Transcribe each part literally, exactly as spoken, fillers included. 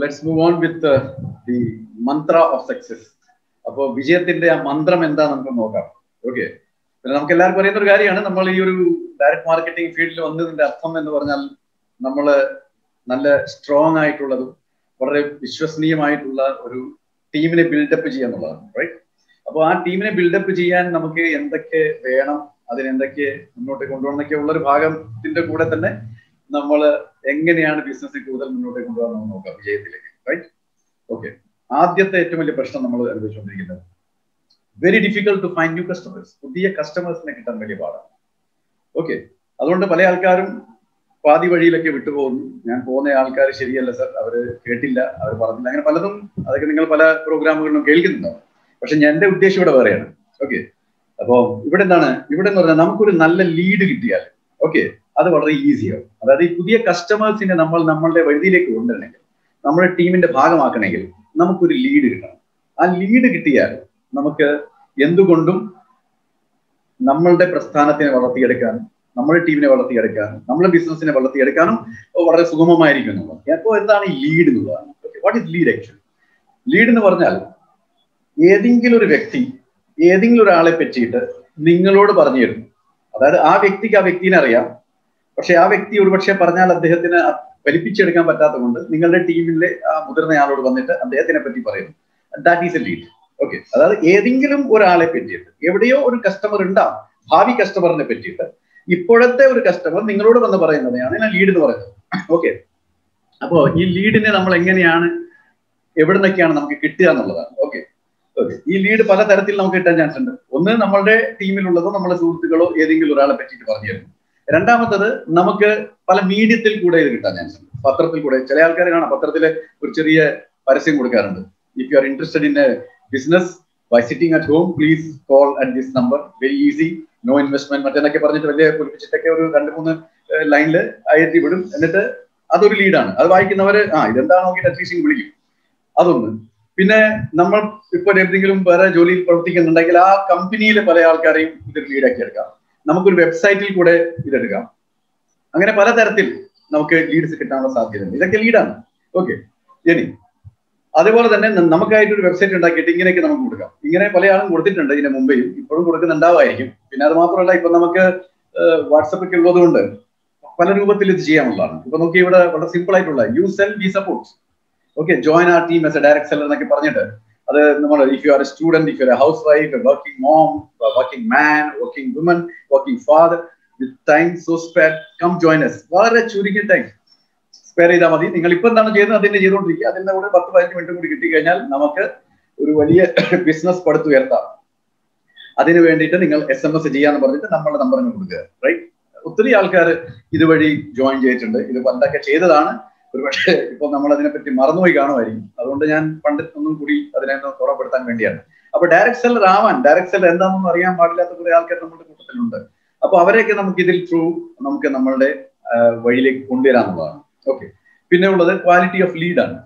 let's move on with uh, the mantra of success. അപ്പോൾ വിജയത്തിന്റെ ആ മന്ത്രം എന്താ നമുക്ക് നോക്കാം. ഓക്കെ, പിന്നെ നമുക്ക് എല്ലാവർക്കും അറിയുന്ന ഒരു കാര്യമാണ്, നമ്മൾ ഈ ഒരു ഡയറക്ട് മാർക്കറ്റിംഗ് ഫീൽഡിൽ വന്നതിന്റെ അർത്ഥം എന്ന് പറഞ്ഞാൽ നമ്മൾ നല്ല സ്ട്രോങ് ആയിട്ടുള്ളതും വളരെ വിശ്വസനീയമായിട്ടുള്ള ഒരു ടീമിനെ ബിൽഡപ്പ് ചെയ്യുക എന്നുള്ളതാണ്. റൈറ്റ്? അപ്പോൾ ആ ടീമിനെ ബിൽഡപ്പ് ചെയ്യാൻ നമുക്ക് എന്തൊക്കെ വേണം, അതിനെന്തൊക്കെ മുന്നോട്ട് കൊണ്ടുപോകണമെന്നൊക്കെ ഉള്ള ഒരു ഭാഗത്തിന്റെ കൂടെ തന്നെ നമ്മൾ എങ്ങനെയാണ് ബിസിനസ് കൂടുതൽ മുന്നോട്ട് കൊണ്ടുപോകാൻ നോക്കാം വിജയത്തിലേക്ക്. റൈറ്റ്? ഓക്കെ, ആദ്യത്തെ ഏറ്റവും വലിയ പ്രശ്നം നമ്മൾ അനുഭവിച്ചുകൊണ്ടിരിക്കുന്നത് very difficult to find new customers. പുതിയ കസ്റ്റമേഴ്സിനെ കിട്ടാൻ വലിയ പാടാണ്. ഓക്കെ, അതുകൊണ്ട് പല ആൾക്കാരും പാതി വഴിയിലൊക്കെ വിട്ടുപോകുന്നു. ഞാൻ പോകുന്ന ആൾക്കാർ ശരിയല്ല സർ, അവര് കേട്ടില്ല, അവർ പറഞ്ഞില്ല, അങ്ങനെ പലതും. അതൊക്കെ നിങ്ങൾ പല പ്രോഗ്രാമുകളിലും കേൾക്കുന്നുണ്ടാവും. പക്ഷെ എന്റെ ഉദ്ദേശം ഇവിടെ വേറെയാണ്. ഓക്കെ, അപ്പോ ഇവിടെ എന്താണ്, ഇവിടെ എന്ന് പറഞ്ഞാൽ നമുക്കൊരു നല്ല ലീഡ് കിട്ടിയാൽ ഓക്കെ അത് വളരെ ഈസിയാവും. അതായത് ഈ പുതിയ കസ്റ്റമേഴ്സിനെ നമ്മൾ നമ്മളുടെ വഴിയിലേക്ക് കൊണ്ടുവരണമെങ്കിൽ, നമ്മുടെ ടീമിന്റെ ഭാഗമാക്കണമെങ്കിൽ നമുക്കൊരു ലീഡ് കിട്ടണം. ആ ലീഡ് കിട്ടിയാൽ നമുക്ക് എന്തുകൊണ്ടും നമ്മളുടെ പ്രസ്ഥാനത്തിനെ വളർത്തിയെടുക്കാനും നമ്മുടെ ടീമിനെ വളർത്തിയെടുക്കാനും നമ്മുടെ ബിസിനസിനെ വളർത്തിയെടുക്കാനും വളരെ സുഗമമായിരിക്കും എന്നുള്ളത്. അപ്പോൾ എന്താണ് ഈ ലീഡ് എന്നുള്ളതാണ്. What is lead actually? Lead എന്ന് പറഞ്ഞാൽ ഏതെങ്കിലും ഒരു വ്യക്തി ഏതെങ്കിലും ഒരാളെ പറ്റിയിട്ട് നിങ്ങളോട് പറഞ്ഞു തരുന്നു. അതായത് ആ വ്യക്തിക്ക് ആ വ്യക്തിനെ അറിയാം, പക്ഷെ ആ വ്യക്തി ഒരുപക്ഷെ പറഞ്ഞാൽ അദ്ദേഹത്തിന് ഫലിപ്പിച്ചെടുക്കാൻ പറ്റാത്തത് കൊണ്ട് നിങ്ങളുടെ ടീമിലെ ആ മുതിർന്നയാളോട് വന്നിട്ട് അദ്ദേഹത്തിനെ പറ്റി പറയുന്നു. That is a lead. Okay, അതായത് ഏതെങ്കിലും ഒരാളെ പറ്റിയിട്ട് എവിടെയോ ഒരു കസ്റ്റമർ ഉണ്ടാവും, ഭാവി കസ്റ്റമറിനെ പറ്റിയിട്ട് ഇപ്പോഴത്തെ ഒരു കസ്റ്റമർ നിങ്ങളോട് വന്ന് പറയുന്നതാണ് ഞാൻ ലീഡ് എന്ന് പറയുന്നത്. ഓക്കെ, അപ്പോ ഈ ലീഡിനെ നമ്മൾ എങ്ങനെയാണ്, എവിടെ നിന്നൊക്കെയാണ് നമുക്ക് കിട്ടുക എന്നുള്ളതാണ്. ഓക്കെ ഓക്കെ ഈ ലീഡ് പല തരത്തിൽ നമുക്ക് കിട്ടാൻ ചാൻസ് ഉണ്ട്. ഒന്ന്, നമ്മളുടെ ടീമിലുള്ളതോ നമ്മുടെ സുഹൃത്തുക്കളോ ഏതെങ്കിലും ഒരാളെ പറ്റിയിട്ട് പറഞ്ഞു തരുന്നു. രണ്ടാമത്തത്, നമുക്ക് പല മീഡിയത്തിൽ കൂടെ ഇത് കിട്ടാൻ ചാൻസ് ഉണ്ട്. പത്രത്തിൽ കൂടെ ചില ആൾക്കാർ കാണാം, പത്രത്തിലെ ഒരു ചെറിയ പരസ്യം കൊടുക്കാറുണ്ട്. If you are interested in a business by sitting at home please call at this number, very easy, no investment മറ്റെന്നൊക്കെ പറഞ്ഞിട്ട് വലിയ പൊലിപ്പിച്ചിട്ടൊക്കെ ഒരു രണ്ട് മൂന്ന് ലൈനിൽ അയറ്റി വിടും. എന്നിട്ട് അതൊരു ലീഡാണ്. അത് വായിക്കുന്നവര് ആ ഇതെന്താ നോക്കിയിട്ട് അറ്റ്ലീസ്റ്റ് വിളിക്കും. അതൊന്ന്. പിന്നെ നമ്മൾ ഇപ്പോൾ എന്തെങ്കിലും വേറെ ജോലിയിൽ പ്രവർത്തിക്കുന്നുണ്ടെങ്കിൽ ആ കമ്പനിയിലെ പല ആൾക്കാരെയും ഇതൊരു ലീഡാക്കി എടുക്കാം. നമുക്കൊരു വെബ്സൈറ്റിൽ കൂടെ ഇതെടുക്കാം. അങ്ങനെ പലതരത്തിൽ നമുക്ക് ലീഡ്സ് കിട്ടാനുള്ള സാധ്യതയുണ്ട്. ഇതൊക്കെ ലീഡാണ്. ഓക്കെ, ഇനി അതേപോലെ തന്നെ നമുക്കായിട്ട് ഒരു വെബ്സൈറ്റ് ഉണ്ടാക്കിയിട്ട് ഇങ്ങനെയൊക്കെ നമുക്ക് കൊടുക്കാം. ഇങ്ങനെ പല ആളും കൊടുത്തിട്ടുണ്ട് ഇതിന് മുമ്പേയും, ഇപ്പോഴും കൊടുക്കുന്നുണ്ടാവായിരിക്കും. പിന്നെ അത് മാത്രമല്ല, ഇപ്പൊ നമുക്ക് വാട്സപ്പ് ഒക്കെ ഉള്ളത് കൊണ്ട് പല രൂപത്തിൽ ഇത് ചെയ്യാനുള്ളതാണ്. ഇപ്പൊ നമുക്ക് ഇവിടെ വളരെ സിമ്പിൾ ആയിട്ടുള്ള you sell we support. Okay, join our team as a direct seller എന്നൊക്കെ പറഞ്ഞിട്ട് അത് നമ്മൾ if you are a student, if you are a housewife, a working mom, working man, working woman, working father, with time so spare, come join us. വളരെ ചുരുങ്ങിയ time spare ചെയ്താൽ മതി. നിങ്ങൾ ഇപ്പൊ എന്താണ് ചെയ്യുന്നത് അതിന്റെ ചെയ്തുകൊണ്ടിരിക്കുക. അതിന്റെ കൂടെ പത്ത് പതിനഞ്ച് മിനിറ്റ് കൂടി കിട്ടിക്കഴിഞ്ഞാൽ നമുക്ക് ഒരു വലിയ ബിസിനസ് പടുത്തുയർത്താം. അതിന് വേണ്ടിയിട്ട് നിങ്ങൾ എസ് എം എസ് ചെയ്യാന്ന് പറഞ്ഞിട്ട് നമ്മളുടെ നമ്പറിന് കൊടുക്കുക. റൈറ്റ്? ഒത്തിരി ആൾക്കാർ ഇതുവഴി ജോയിൻ ചെയ്തിട്ടുണ്ട്. ഇത് പണ്ടൊക്കെ ചെയ്തതാണ്, ഒരുപക്ഷെ ഇപ്പൊ നമ്മൾ അതിനെപ്പറ്റി മറന്നുപോയി കാണുമായിരിക്കും. അതുകൊണ്ട് ഞാൻ പണ്ട് ഒന്നും കൂടി അതിനെ ഓർമ്മപ്പെടുത്താൻ വേണ്ടിയാണ്. അപ്പൊ ഡയറക്ട് സെല്ലർ ആവാൻ, ഡയറക്ട് സെല്ലർ എന്താണെന്ന് അറിയാൻ പാടില്ലാത്ത കുറെ ആൾക്കാർ നമ്മുടെ കൂട്ടത്തിലുണ്ട്. അപ്പൊ അവരെയൊക്കെ നമുക്ക് ഇതിൽ ത്രൂ നമുക്ക് നമ്മളുടെ വഴിയിലേക്ക് കൊണ്ടുവരാന്നുള്ളതാണ്. ഓക്കെ, പിന്നെ ഉള്ളത് ക്വാളിറ്റി ഓഫ് ലീഡാണ്.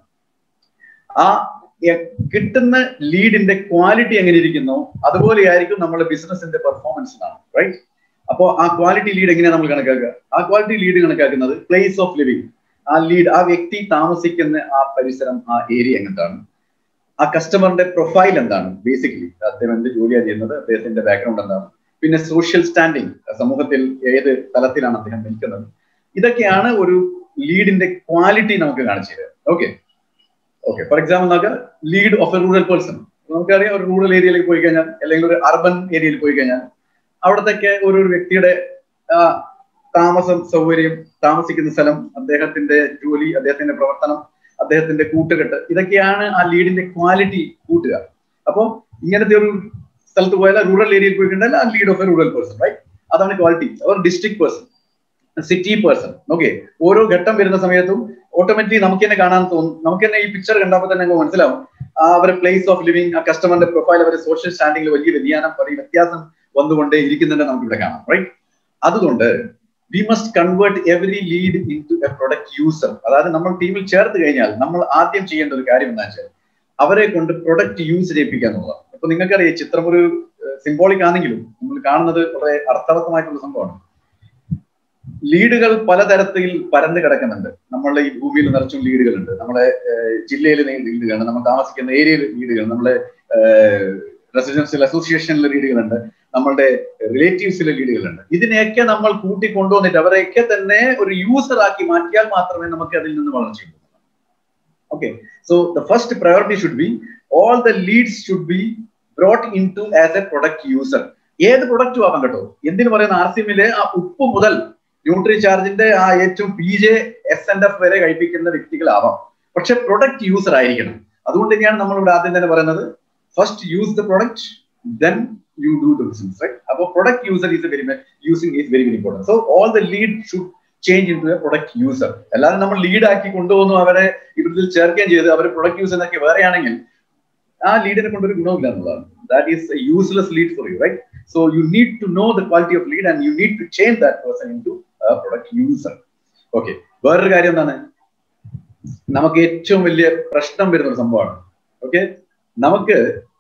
ആ കിട്ടുന്ന ലീഡിന്റെ ക്വാളിറ്റി എങ്ങനെ ഇരിക്കുന്നോ അതുപോലെ ആയിരിക്കും നമ്മുടെ ബിസിനസിന്റെ പെർഫോമൻസ് എന്നാണ്. റൈറ്റ്? അപ്പോ ആ ക്വാളിറ്റി ലീഡ് എങ്ങനെയാണ് നമ്മൾ കണക്കാക്കുക? ആ ക്വാളിറ്റി ലീഡ് കണക്കാക്കുന്നത് പ്ലേസ് ഓഫ് ലിവിങ്. ആ ലീഡ്, ആ വ്യക്തി താമസിക്കുന്ന ആ പരിസരം, ആ ഏരിയ എങ്ങനെയാണ്, ആ കസ്റ്റമറിന്റെ പ്രൊഫൈൽ എന്താണ്, ബേസിക്കലി അദ്ദേഹം എന്ത് ജോലിയാണ് ചെയ്യുന്നത്, അദ്ദേഹത്തിന്റെ ബാക്ക്ഗ്രൗണ്ട് എന്താണ്, പിന്നെ സോഷ്യൽ സ്റ്റാൻഡിങ്, സമൂഹത്തിൽ ഏത് തലത്തിലാണ് അദ്ദേഹം നിൽക്കുന്നത്. ഇതൊക്കെയാണ് ഒരു ലീഡിന്റെ ക്വാളിറ്റി നമുക്ക് കാണിച്ചു തരിക. ഓക്കെ ഓക്കെ ഫോർ എക്സാമ്പിൾ നോക്കാം, lead of a rural person. നമുക്കറിയാം, ഒരു റൂറൽ ഏരിയയിലേക്ക് പോയി കഴിഞ്ഞാൽ അല്ലെങ്കിൽ ഒരു അർബൻ ഏരിയയിൽ പോയി കഴിഞ്ഞാൽ അവിടത്തേക്ക് ഒരു വ്യക്തിയുടെ താമസം, സൗകര്യം, താമസിക്കുന്ന സ്ഥലം, അദ്ദേഹത്തിന്റെ ജോലി, അദ്ദേഹത്തിന്റെ പ്രവർത്തനം, അദ്ദേഹത്തിന്റെ കൂട്ടുകെട്ട്, ഇതൊക്കെയാണ് ആ ലീഡിന്റെ ക്വാളിറ്റി കൂട്ടുക. അപ്പോൾ ഇങ്ങനത്തെ ഒരു സ്ഥലത്ത് പോയാൽ, റൂറൽ ഏരിയയിൽ പോയി കഴിഞ്ഞാൽ ആ lead of a rural person. Right? അതാണ് ക്വാളിറ്റി. അവർ district person, city person. Okay, ഓരോ ഘട്ടം വരുന്ന സമയത്തും ഓട്ടോമാറ്റിക്കലി നമുക്ക് തന്നെ കാണാൻ തോന്നും. നമുക്ക് തന്നെ ഈ പിക്ചർ കണ്ടപ്പോൾ തന്നെ നമുക്ക് മനസ്സിലാവും അവരുടെ പ്ലേസ് ഓഫ് ലിവിങ്, ആ കസ്റ്റമറിന്റെ പ്രൊഫൈൽ, അവരുടെ സോഷ്യൽ സ്റ്റാൻഡിംഗിൽ വലിയ വ്യതിയാനം, വലിയ വ്യത്യാസം വന്നുകൊണ്ടേ ഇരിക്കുന്നുണ്ട് നമുക്ക് ഇവിടെ കാണാം. റൈറ്റ്? അതുകൊണ്ട് we must convert every lead into a product user. അതായത് നമ്മൾ ടീമിൽ ചേർത്ത് കഴിഞ്ഞാൽ നമ്മൾ ആദ്യം ചെയ്യേണ്ട ഒരു കാര്യം എന്താ വെച്ചാൽ അവരെ കൊണ്ട് പ്രൊഡക്റ്റ് യൂസ് ചെയ്യിപ്പിക്കുക എന്നുള്ളതാണ്. ഇപ്പൊ നിങ്ങൾക്കറിയാം, ചിത്രം ഒരു സിംബോളിക് ആണെങ്കിലും നമ്മൾ കാണുന്നത് വളരെ അർത്ഥവത്തമായിട്ടുള്ള സംഭവമാണ്. ലീഡുകൾ പലതരത്തിൽ പരന്നു കിടക്കുന്നുണ്ട്. നമ്മളുടെ ഈ ഭൂമിയിൽ നിറച്ചും ലീഡുകളുണ്ട്, നമ്മുടെ ജില്ലയിൽ ലീഡുകളുണ്ട്, നമ്മൾ താമസിക്കുന്ന ഏരിയയിൽ ലീഡുകളുണ്ട്, നമ്മുടെ റെസിഡൻഷ്യൽ അസോസിയേഷനിലെ ലീഡുകളുണ്ട്, നമ്മളുടെ റിലേറ്റീവ്സിലെ ലീഡുകളുണ്ട്. ഇതിനെയൊക്കെ നമ്മൾ കൂട്ടി കൊണ്ടുവന്നിട്ട് അവരെയൊക്കെ തന്നെ ഒരു യൂസർ ആക്കി മാറ്റിയാൽ മാത്രമേ നമുക്ക് അതിൽ നിന്ന് വളർച്ചയുള്ളൂ. Okay, so the first priority should be all the leads should be brought into as a product user. ഏത് പ്രൊഡക്റ്റും ആവാം കേട്ടോ. എന്തിനു പറയുന്ന ആർ സി എമ്മിലെ ആ ഉപ്പ് മുതൽ ന്യൂട്രി ചാർജിന്റെ ആ ഏറ്റവും P J S N F വരെ കഴിപ്പിക്കുന്ന വ്യക്തികളാവാം, പക്ഷെ പ്രൊഡക്റ്റ് യൂസർ ആയിരിക്കണം. അതുകൊണ്ട് തന്നെയാണ് നമ്മളിവിടെ ആദ്യം തന്നെ പറയുന്നത് first use the product then you do the business, right? അപ്പോൾ product user is very using is very very important. So all the lead should change into a product user. അല്ലാതെ നമ്മൾ ലീഡ് ആക്കി കൊണ്ടുപോകുന്നു, അവരെ ഇവിടത്തിൽ ചേർക്കുകയും ചെയ്ത് അവർ product user എന്നൊക്കെ വേറെയാണെങ്കിൽ ആ ലീഡിനെ കൊണ്ടൊരു ഗുണമില്ല എന്നുള്ളതാണ്. That is a useless lead for you, right? So you need to know the quality of lead and you need to change that person into a product user. Okay. വേറൊരു കാര്യം എന്താണ്, നമുക്ക് ഏറ്റവും വലിയ പ്രശ്നം വരുന്ന ഒരു സംഭവമാണ്. ഓക്കെ, നമുക്ക്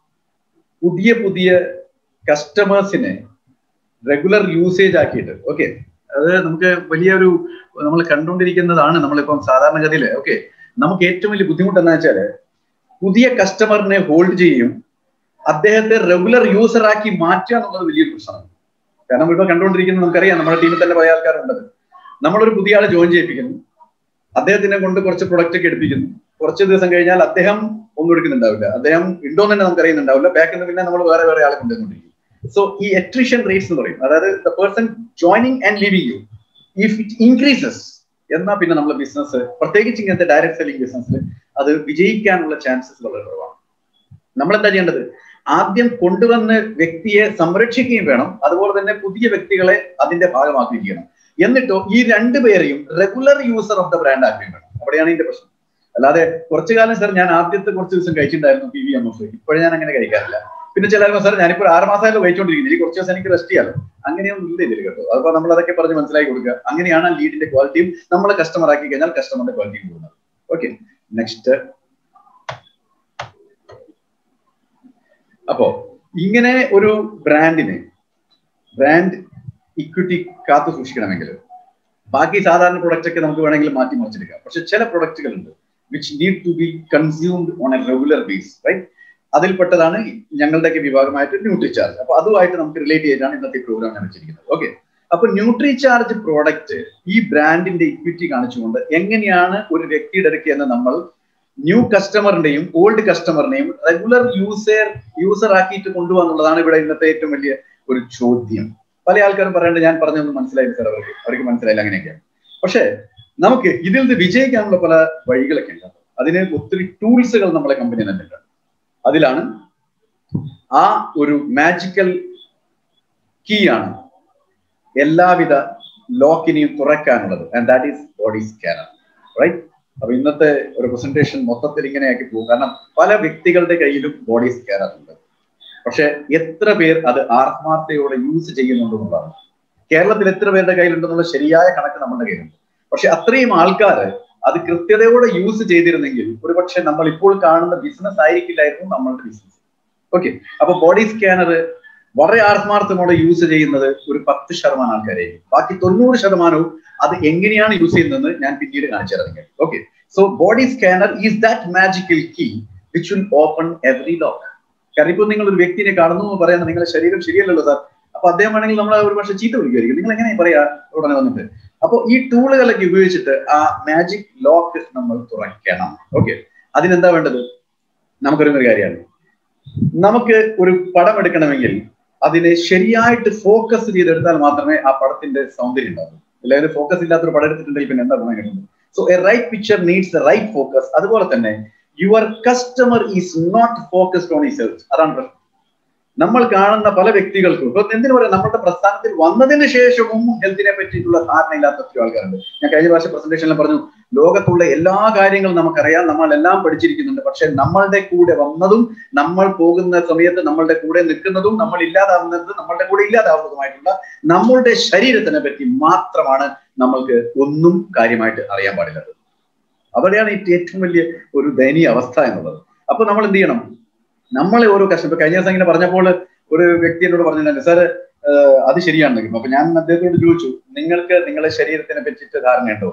പുതിയ പുതിയ കസ്റ്റമേഴ്സിനെ റെഗുലർ യൂസേജ് ആക്കിയിട്ട്, ഓക്കെ, അത് നമുക്ക് വലിയൊരു നമ്മൾ കണ്ടുകൊണ്ടിരിക്കുന്നതാണ് നമ്മളിപ്പം സാധാരണഗതിയിൽ. ഓക്കെ, നമുക്ക് ഏറ്റവും വലിയ ബുദ്ധിമുട്ട് എന്താ വെച്ചാൽ പുതിയ കസ്റ്റമറിനെ ഹോൾഡ് ചെയ്യും, അദ്ദേഹത്തെ റെഗുലർ യൂസർ ആക്കി മാറ്റുക എന്നുള്ളത് വലിയൊരു പ്രശ്നമാണ്. കാരണം ഇപ്പോൾ കണ്ടുകൊണ്ടിരിക്കുന്നത് നമുക്കറിയാം, നമ്മുടെ ടീമിൽ തന്നെ പല ആൾക്കാരുണ്ടത്. നമ്മളൊരു പുതിയ ആളെ ജോയിൻ ചെയ്യിപ്പിക്കുന്നു, അദ്ദേഹത്തിനെ കൊണ്ട് കുറച്ച് പ്രൊഡക്റ്റ് ഒക്കെ എടുപ്പിക്കുന്നു, കുറച്ച് ദിവസം കഴിഞ്ഞാൽ അദ്ദേഹം ഒന്നും എടുക്കുന്നുണ്ടാവില്ല, അദ്ദേഹം ഉണ്ടോ എന്ന് തന്നെ നമുക്ക് അറിയുന്നുണ്ടാവില്ല, ബാക്കിൽ നിന്ന് പിന്നെ നമ്മൾ വേറെ വേറെ ആളെ കൊണ്ടുവന്നുകൊണ്ടിരിക്കും. സോ ഈ അട്രിഷൻ റേറ്റ്സ് എന്ന് പറയും, അതായത് the person joining and leaving you, if it increases എന്നാൽ പിന്നെ നമ്മുടെ ബിസിനസ്, പ്രത്യേകിച്ച് ഇങ്ങനത്തെ ഡയറക്ട് സെല്ലിംഗ് ബിസിനസ്സിൽ അത് വിജയിക്കാനുള്ള ചാൻസസ് വളരെ കുറവാണ്. നമ്മൾ എന്താ ചെയ്യേണ്ടത്, ആദ്യം കൊണ്ടുവന്ന് വ്യക്തിയെ സംരക്ഷിക്കുകയും വേണം, അതുപോലെ തന്നെ പുതിയ വ്യക്തികളെ അതിന്റെ ഭാഗമാക്കുകയും ചെയ്യണം. എന്നിട്ടോ ഈ രണ്ടുപേരെയും regular user of the brand ആക്കുകയും വേണം. അവിടെയാണ് ഇതിന്റെ പ്രശ്നം. അല്ലാതെ കുറച്ചു കാലം സാർ ഞാൻ ആദ്യത്തെ കുറച്ച് ദിവസം കഴിച്ചിട്ടുണ്ടായിരുന്നു പി വി എം എഫ്, ഇപ്പോഴും ഞാൻ അങ്ങനെ കഴിക്കാറില്ല. പിന്നെ ചില സാർ ഞാനിപ്പോൾ ആറ് മാസമായാലും കഴിച്ചുകൊണ്ടിരിക്കുന്നത്, ഇനി കുറച്ച് ദിവസം എനിക്ക് റെസ്റ്റ് ചെയ്യാലോ, അങ്ങനെയൊന്നും ഇല്ല ഇതിൽ കേട്ടോ. അപ്പോൾ നമ്മൾ അതൊക്കെ പറഞ്ഞ് മനസ്സിലാക്കി കൊടുക്കുക. അങ്ങനെയാണ് ലീഡിന്റെ ക്വാളിറ്റിയും നമ്മളെ കസ്റ്റമർ ആക്കി കഴിഞ്ഞാൽ കസ്റ്റമറിന്റെ ക്വാളിറ്റിയും കൂടുന്നത്. Okay, next. അപ്പോ ഇങ്ങനെ ഒരു ബ്രാൻഡിനെ ബ്രാൻഡ് ഇക്വിറ്റി കാത്തു സൂക്ഷിക്കണമെങ്കിൽ ബാക്കി സാധാരണ പ്രൊഡക്റ്റ് ഒക്കെ നമുക്ക് വേണമെങ്കിൽ മാറ്റി മറിച്ചെടുക്കാം. പക്ഷെ ചില പ്രൊഡക്റ്റുകൾ ഉണ്ട് which need to be consumed on a regular base, right? അതിൽപ്പെട്ടതാണ് ഞങ്ങളുടെയൊക്കെ വിഭാഗമായിട്ട് ന്യൂട്രി ചാർജ്. അപ്പൊ അതുമായിട്ട് നമുക്ക് റിലേറ്റ് ചെയ്താണ് ഇന്നത്തെ പ്രോഗ്രാം ഞാൻ വെച്ചിരിക്കുന്നത്. ഓക്കെ, അപ്പൊ ന്യൂട്രി ചാർജ് പ്രോഡക്റ്റ് ഈ ബ്രാൻഡിന്റെ ഇക്വിറ്റി കാണിച്ചുകൊണ്ട് എങ്ങനെയാണ് ഒരു വ്യക്തിയുടെ അടുക്ക് എന്ന് നമ്മൾ ന്യൂ കസ്റ്റമറിന്റെയും ഓൾഡ് കസ്റ്റമറിനെയും റെഗുലർ യൂസർ യൂസർ ആക്കിയിട്ട് കൊണ്ടുപോകാന്നുള്ളതാണ് ഇവിടെ ഇന്നത്തെ ഏറ്റവും വലിയ ഒരു ചോദ്യം. പല ആൾക്കാരും പറയേണ്ടത് ഞാൻ പറഞ്ഞൊന്നും മനസ്സിലായില്ല സാർ, അവർക്ക് അവർക്ക് മനസ്സിലായില്ല, അങ്ങനെയൊക്കെയാണ്. പക്ഷെ നമുക്ക് ഇതിൽ നിന്ന് വിജയിക്കാനുള്ള പല വഴികളൊക്കെ ഉണ്ട്. അതിന് ഒത്തിരി ടൂൾസുകൾ നമ്മളെ കമ്പനി തന്നെ ഉണ്ട്. അതിലാണ് ആ ഒരു മാജിക്കൽ കീ ആണ് എല്ലാവിധ ലോക്കിനെയും തുറക്കാനുള്ളത്, and that is body scanner, right? അപ്പൊ ഇന്നത്തെ ഒരു പ്രസന്റേഷൻ മൊത്തത്തിൽ ഇങ്ങനെയാക്കി പോകും. കാരണം പല വ്യക്തികളുടെ കയ്യിലും ബോഡി സ്കാനർ ഉണ്ട്, പക്ഷെ എത്ര പേർ അത് ആത്മാർത്ഥയോടെ യൂസ് ചെയ്യുന്നുണ്ടെന്നുള്ളതാണ്. കേരളത്തിൽ എത്ര പേരുടെ കയ്യിലുണ്ടെന്നുള്ള ശരിയായ കണക്ക് നമ്മുടെ കയ്യിലുണ്ട്. പക്ഷെ അത്രയും ആൾക്കാർ അത് കൃത്യതയോടെ യൂസ് ചെയ്തിരുന്നെങ്കിൽ ഒരുപക്ഷെ നമ്മൾ ഇപ്പോൾ കാണുന്ന ബിസിനസ് ആയിരിക്കില്ലായിരുന്നു നമ്മളുടെ ബിസിനസ്. ഓക്കെ, അപ്പൊ ബോഡി സ്കാനർ വളരെ ആത്മാർത്ഥമോടെ യൂസ് ചെയ്യുന്നത് ഒരു പത്ത് ശതമാനം ആൾക്കാരായിരിക്കും. ബാക്കി തൊണ്ണൂറ് ശതമാനവും അത് എങ്ങനെയാണ് യൂസ് ചെയ്യുന്നതെന്ന് ഞാൻ പിന്നീട് കാണിച്ചു തരാം. Okay, so body scanner is that magical key which will open every lock. കാരണം ഇപ്പോൾ നിങ്ങൾ ഒരു വ്യക്തിനെ കാണുന്നു എന്ന് പറയാൻ നിങ്ങളുടെ ശരീരം ശരിയല്ലല്ലോ സാർ, അപ്പൊ അദ്ദേഹം ആണെങ്കിൽ നമ്മൾ ഒരു പക്ഷേ ചീത്ത വിളിക്കുമായിരിക്കും, നിങ്ങൾ എങ്ങനെ പറയാ ഉടനെ വന്നിട്ട്. അപ്പോൾ ഈ ടൂളുകളൊക്കെ ഉപയോഗിച്ചിട്ട് ആ മാജിക് ലോക്ക് നമ്മൾ തുറക്കണം. ഓക്കെ, അതിനെന്താ വേണ്ടത്? നമുക്കൊരു കാര്യമാണ്, നമുക്ക് ഒരു പടം എടുക്കണമെങ്കിൽ അതിനെ ശരിയായിട്ട് ഫോക്കസ് ചെയ്തെടുത്താൽ മാത്രമേ ആ പടത്തിന്റെ സൗന്ദര്യം ഉണ്ടാവൂ. അല്ലെങ്കിൽ ഫോക്കസ് ഇല്ലാത്തൊരു പടം എടുത്തിട്ടുണ്ടെങ്കിൽ പിന്നെ എന്താ ഗുണം? So a right picture needs a right focus. അതുപോലെ തന്നെ your customer is not focused on his. അതാണ് പ്രശ്നം. നമ്മൾ കാണുന്ന പല വ്യക്തികൾക്കും ഇപ്പൊ എന്തിനു പറയാം, നമ്മുടെ പ്രസ്ഥാനത്തിൽ വന്നതിന് ശേഷവും ഹെൽത്തിനെ പറ്റിയിട്ടുള്ള ധാരണ ഇല്ലാത്ത ഒത്തിരി ആൾക്കാരുണ്ട്. ഞാൻ കഴിഞ്ഞ പ്രാവശ്യം പ്രസന്റേഷനിൽ പറഞ്ഞു, ലോകത്തുള്ള എല്ലാ കാര്യങ്ങളും നമുക്കറിയാം, നമ്മൾ എല്ലാം പഠിച്ചിരിക്കുന്നുണ്ട്. പക്ഷെ നമ്മളുടെ കൂടെ വന്നതും നമ്മൾ പോകുന്ന സമയത്ത് നമ്മളുടെ കൂടെ നിൽക്കുന്നതും നമ്മൾ ഇല്ലാതാവുന്നത് നമ്മളുടെ കൂടെ ഇല്ലാതാവുന്നതുമായിട്ടുള്ള നമ്മളുടെ ശരീരത്തിനെ പറ്റി മാത്രമാണ് നമ്മൾക്ക് ഒന്നും കാര്യമായിട്ട് അറിയാൻ പാടില്ലത്. അവിടെയാണ് ഏറ്റവും വലിയ ഒരു ദയനീയ അവസ്ഥ എന്നുള്ളത്. അപ്പൊ നമ്മൾ എന്ത് ചെയ്യണം? നമ്മളെ ഓരോ കഷ്ടം. കഴിഞ്ഞ ദിവസം ഇങ്ങനെ പറഞ്ഞപ്പോൾ ഒരു വ്യക്തി എന്നോട് പറഞ്ഞിട്ടുണ്ട്, സാർ അത് ശരിയാണെന്നെങ്കിലും. അപ്പൊ ഞാൻ അദ്ദേഹത്തോട് ചോദിച്ചു, നിങ്ങൾക്ക് നിങ്ങളുടെ ശരീരത്തിനെ പറ്റിയിട്ട് ധാരണയുണ്ടോ?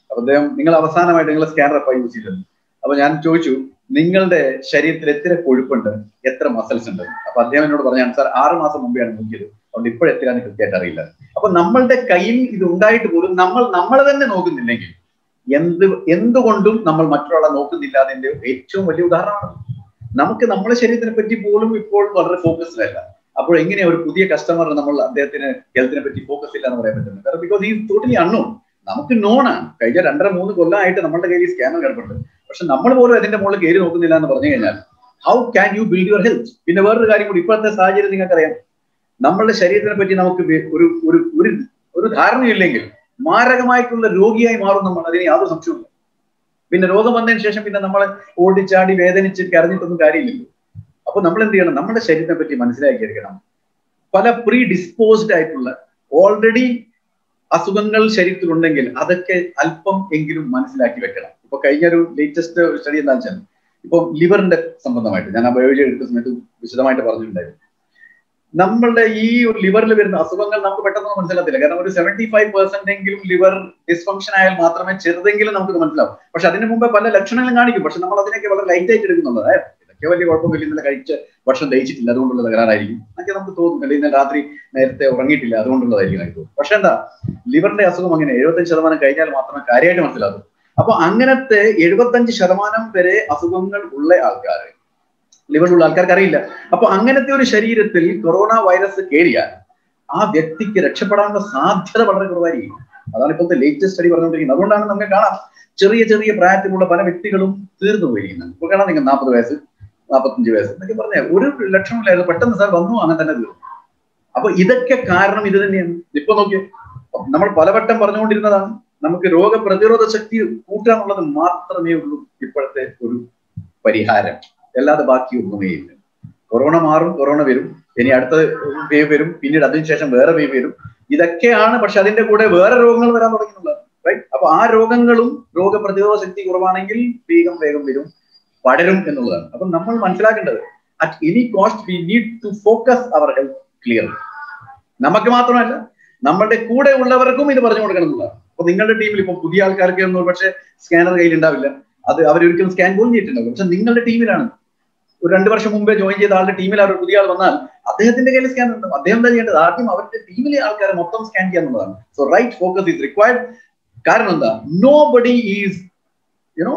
അപ്പൊ അദ്ദേഹം നിങ്ങൾ അവസാനമായിട്ട് നിങ്ങൾ സ്കാനർ അപ്പൊ യൂസ് ചെയ്തത്. അപ്പൊ ഞാൻ ചോദിച്ചു നിങ്ങളുടെ ശരീരത്തിൽ എത്ര കൊഴുപ്പുണ്ട്, എത്ര മസിൽസ് ഉണ്ട്? അപ്പൊ അദ്ദേഹം എന്നോട് പറഞ്ഞാണ് സാർ ആറ് മാസം മുമ്പെയാണ് നോക്കിയത്, അതുകൊണ്ട് ഇപ്പോഴെത്തിരാന്ന് കൃത്യമായിട്ട് അറിയില്ല. അപ്പൊ നമ്മളുടെ കയ്യിൽ ഇത് ഉണ്ടായിട്ട് പോലും നമ്മൾ നമ്മളെ തന്നെ നോക്കുന്നില്ലെങ്കിൽ എന്ത് എന്തുകൊണ്ടും നമ്മൾ മറ്റൊരാളെ നോക്കുന്നില്ല. അതിന്റെ ഏറ്റവും വലിയ ഉദാഹരണമാണ്. നമുക്ക് നമ്മുടെ ശരീരത്തിനെ പറ്റി പോലും ഇപ്പോൾ വളരെ ഫോക്കസ്ഡ് അല്ല. അപ്പോൾ എങ്ങനെയാ ഒരു പുതിയ കസ്റ്റമർ നമ്മൾ അദ്ദേഹത്തിന് ഹെൽത്തിനെ പറ്റി ഫോക്കസ് ഇല്ല എന്ന് പറയാൻ പറ്റുന്നത്? കാരണം ബിക്കോസ് ഈ ടോട്ടലി അൺനോൺ. നമുക്ക് നോണാണ്. കഴിഞ്ഞ രണ്ടര മൂന്ന് കൊല്ലമായിട്ട് നമ്മുടെ കയ്യിൽ സ്കാനർ കിടപ്പുണ്ട്, പക്ഷെ നമ്മൾ പോലും അതിന്റെ മുകളിൽ കയറി നോക്കുന്നില്ല എന്ന് പറഞ്ഞു കഴിഞ്ഞാൽ how can you build your health? പിന്നെ വേറൊരു കാര്യം കൂടി, ഇപ്പോഴത്തെ സാഹചര്യം നിങ്ങൾക്കറിയാം, നമ്മളുടെ ശരീരത്തിനെ പറ്റി നമുക്ക് ഒരു ഒരു ഒരു ധാരണയില്ലെങ്കിൽ മാരകമായിട്ടുള്ള രോഗിയായി മാറും നമ്മൾ. അതിന് യാതൊരു സംശയമില്ല. പിന്നെ രോഗം വന്നതിന് ശേഷം പിന്നെ നമ്മളെ ഓടിച്ചാടി വേദനിച്ച് കരഞ്ഞിട്ടൊന്നും കാര്യമില്ലല്ലോ. അപ്പൊ നമ്മൾ എന്ത് ചെയ്യണം? നമ്മുടെ ശരീരത്തെ പറ്റി മനസ്സിലാക്കിയെടുക്കണം. പല പ്രീ ഡിസ്പോസ്ഡ് ആയിട്ടുള്ള ഓൾറെഡി അസുഖങ്ങൾ ശരീരത്തിലുണ്ടെങ്കിൽ അതൊക്കെ അല്പം എങ്കിലും മനസ്സിലാക്കി വെക്കണം. ഇപ്പൊ കഴിഞ്ഞ ഒരു ലേറ്റസ്റ്റ് സ്റ്റഡി എന്താ വെച്ചാൽ, ഇപ്പൊ ലിവറിന്റെ സംബന്ധമായിട്ട് ഞാൻ ആ ബയോളജി എടുക്കുന്ന സമയത്ത് വിശദമായിട്ട് പറഞ്ഞിട്ടുണ്ടായിരുന്നു. നമ്മളുടെ ഈ ലിവറിൽ വരുന്ന അസുഖങ്ങൾ നമുക്ക് പെട്ടെന്ന് മനസ്സിലാകത്തില്ല. കാരണം ഒരു സെവന്റി ഫൈവ് പെർസെന്റ് എങ്കിലും ലിവർ ഡിസ്ഫങ്ഷൻ ആയാൽ മാത്രമേ ചെറുതെങ്കിലും നമുക്ക് മനസ്സിലാവും. പക്ഷെ അതിന് മുമ്പ് പല ലക്ഷണങ്ങളും കാണിക്കും. പക്ഷെ നമ്മൾ അതിനൊക്കെ വളരെ ലൈറ്റ് ആയിട്ട് എടുക്കുന്നുള്ളത്. ഇതൊക്കെ വലിയ കുഴപ്പമില്ല, ഇന്നലെ കഴിച്ച ഭക്ഷണം ദഹിച്ചിട്ടില്ല അതുകൊണ്ടുള്ള തകരാറായിരിക്കും എന്നൊക്കെ നമുക്ക് തോന്നും. അല്ലെങ്കിൽ ഇന്നലെ രാത്രി നേരത്തെ ഉറങ്ങിയിട്ടില്ല അതുകൊണ്ടുള്ളതായിരിക്കും എനിക്ക് തോന്നും. പക്ഷെ എന്താ, ലിവറിന്റെ അസുഖം അങ്ങനെ എഴുപത്തഞ്ച് ശതമാനം കഴിഞ്ഞാൽ മാത്രമേ കാര്യമായിട്ട് മനസ്സിലാകൂ. അപ്പൊ അങ്ങനത്തെ എഴുപത്തഞ്ച് ശതമാനം വരെ അസുഖങ്ങൾ ഉള്ള ആൾക്കാർ, ലിവറിലുള്ള ആൾക്കാർക്ക് അറിയില്ല. അപ്പൊ അങ്ങനത്തെ ഒരു ശരീരത്തിൽ കൊറോണ വൈറസ് കയറിയാൽ ആ വ്യക്തിക്ക് രക്ഷപ്പെടാനുള്ള സാധ്യത വളരെ കുറവായിരിക്കും. അതാണ് ഇപ്പോഴത്തെ ലേറ്റസ്റ്റ് സ്റ്റഡി പറഞ്ഞുകൊണ്ടിരിക്കുന്നത്. അതുകൊണ്ടാണ് നമുക്ക് കാണാം ചെറിയ ചെറിയ പ്രായത്തിലുള്ള പല വ്യക്തികളും തീർന്നു പോയിരിക്കുന്നത്. ഇപ്പൊ കാണാം നിങ്ങൾ നാൽപ്പത് വയസ്സ് നാൽപ്പത്തഞ്ച് വയസ്സ് എന്നൊക്കെ പറഞ്ഞാൽ ഒരു ലക്ഷണമില്ലായിരുന്നു, പെട്ടെന്ന് സാർ വന്നു അങ്ങനെ തന്നെ തീർന്നു. അപ്പൊ ഇതൊക്കെ കാരണം ഇത് തന്നെയാണ്. ഇപ്പൊ നോക്കിയോ, നമ്മൾ പലവട്ടം പറഞ്ഞുകൊണ്ടിരുന്നതാണ് നമുക്ക് രോഗപ്രതിരോധ ശക്തി കൂട്ടുക എന്നുള്ളത് മാത്രമേ ഉള്ളൂ ഇപ്പോഴത്തെ ഒരു പരിഹാരം, അല്ലാതെ ബാക്കി ഒന്നുമേ ഇല്ല. കൊറോണ മാറും, കൊറോണ വരും, ഇനി അടുത്ത വേവ് വരും, പിന്നീട് അതിനുശേഷം വേറെ വേവ് വരും. ഇതൊക്കെയാണ്. പക്ഷെ അതിന്റെ കൂടെ വേറെ രോഗങ്ങൾ വരാൻ തുടങ്ങുന്നുള്ളത്. റൈറ്റ്? അപ്പൊ ആ രോഗങ്ങളും രോഗപ്രതിരോധ ശക്തി കുറവാണെങ്കിൽ വേഗം വേഗം വരും, പടരും എന്നുള്ളതാണ്. അപ്പൊ നമ്മൾ മനസ്സിലാക്കേണ്ടത് at any cost we need to focus our health clear. നമുക്ക് മാത്രമല്ല നമ്മളുടെ കൂടെ ഉള്ളവർക്കും ഇത് പറഞ്ഞു കൊടുക്കണം എന്നുള്ളതാണ്. അപ്പൊ നിങ്ങളുടെ ടീമിൽ ഇപ്പൊ പുതിയ ആൾക്കാർക്ക് ഒന്നും പക്ഷെ സ്കാനർ കയ്യിൽ ഉണ്ടാവില്ല, അത് അവരൊരിക്കലും സ്കാൻ പോലും ചെയ്തിട്ടുണ്ടാവും. പക്ഷെ നിങ്ങളുടെ ടീമിലാണ്, ഒരു രണ്ടു വർഷം മുമ്പേ ജോയിൻ ചെയ്ത ആളുടെ ടീമിൽ അവർ പുതിയ ആൾ വന്നാൽ അദ്ദേഹത്തിന്റെ കയ്യിൽ സ്കാൻ ഉണ്ടാവും. അദ്ദേഹം എന്താ ചെയ്യേണ്ടത്? ആദ്യം അവരുടെ ടീമിലെ ആൾക്കാരെ മൊത്തം സ്കാൻ ചെയ്യാന്നുള്ളതാണ്. So right focus is required. കാരണം എന്താ, nobody is you know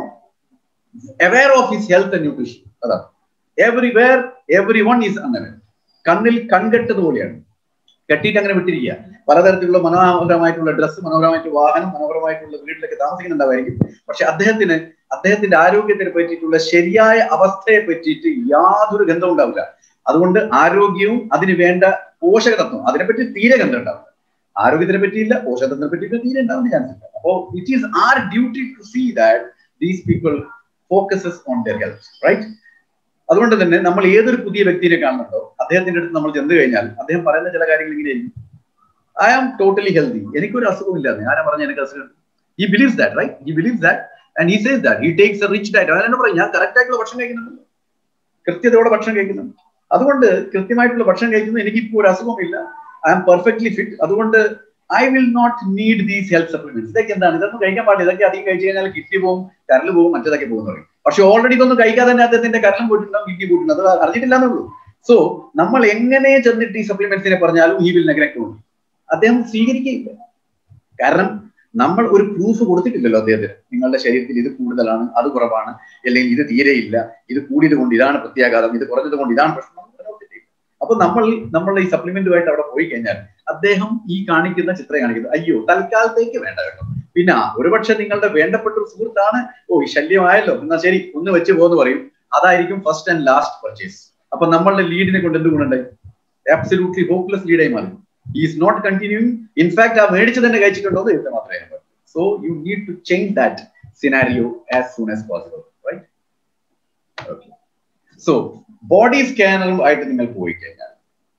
aware of his health and nutrition. അതാണ് everywhere everyone is അങ്ങനെ. കണ്ണിൽ കൺകെട്ടതുപോലെയാണ്, കെട്ടിയിട്ട് അങ്ങനെ വിട്ടിരിക്കുക. പലതരത്തിലുള്ള മനോഹരമായിട്ടുള്ള ഡ്രസ്സ്, മനോഹരമായിട്ടുള്ള വാഹനം, മനോഹരമായിട്ടുള്ള വീട്ടിലൊക്കെ താമസിക്കുന്നുണ്ടാവായിരിക്കും. പക്ഷെ അദ്ദേഹത്തിന് അദ്ദേഹത്തിന്റെ ആരോഗ്യത്തിനെ പറ്റിയിട്ടുള്ള ശരിയായ അവസ്ഥയെ പറ്റിയിട്ട് യാതൊരു ഗന്ധവും ഉണ്ടാവില്ല. അതുകൊണ്ട് ആരോഗ്യവും അതിന് വേണ്ട പോഷകതത്വം അതിനെപ്പറ്റി തീരെ ഗന്ധം ഉണ്ടാവില്ല. ആരോഗ്യത്തിനെ പറ്റിയില്ല, പോഷകതത്വത്തിനെ പറ്റിയിട്ട് തീരെ ഉണ്ടാവുന്ന ചാൻസ് ഇല്ല. അപ്പോൾ it is our duty to see that these people focuses on their health. Right? അതുകൊണ്ട് തന്നെ നമ്മൾ ഏതൊരു പുതിയ വ്യക്തിയെ കാണുന്നുണ്ടോ അദ്ദേഹത്തിന്റെ അടുത്ത് നമ്മൾ ചെന്ന് കഴിഞ്ഞാൽ അദ്ദേഹം പറയുന്ന ചില കാര്യങ്ങൾ ഇങ്ങനെയായിരിക്കും. ഐ ആം ടോട്ടലി ഹെൽത്തി, എനിക്കൊരു അസുഖമില്ലാതെ. ആരാ പറഞ്ഞ എനിക്ക് അസുഖം? He believes that, right? He believes that and he says that he takes a rich diet. അതെന്നെ പറയും, ഞാൻ കറക്റ്റ് ആയിട്ടുള്ള ഭക്ഷണം കഴിക്കുന്നുണ്ട്, കൃത്യതയോടെ ഭക്ഷണം കഴിക്കുന്നുണ്ട്. അതുകൊണ്ട് കൃത്യമായിട്ടുള്ള ഭക്ഷണം കഴിക്കുന്നത് എനിക്കിപ്പോൾ ഒരു അസുഖമില്ല, ഐ ആം പെർഫെക്റ്റ്ലി ഫിറ്റ്. അതുകൊണ്ട് I will not need these health supplements. ഇതൊക്കെ എന്താണ്? ഇതൊന്നും കഴിക്കാൻ പാടില്ല, ഇതൊക്കെ അധികം കഴിച്ചു കഴിഞ്ഞാൽ കിഡ്നി പോകും, കരൾ പോകും, മറ്റേതൊക്കെ പോകും പറയും. പക്ഷെ ഓൾറെഡി ഇതൊന്നും കഴിക്കാതെ തന്നെ അദ്ദേഹത്തിന്റെ കരളും പോയിട്ടുണ്ടാവും, കിഡ്നി പോയിട്ടുണ്ടാവും, അത് അറിഞ്ഞിട്ടില്ല എന്നുള്ളൂ. സോ നമ്മൾ എങ്ങനെ ചെന്നിട്ട് ഈ സപ്ലിമെന്റ്സിനെ പറഞ്ഞാലും ഈ വിൽ നെഗ്ലക്ട് ഉണ്ട്, അദ്ദേഹം സ്വീകരിക്കുകയില്ല. കാരണം നമ്മൾ ഒരു പ്രൂഫ് കൊടുത്തിട്ടില്ലല്ലോ അദ്ദേഹത്തിന്, നിങ്ങളുടെ ശരീരത്തിൽ ഇത് കൂടുതലാണ്, അത് കുറവാണ്, അല്ലെങ്കിൽ ഇത് തീരെയില്ല, ഇത് കൂടിയത് കൊണ്ട് ഇതാണ് പ്രത്യാഘാതം, ഇത് കുറഞ്ഞത് കൊണ്ട് ഇതാണ് പ്രശ്നം. അപ്പൊ നമ്മൾ നമ്മളുടെ ഈ സപ്ലിമെന്റുമായിട്ട് അവിടെ പോയി കഴിഞ്ഞാൽ അദ്ദേഹം ഈ കാണിക്കുന്ന ചിത്രം കാണിക്കുന്നത് അയ്യോ തൽക്കാലത്തേക്ക് വേണ്ട കേട്ടോ, പിന്നെ ഒരുപക്ഷെ നിങ്ങളുടെ വേണ്ടപ്പെട്ട ഒരു സുഹൃത്താണ്, ഓ ഈ ശല്യമായല്ലോ എന്നാ ശരി ഒന്ന് വെച്ച് പോകുന്നു പറയും. അതായിരിക്കും ഫസ്റ്റ് ആൻഡ് ലാസ്റ്റ് പർച്ചേസ്. അപ്പൊ നമ്മളുടെ ലീഡിനെ കൊണ്ട് എന്ത് ഗുണമുണ്ടായി? ആബ്സല്യൂട്ട്ലി ഹോപ്പ്ലെസ് ലീഡായി മാറി. He is not continuing. In fact, ആ മേടിച്ച് തന്നെ കഴിച്ചിട്ടുണ്ടോ എന്ന് എഴുതാൻ മാത്രമേ പറ്റൂ. So you need to change that scenario as soon as possible, right? Okay. So body scanner ആയിട്ട് നിങ്ങൾ പോയി കഴിഞ്ഞാൽ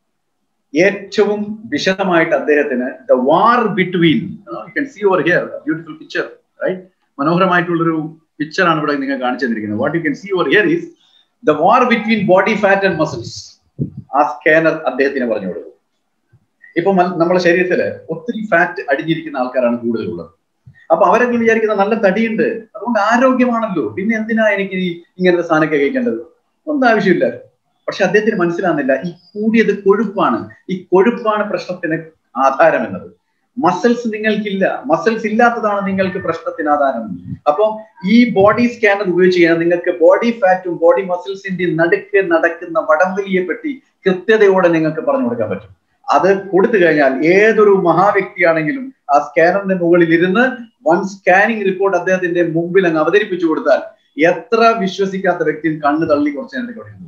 ഏറ്റവും വിശദമായിട്ട് അദ്ദേഹത്തിന് the war between, you can see over here a beautiful picture, right? മനോഹരമായിട്ടുള്ളൊരു പിക്ചർ ആണ് ഇവിടെ നിങ്ങൾ കാണിച്ചു തന്നിരിക്കുന്നത്. What you can see over here is the war between body fat and muscles. ആ സ്കാനർ അദ്ദേഹത്തിന് പറഞ്ഞു കൊടുക്കും. ഇപ്പൊ നമ്മുടെ ശരീരത്തില് ഒത്തിരി ഫാറ്റ് അടിഞ്ഞിരിക്കുന്ന ആൾക്കാരാണ് കൂടുതലുള്ളത്. അപ്പൊ അവരൊക്കെ വിചാരിക്കുന്ന നല്ല തടിയുണ്ട്, അതുകൊണ്ട് ആരോഗ്യമാണല്ലോ, പിന്നെ എന്തിനാ എനിക്ക് ഈ ഇങ്ങനത്തെ സാധനമൊക്കെ കഴിക്കേണ്ടത്, ഒന്നും ആവശ്യമില്ല. പക്ഷെ അദ്ദേഹത്തിന് മനസ്സിലാകുന്നില്ല, ഈ കൂടിയത് കൊഴുപ്പാണ്, ഈ കൊഴുപ്പാണ് പ്രശ്നത്തിന് ആധാരം എന്നത്. മസിൽസ് നിങ്ങൾക്കില്ല, മസിൽസ് ഇല്ലാത്തതാണ് നിങ്ങൾക്ക് പ്രശ്നത്തിന് ആധാരം. അപ്പൊ ഈ ബോഡി സ്കാനർ ഉപയോഗിച്ച് കഴിഞ്ഞാൽ നിങ്ങൾക്ക് ബോഡി ഫാറ്റും ബോഡി മസിൽസിന്റെയും നടുക്ക് നടക്കുന്ന വടംവലിയെ പറ്റി കൃത്യതയോടെ നിങ്ങൾക്ക് പറഞ്ഞു കൊടുക്കാൻ പറ്റും. അത് കൊടുത്തു കഴിഞ്ഞാൽ ഏതൊരു മഹാവ്യക്തിയാണെങ്കിലും ആ സ്കാനറിന്റെ മുകളിൽ ഇരുന്ന് വൺ സ്കാനിങ് റിപ്പോർട്ട് അദ്ദേഹത്തിന്റെ മുമ്പിൽ അങ്ങ് അവതരിപ്പിച്ചു കൊടുത്താൽ എത്ര വിശ്വസിക്കാത്ത വ്യക്തിയും കണ്ണ് തള്ളി കുറച്ച് നേരത്തെ കൊടുക്കുന്നു.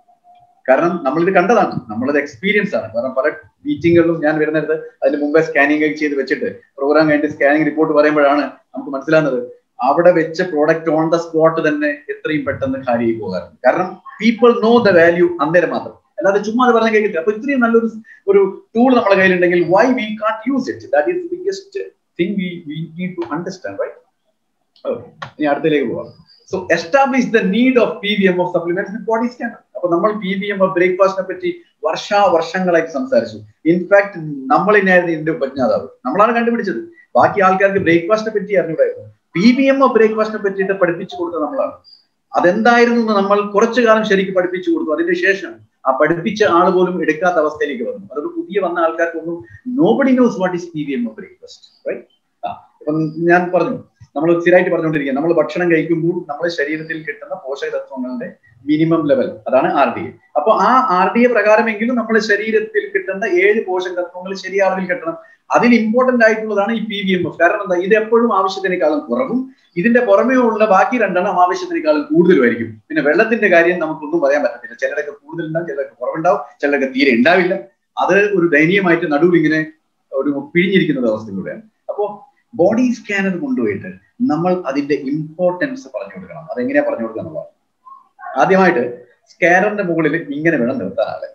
കാരണം നമ്മളിത് കണ്ടതാണ്, നമ്മളത് എക്സ്പീരിയൻസ് ആണ്. കാരണം പല മീറ്റിങ്ങുകളിലും ഞാൻ വരുന്നത് അതിന് മുമ്പേ സ്കാനിങ് ഒക്കെ ചെയ്ത് വെച്ചിട്ട് പ്രോഗ്രാം കഴിഞ്ഞിട്ട് സ്കാനിങ് റിപ്പോർട്ട് പറയുമ്പോഴാണ് നമുക്ക് മനസ്സിലാകുന്നത് അവിടെ വെച്ച പ്രോഡക്റ്റ് ഓൺ ദ സ്പോട്ട് തന്നെ എത്രയും പെട്ടെന്ന് കാര്യമായി പോകാറുണ്ട്. കാരണം പീപ്പിൾ നോ ദ വാല്യൂ അന്നേരം മാത്രം, അല്ലാതെ ചുമ്മാ അത് പറഞ്ഞ കേൾക്കില്ല. അപ്പൊ ഇത്രയും നല്ലൊരു ഒരു ടൂൾ നമ്മുടെ കയ്യിലുണ്ടെങ്കിൽ why we can't use it? That is the biggest thing we we need to understand, right? Okay, ഇനി അടുത്തേക്ക് പോവാം. So establish the need of P V M of supplements with body scanner. അപ്പൊ നമ്മൾ P V M of ബ്രേക്ക്ഫാസ്റ്റിനെ പറ്റി വർഷാവർഷങ്ങളായിട്ട് സംസാരിച്ചു. In fact നമ്മൾ തന്നെയായിരുന്നു ഇതിന്റെ ഉപജ്ഞാതാവ്, നമ്മളാണ് കണ്ടുപിടിച്ചത്. ബാക്കി ആൾക്കാർക്ക് ബ്രേക്ക്ഫാസ്റ്റിനെ പറ്റി അറിഞ്ഞൂടായിരുന്നു. പി വി എം ഓഫ് ബ്രേക്ക്ഫാസ്റ്റിനെ പറ്റിയിട്ട് പഠിപ്പിച്ചു കൊടുത്തത് നമ്മളാണ്. അതെന്തായിരുന്നു എന്ന് നമ്മൾ കുറച്ചു കാലം ശരിക്കും പഠിപ്പിച്ചു കൊടുത്തു. അതിന് ശേഷം ആ പഠിപ്പിച്ച ആൾ പോലും എടുക്കാത്ത അവസ്ഥയിലേക്ക് വന്നു. അതൊരു പുതിയ വന്ന ആൾക്കാർക്കൊന്നും nobody knows what is P V M of breakfast, right? ആ ഇപ്പം ഞാൻ പറഞ്ഞു, നമ്മൾ സ്ഥിരമായിട്ട് പറഞ്ഞുകൊണ്ടിരിക്കുക, നമ്മൾ ഭക്ഷണം കഴിക്കുമ്പോൾ നമ്മുടെ ശരീരത്തിൽ കിട്ടുന്ന പോഷകതത്വങ്ങളുടെ മിനിമം ലെവൽ, അതാണ് ആർ ഡി എ. അപ്പൊ ആ ആർ ഡി എ പ്രകാരമെങ്കിലും നമ്മുടെ ശരീരത്തിൽ കിട്ടുന്ന ഏഴ് പോഷകതത്വങ്ങൾ ശരിയ അളവിൽ കിട്ടണം. അതിൽ ഇമ്പോർട്ടന്റ് ആയിട്ടുള്ളതാണ് ഈ പി വി എം എഫ്. കാരണം എന്താ, ഇത് എപ്പോഴും ആവശ്യത്തിനേക്കാളും കുറവും ഇതിന്റെ പുറമേ ഉള്ള ബാക്കി രണ്ടെണ്ണം ആവശ്യത്തിനേക്കാളും കൂടുതലുമായിരിക്കും. പിന്നെ വെള്ളത്തിന്റെ കാര്യം നമുക്കൊന്നും പറയാൻ പറ്റത്തില്ല, ചിലരൊക്കെ കൂടുതലുണ്ടാവും, ചിലരൊക്കെ കുറവുണ്ടാവും, ചിലരൊക്കെ തീരെ ഉണ്ടാവില്ല. അത് ഒരു ദയനീയമായിട്ട് നടുവിൽ ഇങ്ങനെ ഒരു പിഴിഞ്ഞിരിക്കുന്ന അവസ്ഥയിലൂടെയാണ്. അപ്പോ ബോഡി സ്കാനർ കൊണ്ടുപോയിട്ട് നമ്മൾ അതിന്റെ ഇമ്പോർട്ടൻസ് പറഞ്ഞു കൊടുക്കണം. അതെങ്ങനെയാ പറഞ്ഞു കൊടുക്കുക എന്നുള്ളത്, ആദ്യമായിട്ട് സ്കാനറിന്റെ മുകളിൽ ഇങ്ങനെ വേണം നിർത്താനാണ്.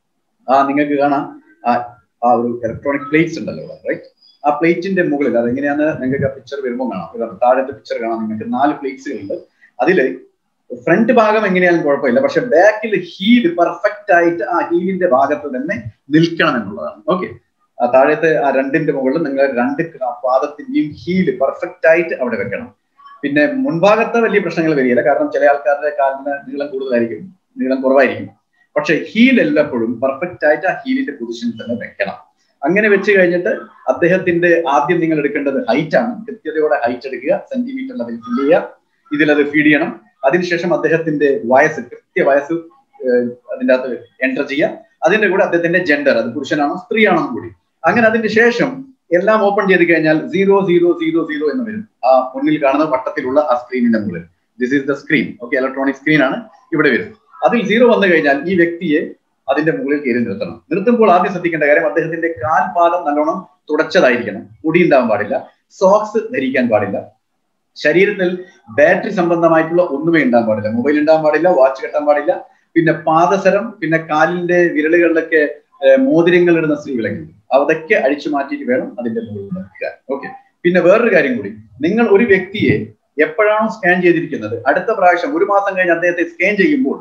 ആ നിങ്ങൾക്ക് കാണാം ആ ആ ഒരു ഇലക്ട്രോണിക് പ്ലേറ്റ്സ് ഉണ്ടല്ലോ, റൈറ്റ്? ആ പ്ലേറ്റിന്റെ മുകളിൽ അതെങ്ങനെയാന്ന് നിങ്ങൾക്ക് ആ പിക്ചർ വരുമ്പോൾ കാണാം. താഴത്തെ പിക്ചർ കാണാം, നിങ്ങൾക്ക് നാല് പ്ലേറ്റ്സുകൾ ഉണ്ട്. അതില് ഫ്രണ്ട് ഭാഗം എങ്ങനെയാലും കുഴപ്പമില്ല, പക്ഷെ ബാക്കിൽ ഹീൽ പെർഫെക്റ്റ് ആയിട്ട് ആ ഹീലിന്റെ ഭാഗത്ത് തന്നെ നിൽക്കണം എന്നുള്ളതാണ്. ഓക്കെ, ആ താഴത്തെ ആ രണ്ടിന്റെ മുകളിൽ നിങ്ങൾ രണ്ട് പാദത്തിന്റെയും ഹീല് പെർഫെക്റ്റ് ആയിട്ട് അവിടെ വെക്കണം. പിന്നെ മുൻഭാഗത്തെ വലിയ പ്രശ്നങ്ങൾ വരികയില്ല, കാരണം ചില ആൾക്കാരുടെ കാലിന് നീളം കൂടുതലായിരിക്കും, നീളം കുറവായിരിക്കും. പക്ഷെ ഹീൽ എല്ലായ്പ്പോഴും പെർഫെക്റ്റ് ആയിട്ട് ആ ഹീലിന്റെ പൊസിഷനിൽ തന്നെ വെക്കണം. അങ്ങനെ വെച്ച് കഴിഞ്ഞിട്ട് അദ്ദേഹത്തിന്റെ ആദ്യം നിങ്ങൾ എടുക്കേണ്ടത് ഹൈറ്റ് ആണ്. കൃത്യതയോടെ ഹൈറ്റ് എടുക്കുക, സെന്റിമീറ്ററിൽ അതിൽ ഫില്ല് ചെയ്യുക, ഇതിലത് ഫീഡ് ചെയ്യണം. അതിനുശേഷം അദ്ദേഹത്തിന്റെ വയസ്സ്, കൃത്യ വയസ്സ് അതിൻ്റെ അകത്ത് എൻ്റർ ചെയ്യുക. അതിന്റെ കൂടെ അദ്ദേഹത്തിന്റെ ജെൻഡർ, അത് പുരുഷനാണോ സ്ത്രീയാണോ കൂടി. അങ്ങനെ അതിന്റെ ശേഷം എല്ലാം ഓപ്പൺ ചെയ്ത് കഴിഞ്ഞാൽ സീറോ സീറോ സീറോ സീറോ എന്ന് വരും ആ മുന്നിൽ കാണുന്ന വട്ടത്തിലുള്ള ആ സ്ക്രീനിന്റെ മുകളിൽ. This is the screen. Okay, electronic screen ആണ് ഇവിടെ വരും. അതിൽ സീറോ വന്നു കഴിഞ്ഞാൽ ഈ വ്യക്തിയെ അതിന്റെ മുകളിൽ കയറി നിർത്തണം. നിർത്തുമ്പോൾ ആദ്യം ശ്രദ്ധിക്കേണ്ട കാര്യം, അദ്ദേഹത്തിന്റെ കാൽപാദം നല്ലോണം തുടച്ചതായിരിക്കണം, പൊടി ഉണ്ടാവാൻ പാടില്ല, സോക്സ് ധരിക്കാൻ പാടില്ല, ശരീരത്തിൽ ബാറ്ററി സംബന്ധമായിട്ടുള്ള ഒന്നുമേ ഉണ്ടാകാൻ പാടില്ല, മൊബൈൽ ഉണ്ടാകാൻ പാടില്ല, വാച്ച് കെട്ടാൻ പാടില്ല. പിന്നെ പാദസരം, പിന്നെ കാലിന്റെ വിരലുകളിലൊക്കെ മോതിരങ്ങൾ ഇടുന്ന സ്ത്രീകളെങ്കിലും അതൊക്കെ അഴിച്ചു മാറ്റിയിട്ട് വേണം അതിന്റെ മുകളിൽ നിൽക്കുക. ഓക്കെ, പിന്നെ വേറൊരു കാര്യം കൂടി, നിങ്ങൾ ഒരു വ്യക്തിയെ എപ്പോഴാണോ സ്കാൻ ചെയ്തിരിക്കുന്നത് അടുത്ത പ്രാവശ്യം ഒരു മാസം കഴിഞ്ഞ് അദ്ദേഹത്തെ സ്കാൻ ചെയ്യുമ്പോൾ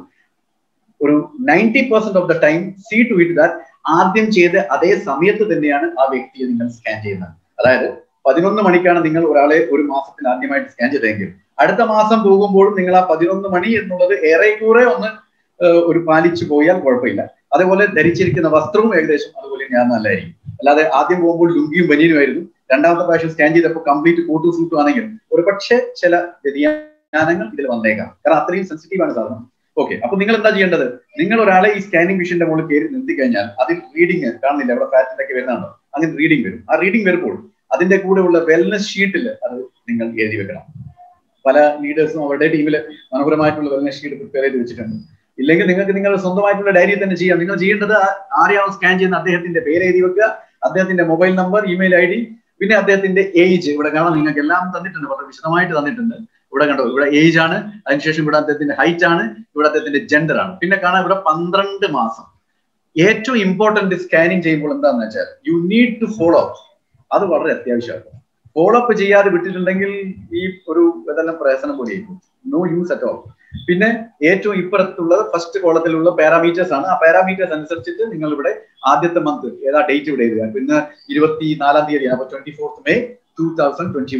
ഒരു ninety percent of the time see to it that ആദ്യം ചെയ്ത അതേ സമയത്ത് തന്നെയാണ് ആ വ്യക്തിയെ നിങ്ങൾ സ്കാൻ ചെയ്യുന്നത്. അതായത് പതിനൊന്ന് മണിക്കാണ് നിങ്ങൾ ഒരാളെ ഒരു മാസത്തിൽ ആദ്യമായിട്ട് സ്കാൻ ചെയ്തെങ്കിൽ അടുത്ത മാസം പോകുമ്പോഴും നിങ്ങൾ ആ പതിനൊന്ന് മണി എന്നുള്ളത് ഏറെക്കുറെ ഒന്ന് ഒരു പാലിച്ചു പോയാൽ കുഴപ്പമില്ല. അതേപോലെ ധരിച്ചിരിക്കുന്ന വസ്ത്രവും ഏകദേശം അതുപോലെ ഞാൻ നല്ലതായിരിക്കും. അല്ലാതെ ആദ്യം പോകുമ്പോൾ ലുങ്കിയും ബനിയനുമായിരുന്നു, രണ്ടാമത്തെ പ്രാവശ്യം സ്കാൻ ചെയ്തപ്പോൾ കംപ്ലീറ്റ് കോട്ടും സൂട്ടും ആണെങ്കിൽ ഒരു പക്ഷേ ചില വ്യതിയാനങ്ങൾ ഇതിൽ വന്നേക്കാം, കാരണം അത്രയും സെൻസിറ്റീവ് ആണ് സാധനം. ഓക്കെ, അപ്പൊ നിങ്ങൾ എന്താ ചെയ്യേണ്ടത്, നിങ്ങൾ ഒരാളെ ഈ സ്കാനിങ് മെഷീന്റെ മുകളിൽ കയറി നിർത്തി കഴിഞ്ഞാൽ അതിൽ റീഡിങ് കാണുന്നില്ല, അവിടെ ഫാറ്റിന്റെ ഒക്കെ വരുന്നുണ്ടോ, അങ്ങനെ റീഡിങ് വരും. ആ റീഡിങ് വരുമ്പോൾ അതിന്റെ കൂടെ ഉള്ള വെൽനസ് ഷീറ്റിൽ അത് നിങ്ങൾ എഴുതി വെക്കണം. പല ലീഡേഴ്സും അവരുടെ ടീമിൽ മനോഹരമായിട്ടുള്ള വെൽനസ് ഷീറ്റ് പ്രിപ്പയർ ചെയ്ത് വെച്ചിട്ടുണ്ട്. ഇല്ലെങ്കിൽ നിങ്ങൾക്ക് നിങ്ങളുടെ സ്വന്തമായിട്ടുള്ള ഡയറി തന്നെ ചെയ്യാം. നിങ്ങൾ ചെയ്യേണ്ടത് ആരെയാണോ സ്കാൻ ചെയ്യുന്ന അദ്ദേഹത്തിന്റെ പേര് എഴുതി വെക്കുക, അദ്ദേഹത്തിന്റെ mobile number, email I D, പിന്നെ അദ്ദേഹത്തിന്റെ ഏജ്. ഇവിടെ കാണാം, നിങ്ങൾക്ക് എല്ലാം തന്നിട്ടുണ്ട്, വളരെ വിശദമായിട്ട് തന്നിട്ടുണ്ട്. ഇവിടെ കണ്ടോ, ഇവിടെ ഏജ് ആണ്, അതിനുശേഷം ഇവിടെ അദ്ദേഹത്തിന്റെ ഹൈറ്റ് ആണ്, ഇവിടെ അദ്ദേഹത്തിന്റെ ജെൻഡർ ആണ്. പിന്നെ കാണാം ഇവിടെ പന്ത്രണ്ട് മാസം. ഏറ്റവും ഇമ്പോർട്ടന്റ് സ്കാനിങ് ചെയ്യുമ്പോൾ എന്താണെന്ന് വെച്ചാൽ you need to follow up. അത് വളരെ അത്യാവശ്യമാണ്. ഫോളോ അപ്പ് ചെയ്യാതെ വിട്ടിട്ടുണ്ടെങ്കിൽ ഈ ഒരു ഇതെല്ലാം പ്രയസനം പോലെയായിരിക്കും, നോ യൂസ് അറ്റ് ഓൾ. പിന്നെ ഏറ്റവും ഇപ്പുറത്തുള്ളത് ഫസ്റ്റ് കോളത്തിലുള്ള പാരാമീറ്റേഴ്സ് ആണ്. ആ പാരാമീറ്റേഴ്സ് അനുസരിച്ചിട്ട് നിങ്ങൾ ഇവിടെ ആദ്യത്തെ മന്ത് ഏതാ ഡേറ്റ് ഇവിടെ എഴുതുക. പിന്നെ ഇരുപത്തി നാലാം തീയതിയാണ്, അപ്പൊ twenty fourth May two thousand twenty one.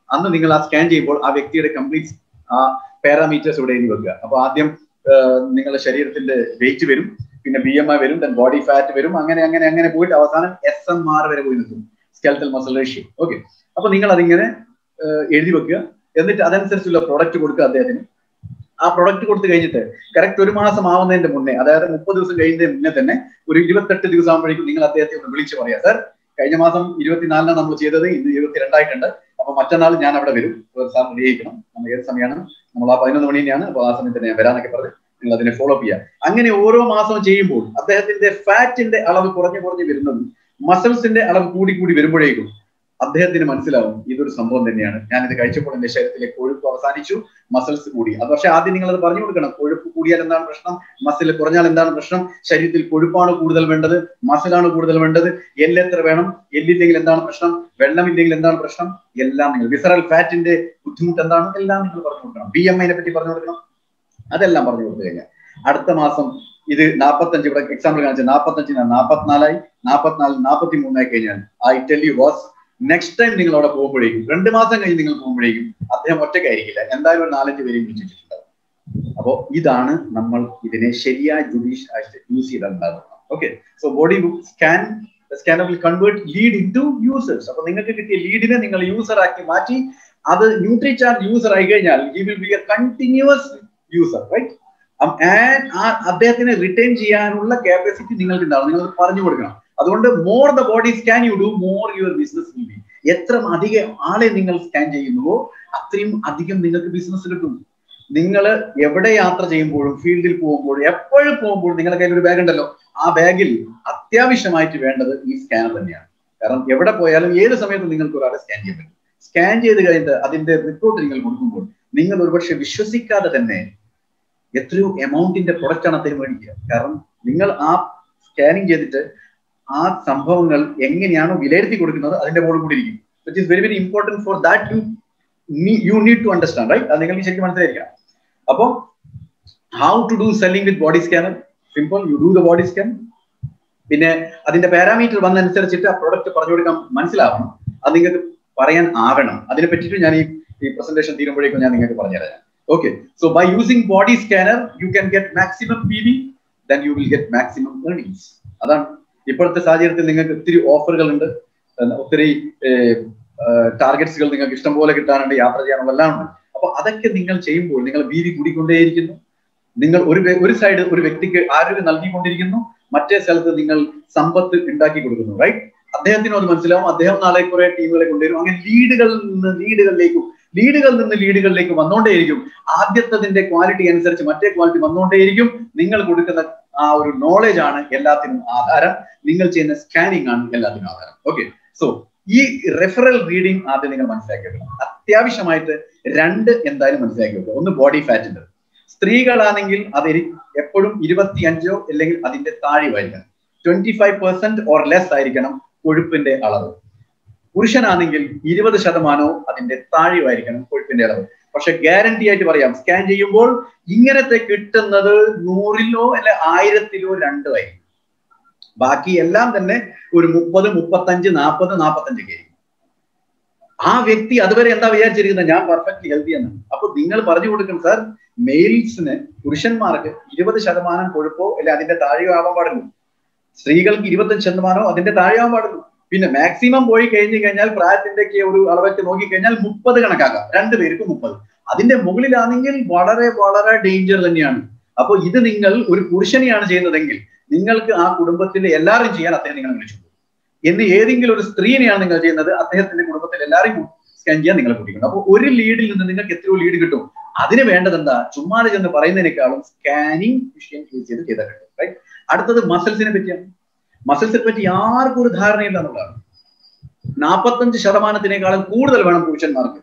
അന്ന് നിങ്ങൾ ആ സ്കാൻ ചെയ്യുമ്പോൾ ആ വ്യക്തിയുടെ കംപ്ലീറ്റ് ആ പാരാമീറ്റേഴ്സ് ഇവിടെ എഴുതി വെക്കുക. അപ്പൊ ആദ്യം നിങ്ങളുടെ ശരീരത്തിന്റെ വെയിറ്റ് വരും, പിന്നെ ബി എം ഐ വരും, ദെൻ ബോഡി ഫാറ്റ് വരും, അങ്ങനെ അങ്ങനെ അങ്ങനെ പോയിട്ട് അവസാനം എസ് എം ആർ വരെ പോയി നിൽക്കും, സ്കെൽറ്റൽ മസിൽ റേഷ്യോ. ഓക്കെ, അപ്പൊ നിങ്ങൾ അതിങ്ങനെ എഴുതി വെക്കുക. എന്നിട്ട് അതനുസരിച്ചുള്ള പ്രൊഡക്റ്റ് കൊടുക്കുക അദ്ദേഹത്തിന്. ആ പ്രൊഡക്റ്റ് കൊടുത്തു കഴിഞ്ഞിട്ട് കറക്റ്റ് ഒരു മാസം ആവുന്നതിന്റെ മുന്നേ, അതായത് മുപ്പത് ദിവസം കഴിയുന്നതിന് മുന്നേ തന്നെ ഒരു ഇരുപത്തെട്ട് ദിവസം ആകുമ്പോഴേക്കും നിങ്ങൾ അദ്ദേഹത്തെ ഒന്ന് വിളിച്ച് പറയാം, സാർ കഴിഞ്ഞ മാസം ഇരുപത്തിനാലിനാണ് നമ്മൾ ചെയ്തത്, ഇന്ന് ഇരുപത്തിരണ്ടായിട്ടുണ്ട്, അപ്പൊ മറ്റന്നാൾ ഞാൻ അവിടെ വരും, സാർ റെഡിയായിരിക്കണം, നമ്മൾ ഏത് സമയമാണ്, നമ്മൾ ആ പതിനൊന്ന് മണി തന്നെയാണ്, അപ്പൊ ആ സമയത്ത് ഞാൻ വരാനൊക്കെ പറഞ്ഞ് നിങ്ങൾ അതിനെ ഫോളോ അപ്പ് ചെയ്യുക. അങ്ങനെ ഓരോ മാസവും ചെയ്യുമ്പോൾ അദ്ദേഹത്തിന്റെ ഫാറ്റിന്റെ അളവ് കുറഞ്ഞു കുറഞ്ഞു വരുന്നതും മസിൽസിന്റെ അളവ് കൂടി കൂടി വരുമ്പോഴേക്കും അദ്ദേഹത്തിന് മനസ്സിലാവും ഇതൊരു സംഭവം തന്നെയാണ്, ഞാനിത് കഴിച്ചപ്പോൾ എന്റെ ശരീരത്തിലെ കൊഴുപ്പ് അവസാനിച്ചു, മസിൽസ് കൂടി. അത് പക്ഷെ ആദ്യം നിങ്ങൾ അത് പറഞ്ഞു കൊടുക്കണം, കൊഴുപ്പ് കൂടിയാൽ എന്താണ് പ്രശ്നം, മസിൽ കുറഞ്ഞാൽ എന്താണ് പ്രശ്നം, ശരീരത്തിൽ കൊഴുപ്പാണ് കൂടുതൽ വേണ്ടത്, മസിലാണ് കൂടുതൽ വേണ്ടത്, എല്ല് എത്ര വേണം, എല്ലില്ലെങ്കിൽ എന്താണ് പ്രശ്നം, വെള്ളമില്ലെങ്കിൽ എന്താണ് പ്രശ്നം, എല്ലാം നിങ്ങൾ വിസറൽ ഫാറ്റിന്റെ ബുദ്ധിമുട്ട് എന്താണ്, എല്ലാം നിങ്ങൾ പറഞ്ഞു കൊടുക്കണം. ബി എം ഐനെ പറ്റി പറഞ്ഞു കൊടുക്കണം. അതെല്ലാം പറഞ്ഞു കൊടുത്തു കഴിഞ്ഞാൽ അടുത്ത മാസം ഇത് നാൽപ്പത്തഞ്ച്, ഇവിടെ എക്സാമ്പിൾ കാണിച്ച നാൽപ്പത്തഞ്ചിന് നാൽപ്പത്തിനാലായി, നാൽപ്പത്തിനാല് നാൽപ്പത്തി മൂന്നായി കഴിഞ്ഞാൽ I tell you was next time നിങ്ങൾ അവിടെ പോകുമ്പോഴേക്കും, രണ്ട് മാസം കഴിഞ്ഞ് നിങ്ങൾ പോകുമ്പോഴേക്കും അദ്ദേഹം ഒറ്റയ്ക്കായിരിക്കില്ല, എന്തായാലും ഒരു നാലഞ്ച് പേരെയും വിളിച്ചിട്ടുണ്ടാവും. അപ്പോ ഇതാണ് നമ്മൾ ഇതിനെ ശരിയായ ജുഡീഷ്യൽ ആയിട്ട് യൂസ് ചെയ്തിട്ടുണ്ടാകുന്നത്. Okay, so body scan scanner will convert lead into users. അപ്പൊ നിങ്ങൾക്ക് കിട്ടിയ ലീഡിനെ നിങ്ങൾ യൂസർ ആക്കി മാറ്റി അത് ന്യൂട്രിചാർജ് യൂസർ ആയി കഴിഞ്ഞാൽ he will be a continuous user, right? And ആ അദ്ദേഹത്തിനെ റിട്ടേൺ ചെയ്യാനുള്ള കാപ്പാസിറ്റി നിങ്ങൾക്ക് ഉണ്ടാവും, നിങ്ങൾ പറഞ്ഞു കൊടുക്കണം. അതുകൊണ്ട് more the body scan you do, more your business will be. എത്ര അധികം ആളെ നിങ്ങൾ സ്കാൻ ചെയ്യുന്നുവോ അത്രയും അധികം നിങ്ങൾക്ക് ബിസിനസ് കിട്ടും. നിങ്ങൾ എവിടെ യാത്ര ചെയ്യുമ്പോഴും, ഫീൽഡിൽ പോകുമ്പോഴും, എപ്പോഴും പോകുമ്പോഴും നിങ്ങളുടെ കയ്യിൽ ഒരു ബാഗ് ഉണ്ടല്ലോ, ആ ബാഗിൽ അത്യാവശ്യമായിട്ട് വേണ്ടത് ഈ സ്കാനർ തന്നെയാണ്. കാരണം എവിടെ പോയാലും ഏത് സമയത്തും നിങ്ങൾക്ക് ഒരാളെ സ്കാൻ ചെയ്യാൻ പറ്റും. സ്കാൻ ചെയ്ത് കഴിഞ്ഞിട്ട് അതിന്റെ റിപ്പോർട്ട് നിങ്ങൾ കൊടുക്കുമ്പോൾ നിങ്ങൾ ഒരുപക്ഷെ വിശ്വസിക്കാതെ തന്നെ എത്രയോ എമൗണ്ടിന്റെ പ്രൊഡക്റ്റ് ആണ് അദ്ദേഹം മേടിക്കുക. കാരണം നിങ്ങൾ ആ സ്കാനിങ് ചെയ്തിട്ട് ആ സംഭവങ്ങൾ എങ്ങനെയാണോ വിലയിരുത്തി കൊടുക്കുന്നത് അതിന്റെ മോളിൽ കൂടി ഇരിക്കും. Which is very very important for that you you need to understand, right? അത് നിങ്ങൾക്ക് ശരിക്കും മനസ്സിലായിരിക്കണം. അപ്പൊ how to do selling with body scanner? Simple, you do the body scan. പിന്നെ അതിന്റെ പാരാമീറ്റർ വന്നനുസരിച്ചിട്ട് ആ പ്രൊഡക്റ്റ് പറഞ്ഞു കൊടുക്കാൻ മനസ്സിലാവണം, അത് നിങ്ങൾക്ക് പറയാൻ ആവണം. അതിനെ പറ്റിയിട്ട് ഞാൻ ഈ ഈ പ്രസന്റേഷൻ തീരുമ്പോഴേക്കും ഞാൻ നിങ്ങൾക്ക് പറഞ്ഞുതരാം. Okay, so by using body scanner you can get maximum P V, then you will get maximum earnings. അതാണ് ഇപ്പോഴത്തെ സാഹചര്യത്തിൽ നിങ്ങൾക്ക് ഒത്തിരി ഓഫറുകൾ ഉണ്ട്, ഒത്തിരി ടാർഗറ്റ്സുകൾ നിങ്ങൾക്ക് ഇഷ്ടം പോലെ കിട്ടാനുണ്ട്, യാത്ര ചെയ്യാനുള്ള എല്ലാം ഉണ്ട്. അപ്പൊ അതൊക്കെ നിങ്ങൾ ചെയ്യുമ്പോൾ നിങ്ങൾ ബി വി കൂടിക്കൊണ്ടേയിരിക്കുന്നു. നിങ്ങൾ ഒരു ഒരു സൈഡ് ഒരു വ്യക്തിക്ക് ആരോഗ്യം നൽകിക്കൊണ്ടിരിക്കുന്നു, മറ്റേ സ്ഥലത്ത് നിങ്ങൾ സമ്പത്ത് ഉണ്ടാക്കി കൊടുക്കുന്നു, റൈറ്റ്? അദ്ദേഹത്തിനും അത് മനസ്സിലാവും, അദ്ദേഹം നാളെ കുറെ ടീമുകളെ കൊണ്ടുവരും. അങ്ങനെ ലീഡുകളിൽ നിന്ന് ലീഡുകളിലേക്കും ലീഡുകളിൽ നിന്ന് ലീഡുകളിലേക്ക് വന്നുകൊണ്ടേയിരിക്കും. ആദ്യത്തതിന്റെ ക്വാളിറ്റി അനുസരിച്ച് മറ്റേ ക്വാളിറ്റി വന്നുകൊണ്ടേയിരിക്കും. നിങ്ങൾ കൊടുക്കുന്ന ആ ഒരു നോളജ് ആണ് എല്ലാത്തിനും ആധാരം, നിങ്ങൾ ചെയ്യുന്ന സ്കാനിങ് ആണ് എല്ലാത്തിനും ആധാരം. ഓക്കെ, സോ ഈ റെഫറൽ റീഡിംഗ് ആദ്യം നിങ്ങൾ മനസ്സിലാക്കി വെക്കണം. അത്യാവശ്യമായിട്ട് രണ്ട് എന്തായാലും മനസ്സിലാക്കി വെക്കുക. ഒന്ന് ബോഡി ഫാറ്റിന്റെ, സ്ത്രീകളാണെങ്കിൽ അത് എപ്പോഴും ഇരുപത്തി അഞ്ചോ അല്ലെങ്കിൽ അതിന്റെ താഴെയായിരിക്കണം, twenty five percent or less ആയിരിക്കണം കൊഴുപ്പിന്റെ അളവ്. പുരുഷനാണെങ്കിൽ ഇരുപത് ശതമാനവും അതിന്റെ താഴെയായിരിക്കണം കൊഴുപ്പിന്റെ അളവ്. പക്ഷെ ഗ്യാരണ്ടി ആയിട്ട് പറയാം, സ്കാൻ ചെയ്യുമ്പോൾ ഇങ്ങനത്തെ കിട്ടുന്നത് നൂറിലോ അല്ലെ ആയിരത്തിലോ രണ്ടോ ആയിരിക്കും. ബാക്കി എല്ലാം തന്നെ ഒരു മുപ്പത് മുപ്പത്തഞ്ച് നാൽപ്പത് നാൽപ്പത്തഞ്ചൊക്കെ ആയിരിക്കും. ആ വ്യക്തി അതുവരെ എന്താ വിചാരിച്ചിരിക്കുന്നത്, ഞാൻ പെർഫെക്റ്റ്ലി ഹെൽത്തി എന്നാണ്. അപ്പൊ നിങ്ങൾ പറഞ്ഞു കൊടുക്കണം, സാർ മെയിൽസിന് പുരുഷന്മാർക്ക് ഇരുപത് ശതമാനം കൊഴുപ്പോ അല്ലെ അതിന്റെ താഴെയോ ആവാൻ പാടുള്ളൂ, സ്ത്രീകൾക്ക് ഇരുപത്തഞ്ച് ശതമാനോ അതിന്റെ താഴെയാവാൻ പാടുള്ളൂ. പിന്നെ മാക്സിമം പോയി കഴിഞ്ഞു കഴിഞ്ഞാൽ പ്രായത്തിന്റെ ഒക്കെ ഒരു അളവൊക്കെ നോക്കിക്കഴിഞ്ഞാൽ മുപ്പത് കണക്കാക്കാം, രണ്ടുപേർക്ക് മുപ്പത്. അതിന്റെ മുകളിലാണെങ്കിൽ വളരെ വളരെ ഡേഞ്ചർ തന്നെയാണ്. അപ്പൊ ഇത് നിങ്ങൾ ഒരു പുരുഷനെയാണ് ചെയ്യുന്നതെങ്കിൽ നിങ്ങൾക്ക് ആ കുടുംബത്തിലെ എല്ലാവരും ചെയ്യാൻ അദ്ദേഹം നിങ്ങൾ വിളിച്ചു. എന്ന് ഏതെങ്കിലും ഒരു സ്ത്രീനെയാണ് നിങ്ങൾ ചെയ്യുന്നത്, അദ്ദേഹത്തിന്റെ കുടുംബത്തിൽ എല്ലാവരും സ്കാൻ ചെയ്യാൻ നിങ്ങളെ കൂട്ടിക്കണം. അപ്പൊ ഒരു ലീഡിൽ നിന്ന് നിങ്ങൾക്ക് എത്രയോ ലീഡ് കിട്ടും. അതിന് വേണ്ടത് എന്താ, ചുമ്മാ ചെന്ന് പറയുന്നതിനേക്കാളും സ്കാനിങ് വിഷയം യൂസ് ചെയ്ത് ചെയ്താൽ കിട്ടും, റൈറ്റ്? അടുത്തത് മസിൽസിനെ പറ്റിയാണ്. മസിൽസിനെ പറ്റി ആർക്കും ഒരു ധാരണയില്ല എന്നുള്ളതാണ്. നാൽപ്പത്തഞ്ച് ശതമാനത്തിനേക്കാളും കൂടുതൽ വേണം പുരുഷന്മാർക്ക്.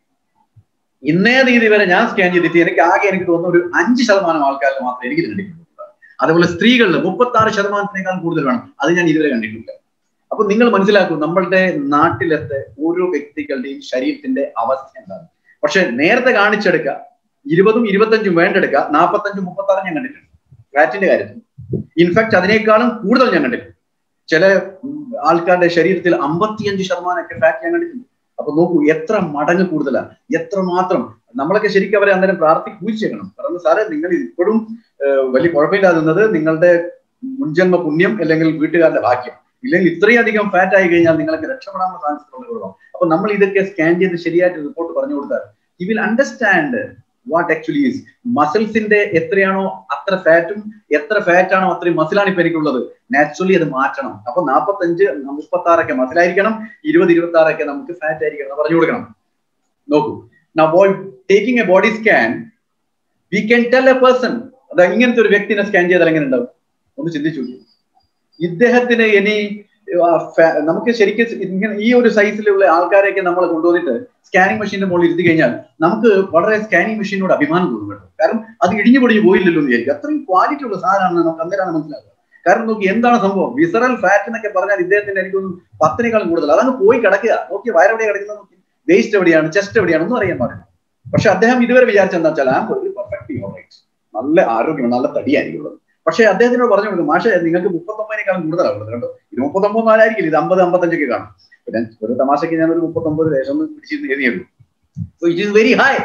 ഇന്നേ തീയതി വരെ ഞാൻ സ്കാൻ ചെയ്തിട്ട് എനിക്ക് ആകെ എനിക്ക് തോന്നുന്ന ഒരു അഞ്ച് ശതമാനം ആൾക്കാരിൽ മാത്രമേ എനിക്ക് കണ്ടിട്ടുള്ളൂ. അതുപോലെ സ്ത്രീകളിൽ മുപ്പത്തി ആറ് ശതമാനത്തിനേക്കാൾ കൂടുതൽ വേണം, അത് ഞാൻ ഇതുവരെ കണ്ടിട്ടില്ല. അപ്പൊ നിങ്ങൾ മനസ്സിലാക്കൂ, നമ്മളുടെ നാട്ടിലത്തെ ഓരോ വ്യക്തികളുടെയും ശരീരത്തിന്റെ അവസ്ഥ എന്താണ്. പക്ഷെ നേരത്തെ കാണിച്ചെടുക്കുക, ഇരുപതും ഇരുപത്തഞ്ചും വേണ്ടെടുക്കുക, നാൽപ്പത്തഞ്ചും മുപ്പത്തി ആറും ഞാൻ കണ്ടിട്ടുണ്ട് ഫാറ്റിന്റെ കാര്യത്തിൽ. ഇൻഫാക്ട് അതിനേക്കാളും കൂടുതൽ ഞാൻ കണ്ടിട്ടുണ്ട്. ചില ആൾക്കാരുടെ ശരീരത്തിൽ അമ്പത്തിയഞ്ച് ശതമാനമൊക്കെ ഫാറ്റ് ഞാൻ കണ്ടിട്ടുണ്ട്. അപ്പൊ നോക്കൂ എത്ര മടങ്ങ് കൂടുതലാണ്, എത്ര മാത്രം. നമ്മളൊക്കെ ശരിക്കും അവരെ അന്നേരം പ്രാർത്ഥി പൂജിച്ചേക്കണം. കാരണം സാറേ നിങ്ങൾ ഇപ്പോഴും വലിയ കുഴപ്പമില്ലാതെ നിന്നത് നിങ്ങളുടെ മുൻജന്മ പുണ്യം അല്ലെങ്കിൽ വീട്ടുകാരുടെ ഭാഗ്യം. ഇല്ലെങ്കിൽ ഇത്രയും അധികം ഫാറ്റ് ആയി കഴിഞ്ഞാൽ നിങ്ങൾക്ക് രക്ഷപ്പെടാനുള്ള ചാൻസ് ഉള്ളതാണ്. അപ്പൊ നമ്മൾ ഇതൊക്കെ സ്കാൻ ചെയ്ത് ശരിയായിട്ട് റിപ്പോർട്ട് പറഞ്ഞു കൊടുത്താൽ he will understand what actually is. മസിൽസിന്റെ എത്രയാണോ അത്ര ഫാറ്റും എത്ര ഫാറ്റ് ആണോ അത്രയും മസിലാണ് ഇപ്പൊ എനിക്കുള്ളത്. നാച്ചുറലി അത് മാറ്റണം. അപ്പൊ നാൽപ്പത്തഞ്ച് മുപ്പത്തി ആറൊക്കെ മസിലായിരിക്കണം, ഇരുപത് ഇരുപത്തി ആറൊക്കെ നമുക്ക് ഫാറ്റ് ആയിരിക്കണം എന്ന് പറഞ്ഞു കൊടുക്കണം. നോക്കൂ, now boy taking a body scan we can tell a person, അതാ ഇങ്ങനത്തെ ഒരു വ്യക്തിനെ സ്കാൻ ചെയ്താൽ എങ്ങനെ ഉണ്ടാവും ഒന്ന് ചിന്തിച്ചു. ഇദ്ദേഹത്തിന് ഇനി നമുക്ക് ശരിക്കും ഇങ്ങനെ ഈ ഒരു സൈസിലുള്ള ആൾക്കാരെയൊക്കെ നമ്മൾ കൊണ്ടുവന്നിട്ട് സ്കാനിങ് മെഷീന്റെ മുകളിൽ ഇരുത്തി കഴിഞ്ഞാൽ നമുക്ക് വളരെ സ്കാനിങ് മെഷീനോട് അഭിമാനം തോന്നും കേട്ടോ. കാരണം അത് ഇടിഞ്ഞു പൊടിഞ്ഞു പോയില്ലല്ലോ എന്ന് വിചാരിക്കും. അത്രയും ക്വാളിറ്റി ഉള്ള സാധനമാണ് നമുക്ക് അന്നേരമാണ് മനസ്സിലാക്കുക. കാരണം നോക്കി എന്താണ് സംഭവം, വിസറൽ ഫാറ്റ് എന്നൊക്കെ പറഞ്ഞാൽ ഇദ്ദേഹത്തിന്റെ എനിക്കൊന്നും പത്തിനേക്കാളും കൂടുതൽ അതങ്ങ് പോയി കിടക്കുക. നോക്കി വയറെവിടെ കിടക്കുന്നത്, നോക്കി വേസ്റ്റ് എവിടെയാണ്, ചെസ്റ്റ് എവിടെയാണ് ഒന്നും അറിയാൻ പാടില്ല. പക്ഷെ അദ്ദേഹം ഇതുവരെ വിചാരിച്ചെന്താ വെച്ചാൽ ആ പെർഫെക്റ്റ്ലി ഓൾറൈറ്റ്, നല്ല ആരോഗ്യം നല്ല തടിയായിരിക്കുള്ളത്. പക്ഷെ അദ്ദേഹത്തിനോട് പറഞ്ഞു കൊടുക്കും, മാഷെ നിങ്ങൾക്ക് മുപ്പത്തൊമ്പതിനേക്കാളും കൂടുതലാണുള്ളത് കേട്ടോ, ഇത് മുപ്പത്തൊമ്പത് നാലായിരിക്കില്ല, ഇത് അമ്പത് അമ്പത്തഞ്ചൊക്കെ കാണും. പിന്നെ ഒരു തമാശക്ക് ഞാൻ ഒരു മുപ്പത്തൊമ്പത് ലേശം ഒന്ന് പിടിച്ചിരുന്ന് എഴുതിയുള്ളൂ. So it is very high.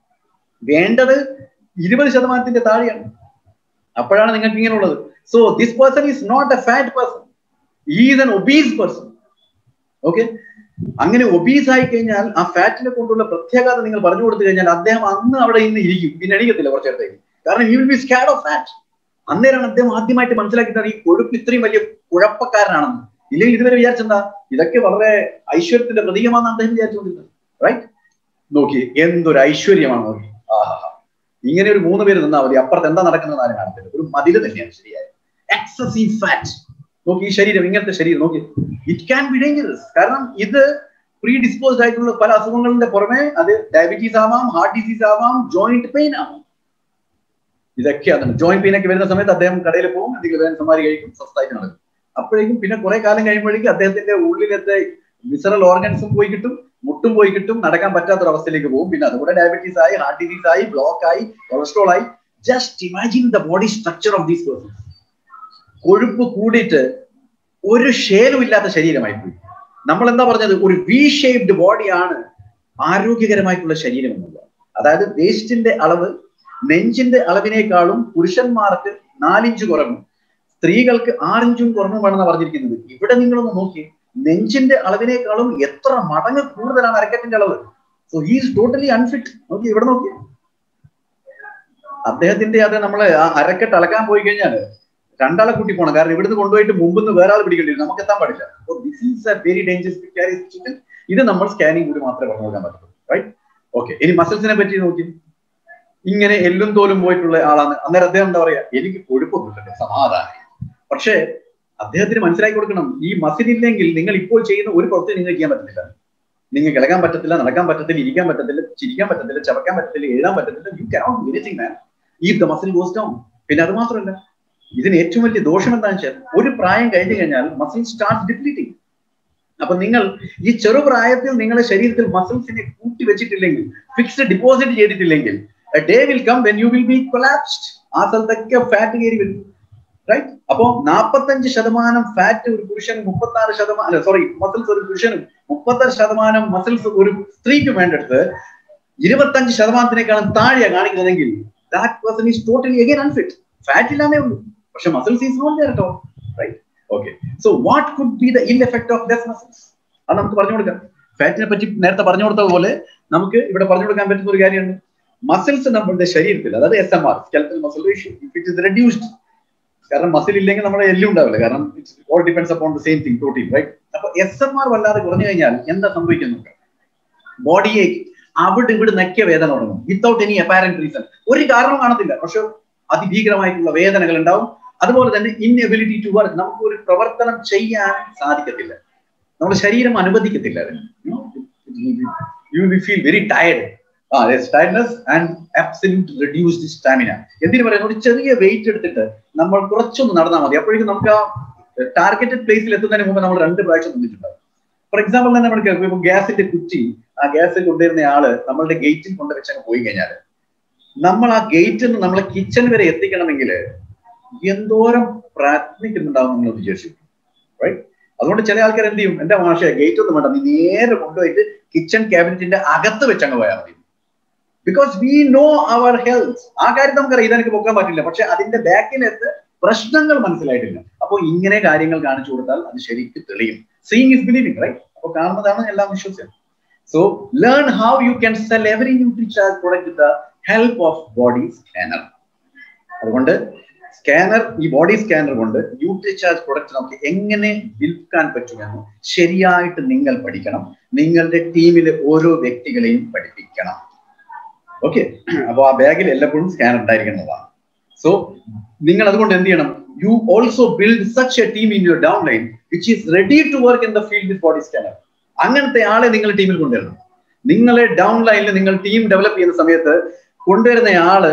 വേണ്ടത് ഇരുപത് ശതമാനത്തിന്റെ താഴെയാണ്. അപ്പോഴാണ് നിങ്ങൾക്ക് ഇങ്ങനെ ഉള്ളത്. So this person is not a fat person, he is an obese person. Okay, അങ്ങനെ ഒബീസ് ആയി കഴിഞ്ഞാൽ ആ ഫാറ്റിനെ കൊണ്ടുള്ള പ്രത്യാഘാതം നിങ്ങൾ പറഞ്ഞു കൊടുത്തു കഴിഞ്ഞാൽ അദ്ദേഹം അന്ന് അവിടെ ഇന്ന് ഇരിക്കും, പിന്നെ എണീക്കത്തില്ല കുറച്ചേരത്തേക്ക്. കാരണം he will be scared of fat. അന്നേരമാണ് അദ്ദേഹം ആദ്യമായിട്ട് മനസ്സിലാക്കിയിട്ടാണ് ഈ കൊഴുപ്പ് ഇത്രയും വലിയ കുഴപ്പക്കാരനാണെന്ന്. ഇല്ലെങ്കിൽ ഇതുവരെ വിചാരിച്ചെന്താ ഇതൊക്കെ വളരെ ഐശ്വര്യത്തിന്റെ പ്രതീകമാണെന്ന് അദ്ദേഹം വിചാരിച്ചുകൊണ്ടിരുന്നത്. റൈറ്റ്, നോക്കി എന്തൊരു ഐശ്വര്യമാണ്. നോക്കി, ആഹാ, ഇങ്ങനെ ഒരു മൂന്ന് പേര് നിന്നാൽ മതി, അപ്പുറത്ത് എന്താ നടക്കുന്നത് ആരും കാണത്തില്ല. ഒരു മതില് തന്നെയാണ് ശരിയായ എക്സസീവ് ഫാറ്റ്. നോക്കി ഈ ശരീരം, ഇങ്ങനത്തെ ശരീരം നോക്കി, ഇറ്റ് ക്യാൻ ബി ഡേഞ്ചറസ്. കാരണം ഇത് പ്രീ ഡിസ്പോസ്ഡ് ആയിട്ടുള്ള പല അസുഖങ്ങളുടെ പുറമെ അത് ഡയബറ്റീസ് ആവാം, ഹാർട്ട് ഡിസീസ് ആവാം, ജോയിന്റ് പെയിൻ ആവാം. ഇതൊക്കെയാണ്. ജോയിന്റ് പെയിൻ ഒക്കെ വരുന്ന സമയത്ത് അദ്ദേഹം കടയിൽ പോകും, എന്തെങ്കിലും വേദന സമാരി കഴിക്കും, സ്വസ്ഥായിട്ട് നടക്കും. അപ്പോഴേക്കും പിന്നെ കുറെ കാലം കഴിയുമ്പോഴേക്കും അദ്ദേഹത്തിന്റെ ഉള്ളിലത്തെ വിസറൽ ഓർഗൻസും പോയി കിട്ടും, മുട്ടും പോയി കിട്ടും, നടക്കാൻ പറ്റാത്തൊരവസ്ഥയിലേക്ക് പോകും. പിന്നെ അതുകൂടെ ഡയബറ്റീസ് ആയി, ഹാർട്ട് ഡിസീസ് ആയി, ബ്ലോക്ക് ആയി, കൊളസ്ട്രോൾ ആയി. Just imagine the body structure of these persons. കൊഴുപ്പ് കൂടിയിട്ട് ഒരു ഷേലും ഇല്ലാത്ത ശരീരമായി പോയി. നമ്മൾ എന്താ പറഞ്ഞത്, ഒരു വി ഷേപ്ഡ് ബോഡിയാണ് ആരോഗ്യകരമായിട്ടുള്ള ശരീരം എന്നുള്ളത്. അതായത് വേസ്റ്റിന്റെ അളവ് നെഞ്ചിന്റെ അളവിനേക്കാളും പുരുഷന്മാർക്ക് നാലിഞ്ച് കുറവും സ്ത്രീകൾക്ക് ആറിഞ്ചും കുറവുമാണെന്ന് പറഞ്ഞിരിക്കുന്നത്. ഇവിടെ നിങ്ങളൊന്ന് നോക്കി, നെഞ്ചിന്റെ അളവിനേക്കാളും എത്ര മടങ്ങ് കൂടുതലാണ് അരക്കെട്ടിന്റെ അളവ്. So he is totally unfit. നോക്കി ഇവിടെ നോക്കി, അദ്ദേഹത്തിന്റെ അത് നമ്മള് ആ അരക്കെട്ട് അളക്കാൻ പോയി കഴിഞ്ഞാൽ രണ്ടാളെ കൂട്ടി പോകണം. കാരണം ഇവിടുന്ന് കൊണ്ടുപോയിട്ട് മുമ്പ് വേറെ ആൾ പിടിക്കേണ്ടി വരും, നമുക്ക് എത്താൻ പാടില്ല. This is a very dangerous. ഇത് നമ്മൾ സ്കാനിങ് കൂടി മാത്രമേ പറഞ്ഞു കൊടുക്കാൻ പറ്റുള്ളൂ. Right, okay. ഇനി മസിൽസിനെ പറ്റി നോക്കി, ഇങ്ങനെ എല്ലും തോലും പോയിട്ടുള്ള ആളാണ്. അന്നേരം അദ്ദേഹം എന്താ പറയാ, എനിക്ക് കൊഴുപ്പൊന്നുമില്ല, സമാധാനം. പക്ഷേ അദ്ദേഹത്തിന് മനസ്സിലാക്കി കൊടുക്കണം, ഈ മസിൽ ഇല്ലെങ്കിൽ നിങ്ങൾ ഇപ്പോൾ ചെയ്യുന്ന ഒരു പ്രവൃത്തി നിങ്ങൾക്ക് ചെയ്യാൻ പറ്റുന്നില്ല. നിങ്ങൾക്ക് കിടക്കാൻ പറ്റത്തില്ല, നടക്കാൻ പറ്റത്തില്ല, ഇരിക്കാൻ പറ്റത്തില്ല, ചിരിക്കാൻ പറ്റത്തില്ല, ചവക്കാൻ പറ്റത്തില്ല, എഴുതാൻ പറ്റത്തില്ല. You cannot do anything man if the muscle goes down. പിന്നെ അത് മാത്രമല്ല, ഇതിന് ഏറ്റവും വലിയ ദോഷം എന്താണെന്ന് വെച്ചാൽ ഒരു പ്രായം കഴിഞ്ഞു കഴിഞ്ഞാൽ മസിൽ സ്റ്റാർട്ട് ഡിപ്ലീറ്റിംഗ്. അപ്പൊ നിങ്ങൾ ഈ ചെറുപ്രായത്തിൽ നിങ്ങളുടെ ശരീരത്തിൽ മസിൽസിനെ കൂട്ടി വെച്ചിട്ടില്ലെങ്കിൽ, ഫിക്സ്ഡ് ഡിപ്പോസിറ്റ് ചെയ്തിട്ടില്ലെങ്കിൽ, a day will come when you will be collapsed. ആ സ്ഥലത്തൊക്കെ ഫാറ്റ് കയറി വരും. റൈറ്റ്, അപ്പൊ നാൽപ്പത്തഞ്ച് ശതമാനം ഫാറ്റ് ഒരു പുരുഷൻ, മുപ്പത്തി ആറ് ശതമാനം സോറി മസിൽസ് ഒരു പുരുഷനും മുപ്പത്താറ് ശതമാനം മസിൽസ് ഒരു സ്ത്രീക്കും വേണ്ടടുത്ത് ഇരുപത്തഞ്ച് ശതമാനത്തിനേക്കാളും താഴെയാ കാണിക്കുന്നതെങ്കിൽ that person is totally again unfit. Fat ഇല്ലാന്നേ ഉള്ളൂ, പക്ഷെ muscles is not there at all. Right, okay. So what could be the ill effect of this muscles? അത് നമുക്ക് പറഞ്ഞു കൊടുക്കാം. ഫാറ്റിനെ പറ്റി നേരത്തെ പറഞ്ഞു കൊടുത്ത പോലെ നമുക്ക് ഇവിടെ പറഞ്ഞു കൊടുക്കാൻ പറ്റുന്ന ഒരു കാര്യമുണ്ട്. മസിൽസ് നമ്മളുടെ ശരീരത്തിൽ, അതായത് S M R, skeletal muscle ratio, if it is reduced. കാരണം മസിൽ ഇല്ലെങ്കിൽ നമ്മുടെ എല്ലും ഉണ്ടാവില്ല. കാരണം it's all depends upon the same thing, protein. Right, അപ്പൊ എസ് എം ആർ വല്ലാതെ കുറഞ്ഞു കഴിഞ്ഞാൽ എന്താ സംഭവിക്കുന്നത്? ബോഡിയെ അവിടെ ഇവിടെ നക്കിയ വേദന തുടങ്ങും, വിത്തൗട്ട് എനി അപ്പാരന്റ് റീസൺ. ഒരു കാരണം കാണത്തില്ല, പക്ഷെ അതിഭീകരമായിട്ടുള്ള വേദനകൾ ഉണ്ടാവും. അതുപോലെ തന്നെ ഇൻഎബിലിറ്റി ടു വർക്ക്, നമുക്ക് ഒരു പ്രവർത്തനം ചെയ്യാൻ സാധിക്കത്തില്ല, നമ്മുടെ ശരീരം അനുവദിക്കത്തില്ല. You will feel very tired. ആ tiredness and absolute reduced stamina. എന്തിനു പറയുന്നത്, ഒരു ചെറിയ വെയിറ്റ് എടുത്തിട്ട് നമ്മൾ കുറച്ചൊന്ന് നടന്നാൽ മതി, അപ്പോഴേക്കും നമുക്ക് ആ ടാർഗറ്റഡ് പ്ലേസിൽ എത്തുന്നതിന് മുമ്പ് നമ്മൾ രണ്ട് പ്രാവശ്യം നിന്നിട്ടുണ്ടാവും. ഫോർ എക്സാമ്പിൾ തന്നെ നമ്മൾ ഇപ്പൊ ഗ്യാസിന്റെ കുറ്റി, ആ ഗ്യാസ് കൊണ്ടുവരുന്ന ആള് നമ്മളുടെ ഗേറ്റിൽ കൊണ്ടുവച്ചങ്ങ് പോയി കഴിഞ്ഞാൽ നമ്മൾ ആ ഗേറ്റിൽ നിന്ന് നമ്മളെ കിച്ചൺ വരെ എത്തിക്കണമെങ്കിൽ എന്തോരം പ്രാർത്ഥിക്കുന്നുണ്ടാവും നിങ്ങൾ വിചാരിച്ചു. റൈറ്റ്, അതുകൊണ്ട് ചില ആൾക്കാർ എന്ത് ചെയ്യും, എന്റെ മാഷ ഗേറ്റ് ഒന്നും വേണ്ട, നീ നേരെ കൊണ്ടുപോയിട്ട് കിച്ചൺ ക്യാബിനറ്റിന്റെ അകത്ത് വെച്ചങ്ങ് പോയാൽ മതി. Because we know our health. ആ കാര്യം നമുക്കറിയാം, ഇതെനിക്ക് പൊക്കാൻ പറ്റില്ല, പക്ഷെ അതിന്റെ ബാക്കിനകത്ത് പ്രശ്നങ്ങൾ മനസ്സിലായിട്ടില്ല. അപ്പോൾ ഇങ്ങനെ കാര്യങ്ങൾ കാണിച്ചു കൊടുത്താൽ അത് ശരിക്കും തെളിയും. Seeing is believing, right? അപ്പോൾ കാണുന്നതാണ് എല്ലാം വിശ്വസിച്ചത്. So learn how you can sell every Nutricharge product with the help of body scanner. അതുകൊണ്ട് സ്കാനർ, ഈ ബോഡി സ്കാനർ കൊണ്ട് ന്യൂട്രിചാർജ് പ്രൊഡക്റ്റ് നമുക്ക് എങ്ങനെ വിൽക്കാൻ പറ്റുമെന്ന് ശരിയായിട്ട് നിങ്ങൾ പഠിക്കണം. നിങ്ങളുടെ ടീമിലെ ഓരോ വ്യക്തികളെയും പഠിപ്പിക്കണം. ഓക്കെ, അപ്പൊ ആ ബാഗിൽ എല്ലായ്പ്പോഴും സ്കാനർ ഉണ്ടായിരിക്കുന്നതാണ്. സോ നിങ്ങൾ അതുകൊണ്ട് എന്ത് ചെയ്യണം, you also build such a team in your downline which is ready to work in the field with body scanner. അങ്ങനത്തെ ആളെ നിങ്ങൾ ടീമിൽ കൊണ്ടുവരണം. നിങ്ങളെ ഡൗൺ ലൈനിൽ നിങ്ങൾ ടീം ഡെവലപ്പ് ചെയ്യുന്ന സമയത്ത് കൊണ്ടുവരുന്ന ആള്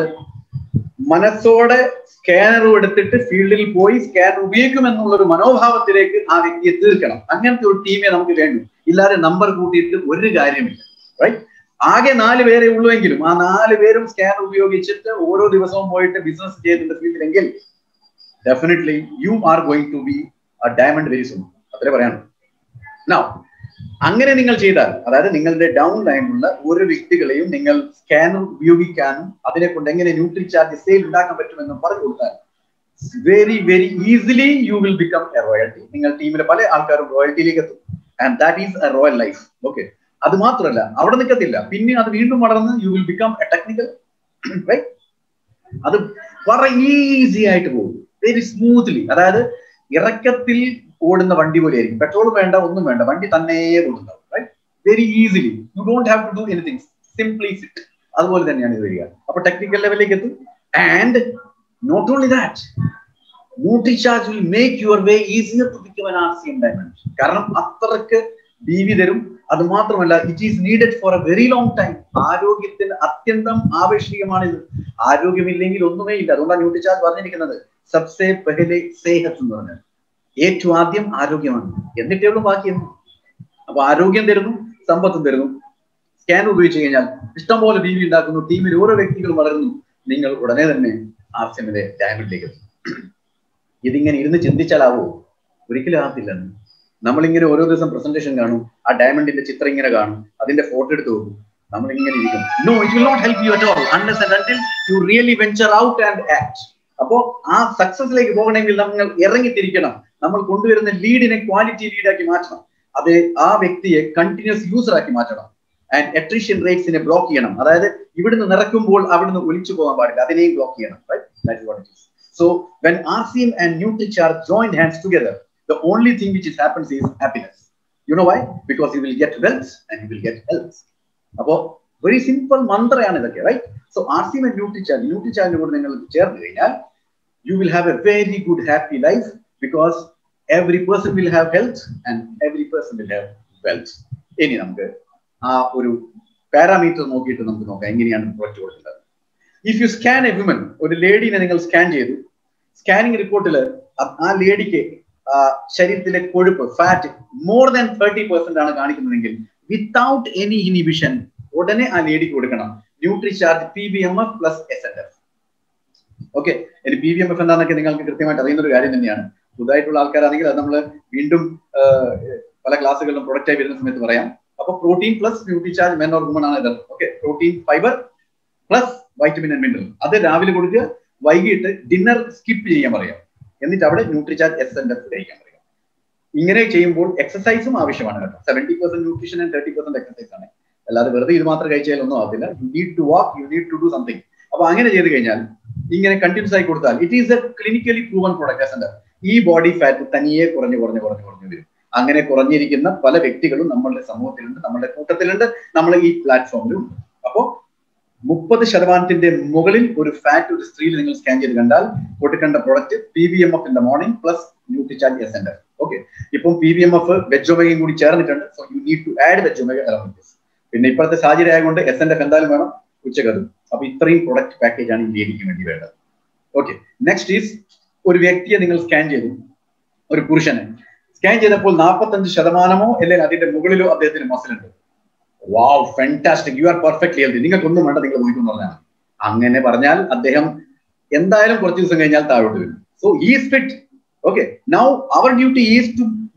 മനസ്സോടെ സ്കാനർ എടുത്തിട്ട് ഫീൽഡിൽ പോയി സ്കാനർ ഉപയോഗിക്കുമെന്നുള്ള ഒരു മനോഭാവത്തിലേക്ക് ആ വ്യക്തിയെ തീർക്കണം. അങ്ങനത്തെ ഒരു ടീമെ നമുക്ക് വേണ്ടു. ഇല്ലാതെ നമ്പർ കൂട്ടിയിട്ട് ഒരു കാര്യമില്ല, റൈറ്റ്? ആകെ നാല് പേരെ ഉള്ളുവെങ്കിലും ആ നാല് പേരും സ്കാനർ ഉപയോഗിച്ചിട്ട് ഓരോ ദിവസവും പോയിട്ട് ബിസിനസ് ചെയ്യുന്നുണ്ട് ഫീൽഡിലെങ്കിൽ definitely you are going to be a diamond very soon. അത്രേ പറയാനുള്ളൂ. നൗ അങ്ങനെ നിങ്ങൾ ചെയ്താൽ, അതായത് നിങ്ങളുടെ ഡൗൺ ലൈനിലുള്ള ഓരോ വ്യക്തികളെയും നിങ്ങൾ സ്കാനർ ഉപയോഗിക്കാനും അതിനെ കൊണ്ട് എങ്ങനെ ന്യൂട്രിചാർജ് സെയിൽ ഉണ്ടാക്കാൻ പറ്റുമെന്നും പറഞ്ഞു കൊടുത്താൽ very very easily you will become a royalty. നിങ്ങൾ ടീമിലെ പല ആൾക്കാരും റോയൽറ്റിയിലേക്ക് എത്തും. And that is a royal life. Okay, അത് മാത്രമല്ല അവിടെ നിൽക്കത്തില്ല, പിന്നെ അത് വീണ്ടും വളർന്ന് you will become a technical, right? അത് വളരെ ഈസി ആയിട്ട് പോകും, വെരി സ്മൂത്ത്ലി. അതായത് ഇറക്കത്തിൽ ഓടുന്ന വണ്ടി പോലെ ആയിരിക്കും. പെട്രോൾ വേണ്ട, ഒന്നും വേണ്ട, വണ്ടി തന്നെ ഓടുന്നുണ്ടാവും, right? Very easily. You don't have to do anything, simply sit. അതുപോലെ തന്നെയാണ് ഇത് വരിക. അപ്പൊ ടെക്നിക്കൽ ലെവലിലേക്ക് എത്തും. And not only that, Nutricharge will make your way easier to become an R C M diamond. കാരണം അത്രക്ക് ബി വി തരും. അത് മാത്രമല്ല, it is needed for a very long time. ആരോഗ്യത്തിന് അത്യന്തം ആവശ്യകമാണിത്. ആരോഗ്യമില്ലെങ്കിൽ ഒന്നുമേ ഇല്ല. അതുകൊണ്ടാണ് ന്യൂട്രിചാർജ് പറഞ്ഞിരിക്കുന്നത് സബ്സെ പെഹലെ സേഹത്ത് എന്ന് പറഞ്ഞത്. ഏറ്റവും ആദ്യം ആരോഗ്യമാണ്, എന്നിട്ടേ ഉള്ളൂ ബാക്കിയെന്ന്. അപ്പൊ ആരോഗ്യം തരുന്നു, സമ്പത്തും തരുന്നു. സ്കാൻ ഉപയോഗിച്ച് കഴിഞ്ഞാൽ ഇഷ്ടംപോലെ ബി വി ഉണ്ടാക്കുന്നു, ടീമിൽ ഓരോ വ്യക്തികളും വളരുന്നു. നിങ്ങൾ ഉടനെ തന്നെ ആർ സി എമ്മിലെ ഡയമണ്ടിലേക്ക് എത്തും. ഇതിങ്ങനെ ഇരുന്ന് ചിന്തിച്ചാലാവോ? ഒരിക്കലും ആകത്തില്ലെന്ന്. നമ്മളിങ്ങനെ ഓരോ ദിവസം പ്രസന്റേഷൻ കാണും, ആ ഡയമണ്ടിന്റെ ചിത്രം ഇങ്ങനെ കാണും, അതിന്റെ ഫോട്ടോ എടുത്ത് നോക്കും, നമ്മൾ ഇങ്ങനെ ഇരിക്കും. No, it will not help you at all unless and until you really venture out and act. അപ്പോ ആ സക്സസിലേക്ക് പോകണമെങ്കിൽ നമ്മൾ ഇറങ്ങിത്തിരിക്കണം. നമ്മൾ കൊണ്ടുവരുന്ന ലീഡിനെ ക്വാളിറ്റി ലീഡാക്കി മാറ്റണം. അത് ആ വ്യക്തിയെ കണ്ടിന്യൂസ് യൂസർ ആക്കി മാറ്റണം. ആൻഡ് അട്രിഷൻ റേറ്റ്സിനെ ബ്ലോക്ക് ചെയ്യണം. അതായത് ഇവിടുന്ന് നിറക്കുമ്പോൾ അവിടുന്ന് ഒലിച്ചു പോകാൻ പാടില്ല, അതിനെയും ബ്ലോക്ക് ചെയ്യണം, right? That is what it is. So when R C M and Nutricharge join hands together, the only thing which is happens is happiness. You know why? Because you will get wealth and you will get health. Appo very simple mantrayanu idokke, right? So R C M and Nutricharge ന്യൂട്രിചാർജിനെ കൂടെ നിങ്ങൾ ചേർന്ന് കഴിഞ്ഞാൽ you will have a very good happy life, because every person will have health and every person will have wealth. ഇനി നമുക്ക് ആ ഒരു parameter നോക്കിയിട്ട് നമുക്ക് നോക്കാം എങ്ങനെയാണ് പ്രൊജക്റ്റ് കൊടുക്കുന്നത്. If you scan a woman, ഒരു ലേഡിനെ നിങ്ങൾ സ്കാൻ ചെയ്തു, സ്കാനിങ് റിപ്പോർട്ടിൽ ആ ലേഡിക്ക് ശരീരത്തിലെ കൊഴുപ്പ്, fat more than thirty percent ആണ് കാണിക്കുന്നതെങ്കിൽ വിത്തൗട്ട് എനി ഇനിബിഷൻ ഉടനെ ആ ലേഡിക്ക് കൊടുക്കണം Nutricharge P B M F plus S N F. Okay, ഇനി പി ബി എം എഫ് എന്താണെന്നൊക്കെ നിങ്ങൾക്ക് കൃത്യമായിട്ട് അറിയുന്ന ഒരു കാര്യം തന്നെയാണ്. പുതുതായിട്ടുള്ള ആൾക്കാരാണെങ്കിൽ അത് നമ്മൾ വീണ്ടും പല ക്ലാസ്സുകളിലും പ്രൊഡക്റ്റ് ആയി വരുന്ന സമയത്ത് പറയാം. അപ്പൊ protein plus Nutricharge men or woman ആണ് ഇത്. Okay, protein, fibre plus vitamin and mineral. അത് രാവിലെ കൊടുക്കുക, വൈകിട്ട് ഡിന്നർ സ്കിപ്പ് ചെയ്യാൻ പറയാം. എന്നിട്ട് അവിടെ ന്യൂട്രിചാർജ് എസ് എൻ എഫ് കഴിക്കാൻ പറയാം. ഇങ്ങനെ ചെയ്യുമ്പോൾ എക്സസൈസും ആവശ്യമാണ് കേട്ടോ. Seventy percent nutrition and thirty percent exercise ആണ്. അല്ലാതെ വെറുതെ ഇത് മാത്രം കഴിച്ചാൽ ഒന്നും ആവില്ല. You need to walk, you need to do something. അപ്പൊ അങ്ങനെ ചെയ്ത് കഴിഞ്ഞാൽ ഇങ്ങനെ കണ്ടിന്യൂസ് ആയി കൊടുത്താൽ it is a clinically proven product. S N F ഈ ബോഡി ഫാറ്റ് തനിയെ കുറഞ്ഞു കുറഞ്ഞു കുറഞ്ഞു കുറഞ്ഞു വരും. അങ്ങനെ കുറഞ്ഞിരിക്കുന്ന പല വ്യക്തികളും നമ്മളുടെ സമൂഹത്തിലുണ്ട്, നമ്മളുടെ കൂട്ടത്തിലുണ്ട്, നമ്മൾ ഈ പ്ലാറ്റ്ഫോമിലും ഉണ്ട്. അപ്പോ മുപ്പത് ശതമാനത്തിന്റെ മുകളിൽ ഒരു ഫാറ്റ് ഒരു സ്ത്രീയിൽ നിങ്ങൾ സ്കാൻ ചെയ്ത് കണ്ടാൽ കൊടുക്കേണ്ട product P V M F in the morning plus Nutricharge S N F. Okay, ഇപ്പം പി വി എം എഫ് വെജൊമേഗയും കൂടി ചേർന്നിട്ടുണ്ട്. So you need to add Vejomega elements. പിന്നെ ഇപ്പോഴത്തെ സാഹചര്യം ആയതുകൊണ്ട് എസ് എൻ എഫ് എന്തായാലും വേണം, ഉച്ചക്കതും. അപ്പൊ ഇത്രയും പ്രൊഡക്റ്റ് പാക്കേജ് ആണ് ഈ ലേഡിക്ക് വേണ്ടി വേണ്ടത്. ഓക്കെ, നെക്സ്റ്റ് ഈസ് ഒരു വ്യക്തിയെ നിങ്ങൾ സ്കാൻ ചെയ്തു, ഒരു പുരുഷനെ സ്കാൻ ചെയ്തപ്പോൾ നാൽപ്പത്തഞ്ച് ശതമാനമോ അല്ലെങ്കിൽ അതിന്റെ മുകളിലോ അദ്ദേഹത്തിന് മസിൽ ഉണ്ട്. Wow, fantastic, you are perfectly healthy, നിങ്ങൾക്കൊന്നും വേണ്ട, നിങ്ങൾ പോയിക്കൊന്നു പറഞ്ഞാൽ. അങ്ങനെ പറഞ്ഞാൽ അദ്ദേഹം എന്തായാലും കുറച്ച് ദിവസം കഴിഞ്ഞാൽ താഴോട്ട് വരും. So he is fit. Okay, now our duty is to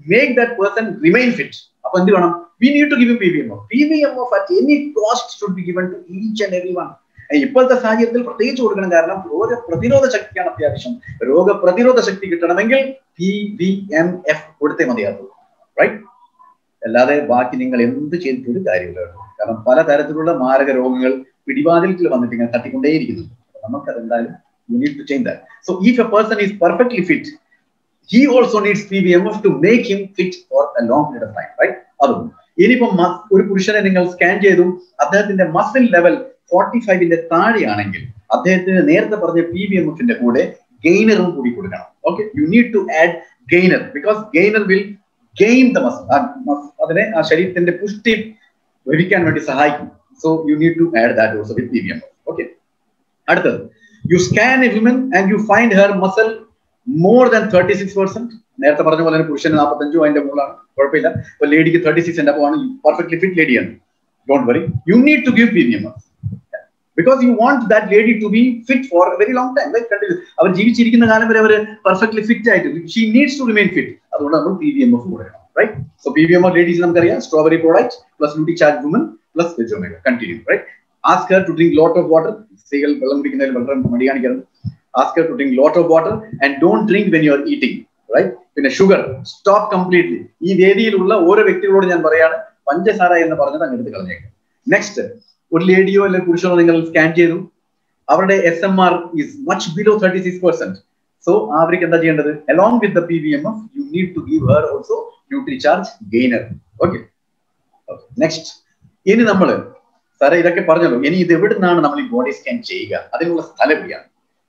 make that person remain fit. അപ്പൊ എന്ത് വേണം? We need to give him P V M O. P V M O at any cost should be given to each and every one. ഇപ്പോഴത്തെ സാഹചര്യത്തിൽ പ്രത്യേകിച്ച് കൊടുക്കണം. കാരണം രോഗ പ്രതിരോധ ശക്തിയാണ് അത്യാവശ്യം. രോഗ പ്രതിരോധ ശക്തി കിട്ടണമെങ്കിൽ P V M F കൊടുത്തേ മതിയാകും. റൈറ്റ്? അല്ലാതെ ബാക്കി നിങ്ങൾ എന്ത് ചെയ്തിട്ടൊരു കാര്യമില്ല. കാരണം പലതരത്തിലുള്ള മാരക രോഗങ്ങൾ പിടിവാതിൽക്കിൽ വന്നിട്ട് ഇങ്ങനെ തട്ടിക്കൊണ്ടേയിരിക്കുന്നു. നമുക്കത് എന്തായാലും you need to change that. So if a person is perfectly fit, he also needs P V M F to make him fit for a long period of time, right? അതും ഇനിയിപ്പം ഒരു പുരുഷനെ നിങ്ങൾ സ്കാൻ ചെയ്തു, അദ്ദേഹത്തിന്റെ muscle level forty ഫൈവിന്റെ താഴെയാണെങ്കിൽ അദ്ദേഹത്തിന് നേരത്തെ പറഞ്ഞ പി വി എം എഫിന്റെ കൂടെ ഗെയിനറും കൂടി കൊടുക്കണം. Okay, you need to add gainer because gainer will gain the muscle, അതിനെ ആ ശരീരത്തിന്റെ പുഷ്ടി ലഭിക്കാൻ വേണ്ടി സഹായിക്കും. So you need to add that also with P V M F. Okay, അടുത്തത് you scan a women and you find her muscle more than thirty six percent. നേരത്തെ പറഞ്ഞ പോലെ തന്നെ പുരുഷന് നാൽപ്പത്തഞ്ചോ അതിന്റെ മുകളാണ്, കുഴപ്പമില്ല. അപ്പൊ ലേഡിക്ക് തേർട്ടി സിക്സ് ഉണ്ട്, അപ്പോൾ പെർഫെക്റ്റ്ലി ഫിറ്റ് ലേഡിയാണ്. Don't worry, you need to give P V M F because you want that lady to be fit for a very long time. Like continue അവർ ജീവിച്ചിരിക്കുന്ന കാലം വരെ അവർ പെർഫെക്റ്റ്ലി ഫിറ്റ് ആയിട്ട്, she needs to remain fit. അതുകൊണ്ട് നമ്മൾ P V M F കൊടുക്കണം. Right? So P V M F ladies നമുക്കറിയാം, strawberry product plus beauty charge woman plus Vejomega. Continue. Right? Ask her to drink lot of water. സ്ത്രീകൾ വെള്ളം കുടിക്കുന്നതിൽ വളരെ മടി കാണിക്കുന്നത്. Ask her to drink lot of water and don't drink when you are eating. Right? പിന്നെ sugar stop completely. ഈ വേദിയിലുള്ള ഓരോ വ്യക്തികളോട് ഞാൻ പറയാണ്, പഞ്ചസാര എന്ന് പറഞ്ഞത് അങ്ങെടുത്ത് കളഞ്ഞേക്കാം. നെക്സ്റ്റ്, ഒരു ലേഡിയോ അല്ലെങ്കിൽ പുരുഷനോ നിങ്ങൾ സ്കാൻ ചെയ്തു, അവരുടെ S M R is much below thirty six percent. So അവർക്ക് എന്താ ചെയ്യേണ്ടത്? Along with the P V M F you need to give her also Nutricharge gainer. Okay, next. ഇനി നമ്മൾ സാറേ ഇതൊക്കെ പറഞ്ഞല്ലോ, ഇനി ഇത് എവിടെ നിന്നാണ് നമ്മൾ ഈ ബോഡി സ്കാൻ ചെയ്യുക? അതിനുള്ള സ്ഥലം എവിടെയാണ്?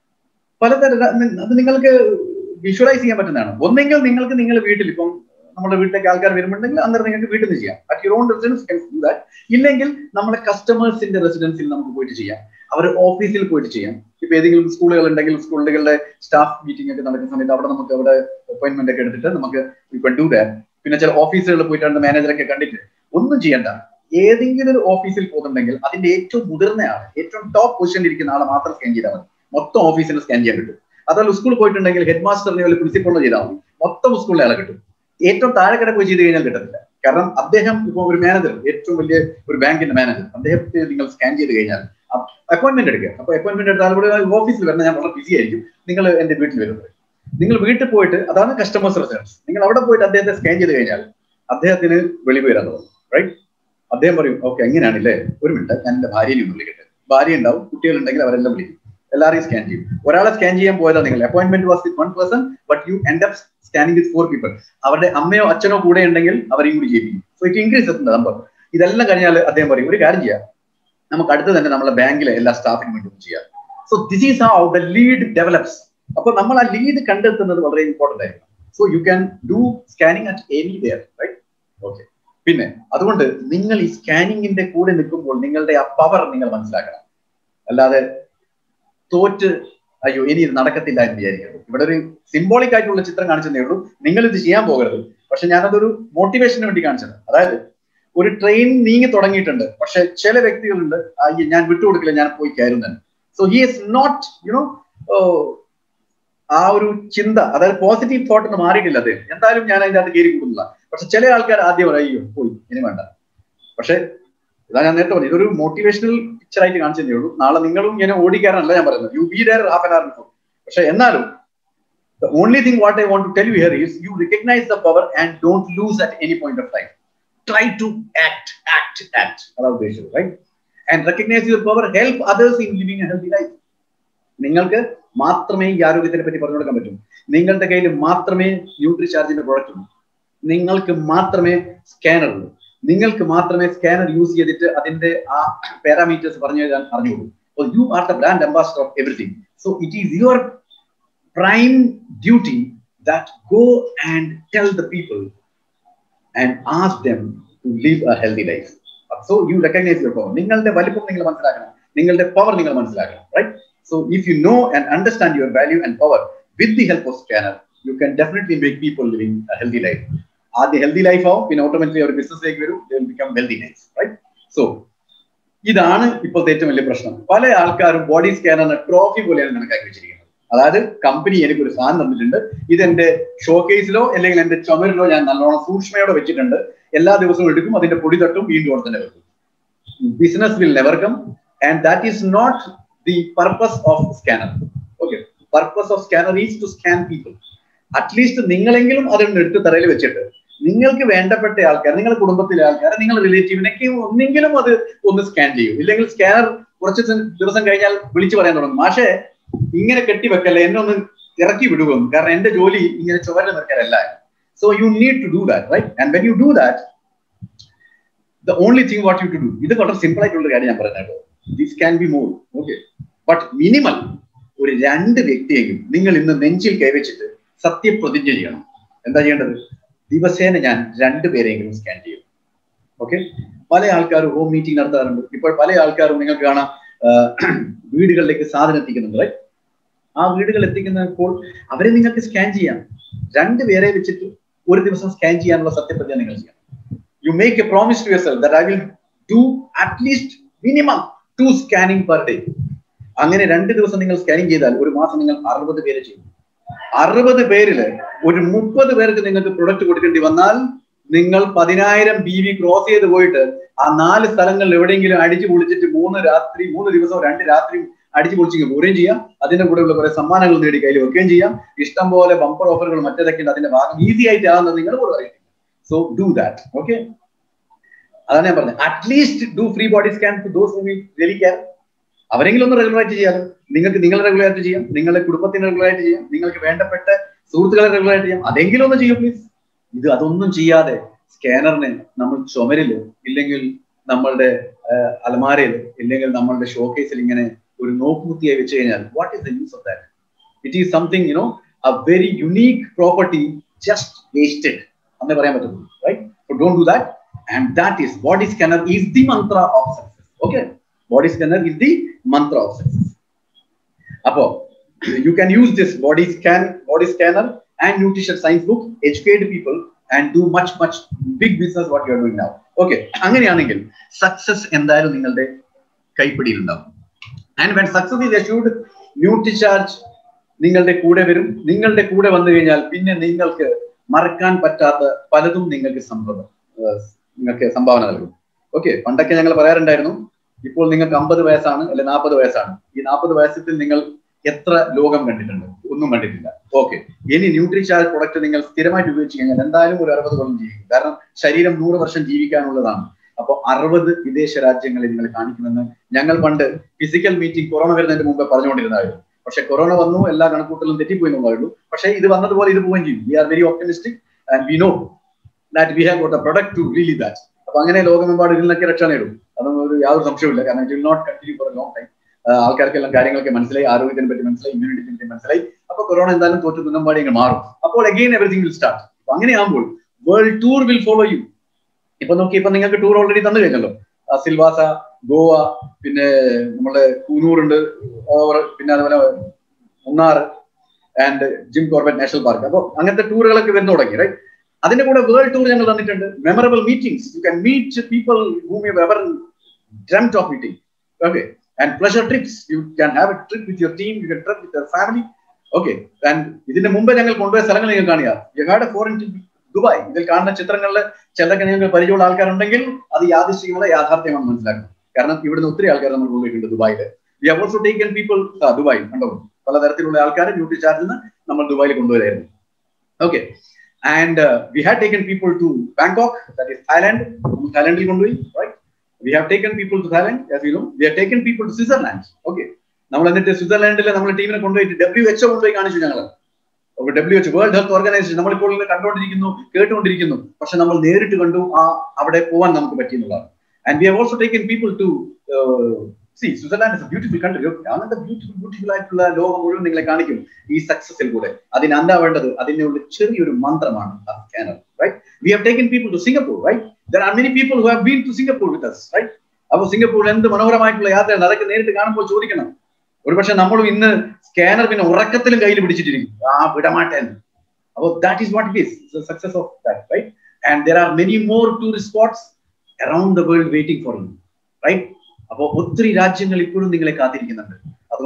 പലതരം അത് നിങ്ങൾക്ക് വിഷ്വലൈസ് ചെയ്യാൻ പറ്റുന്നതാണ്. ഒന്നെങ്കിൽ നിങ്ങൾക്ക് നിങ്ങളുടെ വീട്ടിൽ, ഇപ്പം നമ്മുടെ വീട്ടിലേക്ക് ആൾക്കാർ വരുമ്പോണ്ടെങ്കിൽ അന്നേരം നിങ്ങൾക്ക് വീട്ടിൽ നിന്ന് ചെയ്യാം. At your own residence. ഇല്ലെങ്കിൽ നമ്മുടെ കസ്റ്റമേഴ്സിന്റെ റെസിഡൻസിൽ നമുക്ക് പോയിട്ട് ചെയ്യാം, അവർ ഓഫീസിൽ പോയിട്ട് ചെയ്യാം. ഇപ്പൊ ഏതെങ്കിലും സ്കൂളുകൾ ഉണ്ടെങ്കിൽ സ്കൂളുകളുടെ സ്റ്റാഫ് മീറ്റിംഗ് ഒക്കെ നടക്കുന്ന സമയത്ത് അവിടെ നമുക്ക് അവിടെ അപ്പോയിന്റ്മെന്റ് ഒക്കെ എടുത്തിട്ട് നമുക്ക് ഇപ്പൊ ഡു ദാറ്റ്. പിന്നെ ചില ഓഫീസുകളിൽ പോയിട്ടാണ് മാനേജറൊക്കെ കണ്ടിട്ട് ഒന്നും ചെയ്യണ്ട. ഏതെങ്കിലും ഒരു ഓഫീസിൽ പോകുന്നുണ്ടെങ്കിൽ അതിന്റെ ഏറ്റവും മുതിർന്ന ആള്, ഏറ്റവും ടോപ്പ് പൊസിഷനിൽ ഇരിക്കുന്ന ആളെ മാത്രം സ്കാൻ ചെയ്താൽ മതി. മൊത്തം ഓഫീസിൽ സ്കാൻ ചെയ്യാൻ കിട്ടും. അതല്ല സ്കൂളിൽ പോയിട്ടുണ്ടെങ്കിൽ ഹെഡ് മാസ്റ്ററിനെ അല്ലെങ്കിൽ പ്രിൻസിപ്പളിനോ ചെയ്താൽ മതി, മൊത്തം സ്കൂളിലെ ആളെ കിട്ടും. ഏറ്റവും താഴെ കട പോയി ചെയ്ത് കഴിഞ്ഞാൽ കിട്ടത്തില്ല. കാരണം അദ്ദേഹം ഇപ്പൊ ഒരു മാനേജർ, ഏറ്റവും വലിയ ഒരു ബാങ്കിന്റെ മാനേജർ, അദ്ദേഹത്തെ നിങ്ങൾ സ്കാൻ ചെയ്ത് കഴിഞ്ഞാൽ അപ്പോയിന്റ്മെന്റ് എടുക്കുക. അപ്പൊ അപ്പോയിന്റ്മെന്റ് എടുത്താൽ കൂടെ ഓഫീസിൽ വരണം, ഞാൻ വളരെ ബിസി ആയിരിക്കും, നിങ്ങൾ എന്റെ വീട്ടിൽ വരുന്നത്. നിങ്ങൾ വീട്ടിൽ പോയിട്ട്, അതാണ് കസ്റ്റമേഴ്സ് റെസിഡൻസ്, നിങ്ങൾ അവിടെ പോയിട്ട് അദ്ദേഹത്തെ സ്കാൻ ചെയ്ത് കഴിഞ്ഞാൽ അദ്ദേഹത്തിന് വെളിവ് വരാൻ തുടങ്ങും. റൈറ്റ്? അദ്ദേഹം പറയും, ഓക്കെ എങ്ങനെയാണല്ലേ, ഒരു മിനിറ്റ് ഞാൻ എന്റെ ഭാര്യനെ ഒന്ന് വിളിക്കട്ടെ. ഭാര്യ ഉണ്ടാവും, കുട്ടികളുണ്ടെങ്കിൽ അവരെല്ലാം വിളിക്കും, എല്ലാവരെയും സ്കാൻ ചെയ്യും. ഒരാളെ സ്കാൻ ചെയ്യാൻ പോയതാ നിങ്ങൾ, appointment was with one person but you end up scanning with four people. അവരുടെ അമ്മയോ അച്ഛനോ കൂടെ ഉണ്ടെങ്കിൽ അവരെയും കൂടി ചെയ്യിപ്പിക്കും. So it increase number. ഇതെല്ലാം കഴിഞ്ഞാൽ അദ്ദേഹം പറയും, ഒരു കാര്യം ചെയ്യാം, നമുക്ക് അടുത്ത് തന്നെ നമ്മളെ ബാങ്കിലെ എല്ലാ സ്റ്റാഫിനും വേണ്ടി ചെയ്യാം. So this is how the lead develops. അപ്പൊ നമ്മൾ ആ ലീഡ് കണ്ടെത്തുന്നത് വളരെ ഇമ്പോർട്ടന്റ് ആയിരിക്കും. So you can do scanning at anywhere. Right? Okay. പിന്നെ അതുകൊണ്ട് നിങ്ങൾ ഈ സ്കാനിങ്ങിന്റെ കൂടെ നിൽക്കുമ്പോൾ നിങ്ങളുടെ ആ പവർ നിങ്ങൾ മനസ്സിലാക്കണം. അല്ലാതെ തോറ്റ് അയ്യോ ഇനി ഇത് നടക്കത്തില്ല എന്ന് വിചാരിക്കരുത്. ഇവിടെ ഒരു സിംബോളിക് ആയിട്ടുള്ള ചിത്രം കാണിച്ചതേ ഉള്ളൂ, നിങ്ങൾ ഇത് ചെയ്യാൻ പോകരുത്. പക്ഷെ ഞാനതൊരു മോട്ടിവേഷന് വേണ്ടി കാണിച്ചത്. അതായത് ഒരു ട്രെയിൻ നീങ്ങി തുടങ്ങിയിട്ടുണ്ട്, പക്ഷെ ചില വ്യക്തികളുണ്ട് ഞാൻ വിട്ടുകൊടുക്കില്ല, ഞാൻ പോയി കയറുന്നുണ്ട്. So he is not you know ആ ഒരു ചിന്ത, അതായത് പോസിറ്റീവ് തോട്ട് ഒന്ന് മാറിയിട്ടില്ല അദ്ദേഹം. എന്തായാലും ഞാൻ അതിന്റെ അത് കയറി കൂടുന്നില്ല. പക്ഷെ ചില ആൾക്കാർ ആദ്യം അയ്യോ പോയി ഇനി വേണ്ട. പക്ഷെ ഇതാ ഞാൻ നേരത്തെ പറഞ്ഞു, ഇതൊരു മോട്ടിവേഷണൽ പിക്ചർ ആയിട്ട് കാണിച്ചതേ ഉള്ളൂ. നാളെ നിങ്ങളും ഇങ്ങനെ ഓടിക്കാറല്ല ഞാൻ പറയുന്നത്, you be there half an hour before. പക്ഷെ എന്നാലും the only thing what I want to tell you here is you recognize the power and don't lose at any point of time. Try to act, act, act. Right? And recognize your power, help others in living a healthy life. നിങ്ങൾക്ക് മാത്രമേ ഈ ആരോഗ്യത്തിനെ പറ്റി പറഞ്ഞു കൊടുക്കാൻ പറ്റൂ. നിങ്ങളുടെ കയ്യിൽ മാത്രമേ ന്യൂട്രി ചാർജിന്റെ പ്രോഡക്റ്റ് ഉള്ളൂ. നിങ്ങൾക്ക് മാത്രമേ സ്കാനർ ഉള്ളൂ. നിങ്ങൾക്ക് മാത്രമേ സ്കാനർ യൂസ് ചെയ്തിട്ട് അതിന്റെ ആ പാരാമീറ്റേഴ്സ് പറഞ്ഞു തരാൻ അറിഞ്ഞുള്ളൂ. So you are the brand ambassador of everything. So it is your prime duty that go and tell the people and ask them to live a healthy life. So you recognize your power. നിങ്ങളുടെ വലിപ്പം നിങ്ങൾ മനസ്സിലാക്കണം, നിങ്ങളുടെ power നിങ്ങൾ മനസ്സിലാക്കണം. Right? So if you know and understand your value and power with the help of scanner, you can definitely make people living a healthy life. ആദ്യം healthy life ആവും, പിന്നെ ഓട്ടോമാറ്റിക്കലി അവർ ബിസിനസ്സിലേക്ക് വരും, they will become wealthy lives. Right? So ഇതാണ് ഇപ്പോഴത്തെ ഏറ്റവും വലിയ പ്രശ്നം. പല ആൾക്കാരും ബോഡി സ്കാനറിനെ ട്രോഫി പോലെയാണ് കണക്കാക്കി വെച്ചിരിക്കുന്നത്. അതായത് കമ്പനി എനിക്കൊരു സാധനം തന്നിട്ടുണ്ട്, ഇതെന്റെ ഷോക്കേസിലോ അല്ലെങ്കിൽ എന്റെ ചുമരിലോ ഞാൻ നല്ലോണം സൂക്ഷ്മയോടെ വെച്ചിട്ടുണ്ട്, എല്ലാ ദിവസവും എടുക്കും, അതിന്റെ പൊടി തട്ടും, വീണ്ടും അവിടെ തന്നെ വെക്കും. Business will never come, and that is not the purpose of scanner. Okay, purpose of scanner is to scan people. At least നിങ്ങളെങ്കിലും അതൊന്ന് എടുത്ത് തറയിൽ വെച്ചിട്ട് നിങ്ങൾക്ക് വേണ്ടപ്പെട്ട ആൾക്കാർ, നിങ്ങളുടെ കുടുംബത്തിലെ ആൾക്കാർ, നിങ്ങളുടെ റിലേറ്റീവിനൊക്കെ ഒന്നെങ്കിലും അത് ഒന്ന് സ്കാൻ ചെയ്യും. ഇല്ലെങ്കിൽ സ്കാനർ കുറച്ച് ദിവസം കഴിഞ്ഞാൽ വിളിച്ചു പറയാൻ തുടങ്ങും, മാഷേ ഇങ്ങനെ കെട്ടിവെക്കല്ലേ, എന്നെ ഒന്ന് ഇറക്കി വിടുകയെന്ന്, കാരണം എന്റെ ജോലി ഇങ്ങനെ ചുവരിൽ നിൽക്കാനല്ല. So you need to do that, right? And when you do that, the only thing what you to do, ഇത് വളരെ സിമ്പിൾ ആയിട്ടുള്ള കാര്യം ഞാൻ പറഞ്ഞത്, this can be more. Okay, but minimum ഒരു രണ്ട് വ്യക്തിയെങ്കിലും നിങ്ങൾ ഇന്ന് നെഞ്ചിൽ കൈവച്ചിട്ട് സത്യപ്രതിജ്ഞ ചെയ്യണം. എന്താ ചെയ്യേണ്ടത്? ദിവസേന ഞാൻ രണ്ടുപേരെങ്കിലും സ്കാൻ ചെയ്യും. ഓക്കെ, പല ആൾക്കാരും ഹോം മീറ്റിംഗ് നടത്താറുണ്ട്. ഇപ്പോൾ പല ആൾക്കാരും നിങ്ങൾക്ക് കാണാം വീടുകളിലേക്ക് സാധനം എത്തിക്കുന്നുണ്ട്, റൈറ്റ്? ആ വീടുകൾ എത്തിക്കുന്നപ്പോൾ അവരെ നിങ്ങൾക്ക് സ്കാൻ ചെയ്യാം. രണ്ടുപേരെ വെച്ചിട്ട് ഒരു ദിവസം സ്കാൻ ചെയ്യാനുള്ള സത്യപ്രതിജ്ഞ നിങ്ങൾ ചെയ്യണം. You make a promise to yourself that I will do at least minimum two scanning per day. അങ്ങനെ രണ്ട് ദിവസം നിങ്ങൾ സ്കാനിങ് ചെയ്താൽ ഒരു മാസം നിങ്ങൾ അറുപത് പേരെ ചെയ്യും. അറുപത് പേരില് ഒരു മുപ്പത് പേർക്ക് നിങ്ങൾക്ക് പ്രൊഡക്റ്റ് കൊടുക്കേണ്ടി വന്നാൽ നിങ്ങൾ പതിനായിരം ബി വി ക്രോസ് ചെയ്ത് പോയിട്ട് ആ നാല് സ്ഥലങ്ങളിൽ എവിടെയെങ്കിലും അടിച്ചു പൊളിച്ചിട്ട് മൂന്ന് രാത്രി മൂന്ന് ദിവസവും രണ്ട് രാത്രിയും അടിച്ചു പൊളിച്ച് പോരുകയും ചെയ്യാം. അതിന്റെ കൂടെയുള്ള കുറെ സമ്മാനങ്ങൾ നേടി കയ്യിൽ വെക്കുകയും ചെയ്യാം. ഇഷ്ടം പോലെ ബമ്പർ ഓഫറുകൾ മറ്റേതൊക്കെ ഉണ്ട്, അതിന്റെ ഭാഗം ഈസി ആയിട്ട് ആകുന്നത് നിങ്ങൾ കൂടെ അറിയില്ല. So do that. ഓക്കെ, അതാണ് ഞാൻ പറഞ്ഞത്. At least do free body scan to those who really care. അവരെങ്കിലും ഒന്ന് റെഗുലറായിട്ട് ചെയ്യാം. നിങ്ങൾക്ക് നിങ്ങളെ റെഗുലറായിട്ട് ചെയ്യാം, നിങ്ങളുടെ കുടുംബത്തിന് റെഗുലറായിട്ട് ചെയ്യാം, നിങ്ങൾക്ക് വേണ്ടപ്പെട്ട സുഹൃത്തുക്കളെ റെഗുലറായിട്ട് ചെയ്യാം. അതെങ്കിലും ഒന്ന് ചെയ്യും പ്ലീസ്. ഇത് അതൊന്നും ചെയ്യാതെ സ്കാനറിനെ നമ്മൾ ചുമരില് ഇല്ലെങ്കിൽ നമ്മളുടെ അലമാരയിൽ ഇല്ലെങ്കിൽ നമ്മളുടെ ഷോക്കേസിൽ ഇങ്ങനെ ഒരു നോക്കുകുത്തിയായി വെച്ച് കഴിഞ്ഞാൽ what is the use of that? It is something you know a very unique property just wasted എന്നേ പറയാൻ പറ്റുള്ളൂ, right? So don't do that. And that is body scanner is the mantra of success. Okay, body scanner is the mantra of success. അപ്പോ you can use this body scan body scanner and nutrition science book, educate people and do much much big business what you are doing now. Okay, അങ്ങനെയാണെങ്കിൽ success എന്തായാലും നിങ്ങളുടെ കൈപ്പിടിയിൽ ഉണ്ടാവും. And when success is assured, NutriCharge നിങ്ങളുടെ കൂടെ വരും. നിങ്ങളുടെ കൂടെ വന്നു കഴിഞ്ഞാൽ പിന്നെ നിങ്ങൾക്ക് മറക്കാൻ പറ്റാത്ത പലതും നിങ്ങൾക്ക് സംഭവം നിങ്ങൾക്ക് സംഭാവന നൽകും. ഓക്കെ, പണ്ടൊക്കെ ഞങ്ങൾ പറയാറുണ്ടായിരുന്നു, ഇപ്പോൾ നിങ്ങൾക്ക് അമ്പത് വയസ്സാണ് അല്ലെ നാൽപ്പത് വയസ്സാണ്, ഈ നാൽപ്പത് വയസ്സിൽ നിങ്ങൾ എത്ര ലോകം കണ്ടിട്ടുണ്ട്? ഒന്നും കണ്ടിട്ടില്ല. ഓക്കെ, ഇനി ന്യൂട്രിചാർജ് പ്രൊഡക്റ്റ് നിങ്ങൾ സ്ഥിരമായിട്ട് ഉപയോഗിച്ച് കഴിഞ്ഞാൽ എന്തായാലും ഒരു അറുപത് കൊല്ലം ജീവിക്കും. കാരണം ശരീരം നൂറ് വർഷം ജീവിക്കാനുള്ളതാണ്. അപ്പൊ അറുപത് വിദേശ രാജ്യങ്ങളിൽ നിങ്ങൾ കാണിക്കുമെന്ന് ഞങ്ങൾ പണ്ട് ഫിസിക്കൽ മീറ്റിംഗ് കൊറോണ വരുന്നതിന് മുമ്പ് പറഞ്ഞുകൊണ്ടിരുന്നതായിരുന്നു. പക്ഷെ കൊറോണ വന്നു, എല്ലാ കണക്കൂട്ടലും തെറ്റിപ്പോയി എന്നുള്ളൂ. പക്ഷേ ഇത് വന്നതുപോലെ ഇത് പോവുകയും ചെയ്യും. We are very optimistic and we know that we have got a product to relieve that. അപ്പൊ അങ്ങനെ ലോകമെമ്പാട് ഇതിൽ നിന്നൊക്കെ രക്ഷ നേടും. അതൊന്നും ഒരു യാതൊരു സംശയമില്ല. കാരണം it will not continue for a long time. ആൾക്കാർക്കെല്ലാം കാര്യങ്ങളൊക്കെ മനസ്സിലായി, ആരോഗ്യത്തിനെ പറ്റി മനസ്സിലായി, ഇമ്മ്യൂണിറ്റിനെ പറ്റി മനസ്സിലായി. അപ്പൊ കൊറോണ എന്തായാലും തോറ്റു തുന്നമ്പാടി അങ്ങ് മാറും. അപ്പോൾ അഗെയിൻ എവറിഥിങ് വിൽ സ്റ്റാർട്ട്. അപ്പൊ അങ്ങനെയാകുമ്പോൾ world tour will follow you. ഇപ്പൊ നോക്കി, ഇപ്പൊ നിങ്ങൾക്ക് ടൂർ ഓൾറെഡി തന്നു കഴിഞ്ഞല്ലോ. സിൽവാസ, ഗോവ, പിന്നെ നമ്മുടെ കൂനൂറുണ്ട്, ഓവർ, പിന്നെ അതുപോലെ Munnar and Jim Corbett National Park. അപ്പൊ അങ്ങനത്തെ ടൂറുകളൊക്കെ വരുന്നു തുടങ്ങി, റൈറ്റ്? അതിന്റെ കൂടെ വേൾഡ് ടൂർ ഞങ്ങൾ തന്നിട്ടുണ്ട്. Memorable meetings, you can meet people whom you have ever dreamt of meeting. Okay, and pleasure trips, you can have a trip with your team, you can trip with your family. Okay, and ഇതിന്റെ മുമ്പേ ഞങ്ങൾ കൊണ്ടുപോയ സ്ഥലങ്ങൾ നിങ്ങൾ കാണുക. You had a foreign trip Dubai. ഇതിൽ കാണുന്ന ചിത്രങ്ങളിലെ ചിലതൊക്കെ നിങ്ങൾക്ക് പരിചയമുള്ള ആൾക്കാരുണ്ടെങ്കിൽ അത് യാദൃശ്ചികമായ യാഥാർത്ഥ്യമാണ് മനസ്സിലാക്കുന്നത്. കാരണം ഇവിടുന്ന് ഒത്തിരി ആൾക്കാർ നമ്മൾ കൊണ്ടുപോയിട്ടുണ്ട് ദുബായിൽ. We have also taken people Dubai, കണ്ടോ, പലതരത്തിലുള്ള ആൾക്കാർ ന്യൂട്രിചാർജിൽ നിന്ന് നമ്മൾ ദുബായിൽ കൊണ്ടുവരായിരുന്നു. Okay, and uh, we had taken people to Bangkok, that is Thailand. Thailand il kondu right? We have taken people to Thailand, as you know. We have taken people to Switzerland. Okay, nammal എന്നിട്ട് സ്വിറ്റ്സർലാൻഡിലെ നമ്മുടെ ടീമിനെ കൊണ്ടുപോയിട്ട് W H O കൊണ്ടുപോയി കാണിച്ചു ഞങ്ങൾ. W H World Health Organization നമ്മളിപ്പോൾ കണ്ടുകൊണ്ടിരിക്കുന്നു, കേട്ടുകൊണ്ടിരിക്കുന്നു. പക്ഷെ നമ്മൾ നേരിട്ട് കണ്ടു, ആ അവിടെ പോകാൻ നമുക്ക് പറ്റിയെന്നുള്ളതാണ്. And we have also taken people to uh, see, Switzerland is a beautiful country. അങ്ങനത്തെ ബ്യൂട്ടിഫുൾ ബ്യൂട്ടിഫുൾ ആയിട്ടുള്ള ലോകം മുഴുവൻ നിങ്ങളെ കാണിക്കും ഈ സക്സസിൽ കൂടെ. അതിന് എന്താ വേണ്ടത്? അതിനുള്ള ചെറിയൊരു മന്ത്രമാണ് scanner, right? We have taken people to Singapore, right? There are many people who have been to Singapore with us, right? അപ്പൊ സിംഗപ്പൂരിൽ എന്ത് മനോഹരമായിട്ടുള്ള യാത്രയാണ്. അതൊക്കെ നേരിട്ട് കാണുമ്പോൾ ചോദിക്കണം. ഒരുപക്ഷെ നമ്മളും ഇന്ന് സ്കാനർ പിന്നെ ഉറക്കത്തിലും കയ്യിൽ പിടിച്ചിട്ടിരിക്കും, ആ വിടമാട്ടെ. അപ്പോൾ that is what it is, the success of that, right? And there are many more tourist spots around the world waiting for you, right? അപ്പോൾ ഒത്തിരി രാജ്യങ്ങൾ ഇപ്പോഴും നിങ്ങളെ കാത്തിരിക്കുന്നുണ്ട്. അതുകൊണ്ട്